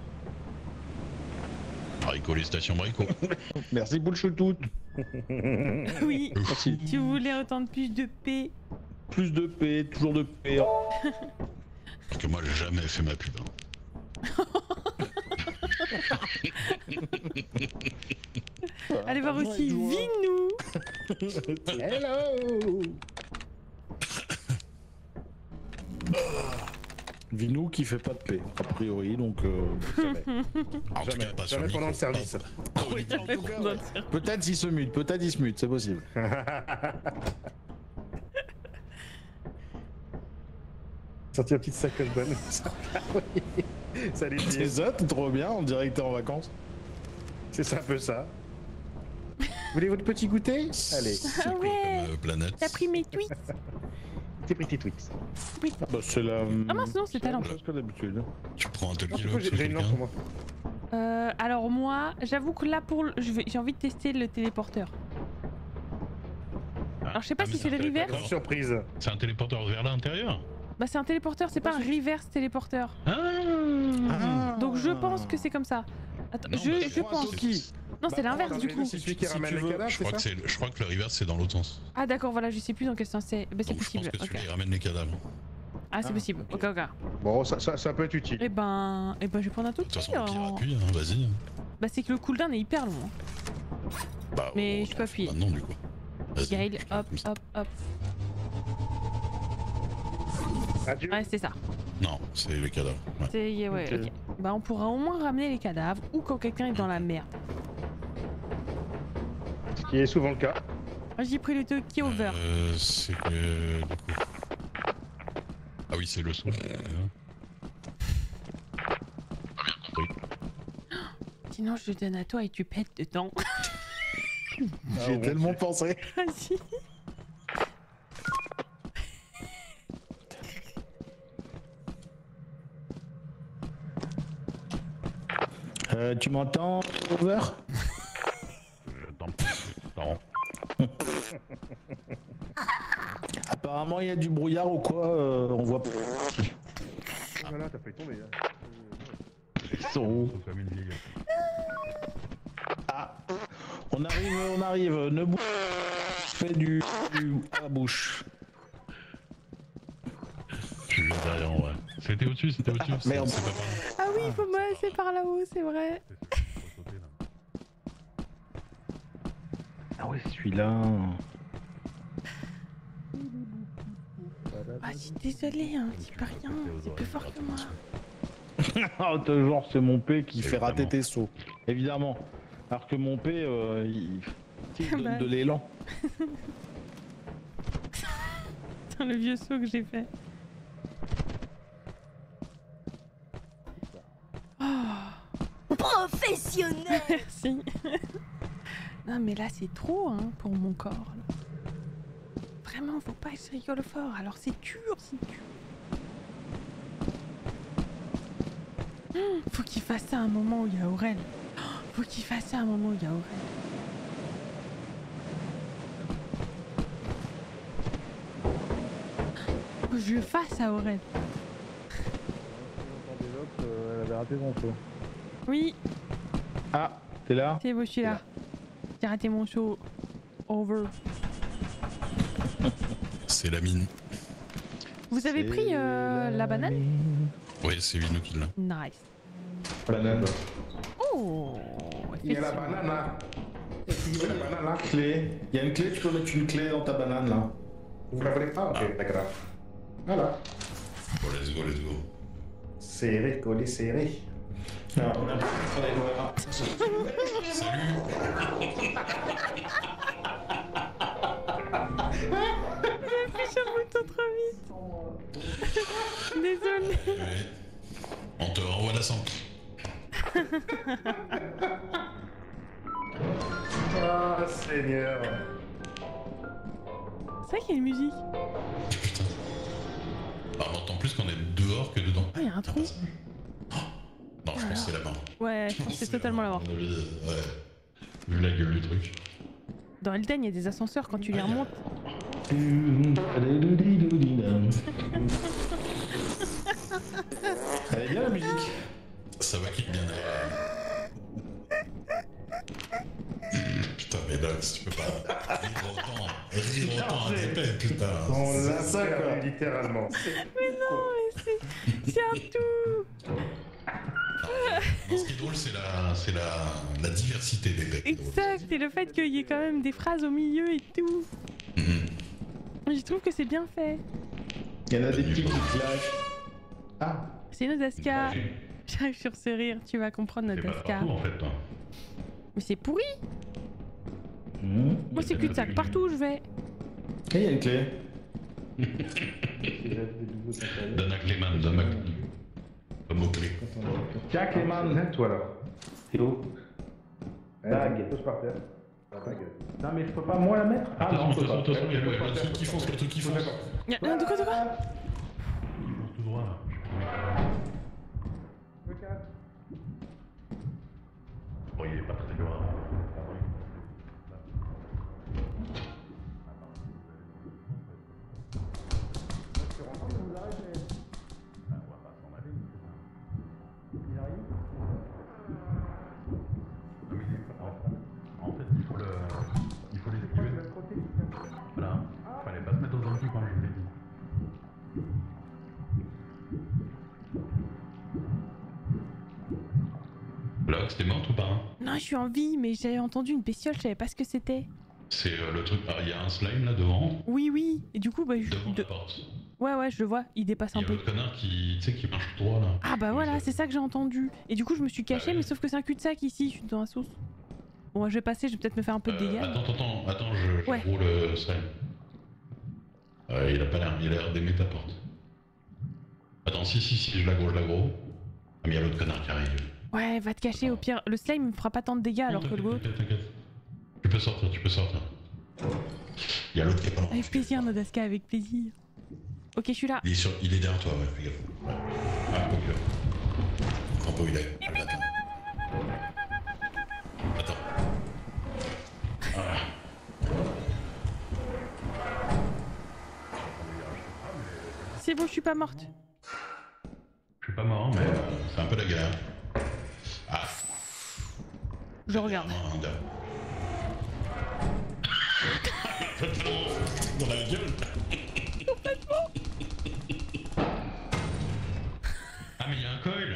Haricot, les stations Brico. Merci pour le choutout. Oui. Merci. Si vous voulez entendre plus de paix. Plus de paix, toujours de paix. Parce que moi j'ai jamais fait ma pub. hein. Allez voir aussi Vinou. Hello. Vinou qui fait pas de paix, a priori, donc euh, jamais. En tout Jamais, cas, pas sur jamais le pendant le micro. service. Oui, Peut-être il se mute, peut-être il se mute, c'est possible. Sorti une petite sacoche bonne. Salut, C'est ça, t'es trop bien, on dirait que t'es en vacances. c'est ça un peu ça. Vous voulez votre petit goûter? Allez, C'est Ah quoi ouais. comme euh, planète? T'as pris mes tweets. petit petit Twix. Ah bah c'est la... Ah mince, non, c'est ta lampe. chose que d'habitude. Tu prends un Du talkie coup, là j'ai sur j'ai une lampe quelqu'un pour moi. Euh, alors moi, j'avoue que là pour, le- je vais- j'ai envie de tester le téléporteur. Alors je sais pas Ah, mais si c'est le un reverse. Grande surprise. C'est un téléporteur vers l'intérieur? Bah c'est un téléporteur, c'est pas un reverse téléporteur. Ah. Donc je pense que c'est comme ça. Attends, Non, je, bah, je c'est- pense. c'est- Non, c'est Bah, l'inverse non, du mais coup. C'est celui qui Si ramène tu les veux, cadavres, Je c'est crois, que ça? c'est, je crois que le reverse c'est dans l'autre sens. Ah d'accord, voilà, je sais plus dans quel sens c'est. Bah c'est Donc je pense possible. que Ok. celui-là il ramène les cadavres. Ah c'est possible. Ok ok. Bon, ça, ça, ça peut être utile. Eh ben, eh ben je vais prendre un tout De toute petit. façon, au pire, en- appuie, hein, vas-y. Bah c'est que le cooldown est hyper long. hein. Bah, Mais oh, je peux appuyer. Maintenant du coup. Vas-y. Gaël, hop Comme ça. hop hop. Adieu. Ouais c'est ça. Non, c'est les cadavres. Ouais. C'est ouais. Ok. Ok. Bah on pourra au moins ramener les cadavres ou quand quelqu'un est dans la merde. Ce qui est souvent le cas. Moi j'ai pris le Toki over. Euh, c'est que. Du coup. Ah oui, c'est le son. Pas bien compris. Sinon je le donne à toi et tu pètes dedans. J'ai bon, tellement c'est- pensé. Vas-y. Euh, tu m'entends, Over? Non. Apparemment il y a du brouillard ou quoi, euh, on voit pas. Voilà, t'as fait tomber. hein. Comme une vieille. Ah, on arrive, on arrive, ne bouge. Fais du, du à la bouche. Je suis juste derrière en vrai. C'était au-dessus, c'était au-dessus. c'est- merde. C'est pas par là. Ah oui, il faut me laisser par là-haut, c'est vrai. Faut sauter, là. Ah ouais, celui-là. Ah, je suis désolé, hein, c'est pas rien, c'est plus fort que moi. Ah, toujours, c'est mon P qui fait rater Évidemment. tes sauts. Évidemment. Alors que mon P, euh, il, il donne Bah. de l'élan. Putain, le vieux saut que j'ai fait. Oh, Professionnel. merci. Non, mais là, c'est trop, hein, pour mon corps. là. Vraiment, faut pas que je rigole fort. Alors, c'est dur, c'est dur. Hum, Faut qu'il fasse ça à un moment où il y a Aurel. Oh, Faut qu'il fasse ça à un moment où il y a Aurel. Faut que je le fasse à Aurel. Elle avait raté son saut. Oui, Ah, t'es là? c'est beau, je suis là. J'ai raté mon saut. Over. C'est la mine. Vous avez pris euh, la banane? Oui, c'est Vino qui l'a. Nice. Banane. Oh, Il y a la effectivement. banane là. Il y a la banane là. Clé. Il y a une clé, tu peux mettre une clé dans ta banane là. Vous la voulez pas? Ok, d'accord. Voilà. Bon, let's go, let's go. Serré, collé, serré. Non, on a pas Salut. J'ai sur le bouton trop vite. Désolé. Ouais. On te renvoie la centre. Ah, Seigneur. C'est vrai qu'il y a une musique. Putain. Bah, on entend plus qu'on est dehors que dedans. Oh, il y a un trou. Non, je pense que c'est la mort. Ouais, je pense que c'est totalement la mort. Ouais. Vu la gueule du truc. Dans Elden, il y a des ascenseurs quand tu les remontes. Elle est bien la musique. Ça va qu'il bien. Putain, mais là, tu peux pas rire autant. Rire autant à répète, putain. On l'a ça, quoi. Littéralement. Mais non, mais c'est. C'est un tout. Non, ce qui est drôle, c'est la, c'est la, la diversité des decks. Exact, et le fait qu'il y ait quand même des phrases au milieu et tout. Mm-hmm. Je trouve que c'est bien fait. Il y en a des petits qui clashent. Ah. C'est Nodaska. J'arrive sur ce rire, tu vas comprendre Nodaska. En fait, toi. Mais c'est pourri. Mmh. Moi c'est cul-de-sac partout où je vais. Et il y a une clé. Donne à Clément, donne à Clément. Comme mot clé. Tiens Clément, toi là. C'est où? Tag. Touche par terre. Non mais je peux pas moi la mettre. Ah non, attention, attention, attention, il y a le truc qui fonce, le truc qui fonce. Y'a un de quoi de quoi? Tout droit là. Bon, il est pas très loin. En fait, il faut le... Il faut l'esquiver. Voilà. Fallait pas se mettre dans le cul quand je l'ai dit. Lox, t'es morte ou pas hein? Non, je suis en vie, mais j'avais entendu une bestiole, je savais pas ce que c'était. C'est euh, le truc... Il y a un slime là devant. Oui, oui. Et du coup, bah... Je... Devant de... la porte. Ouais, ouais, je le vois, il dépasse un peu. Il y a le connard qui, tu sais, qui marche tout droit là. Ah bah voilà, c'est ça que j'ai entendu. Et du coup, je me suis caché, bah, oui. mais sauf que c'est un cul-de-sac ici, je suis dans la sauce. Bon, je vais passer, je vais peut-être me faire un peu de dégâts. Euh, attends, attends, attends, je, je ouais. roule le slime. Euh, il a pas l'air, il a l'air d'aimer ta porte. Attends, si, si, si, je l'aggro, je l'aggro. Ah, mais il y a l'autre connard qui arrive. Ouais, va te cacher, au pire, le slime me fera pas tant de dégâts alors que le l'autre. T'inquiète, t'inquiète. Tu peux sortir, tu peux sortir. Il y a l'autre qui est pas loin. Avec plaisir, Nodaska, avec plaisir. Ok, je suis là. Il est, sur, il est derrière toi, ouais, fais gaffe. Ouais. Ah, ok. Comprends pas où il est. Ah, attends. Attends. Voilà. C'est bon, je suis pas morte. Je suis pas mort, mais euh, c'est un peu la galère. Ah. Je regarde. Dans la gueule. Complètement. Ah mais il y a un coil.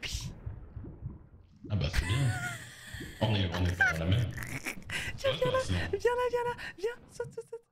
Ah bah c'est bien. On est, on est pas dans la même. Viens, viens là, viens là, viens là, viens, saute, saute, saute.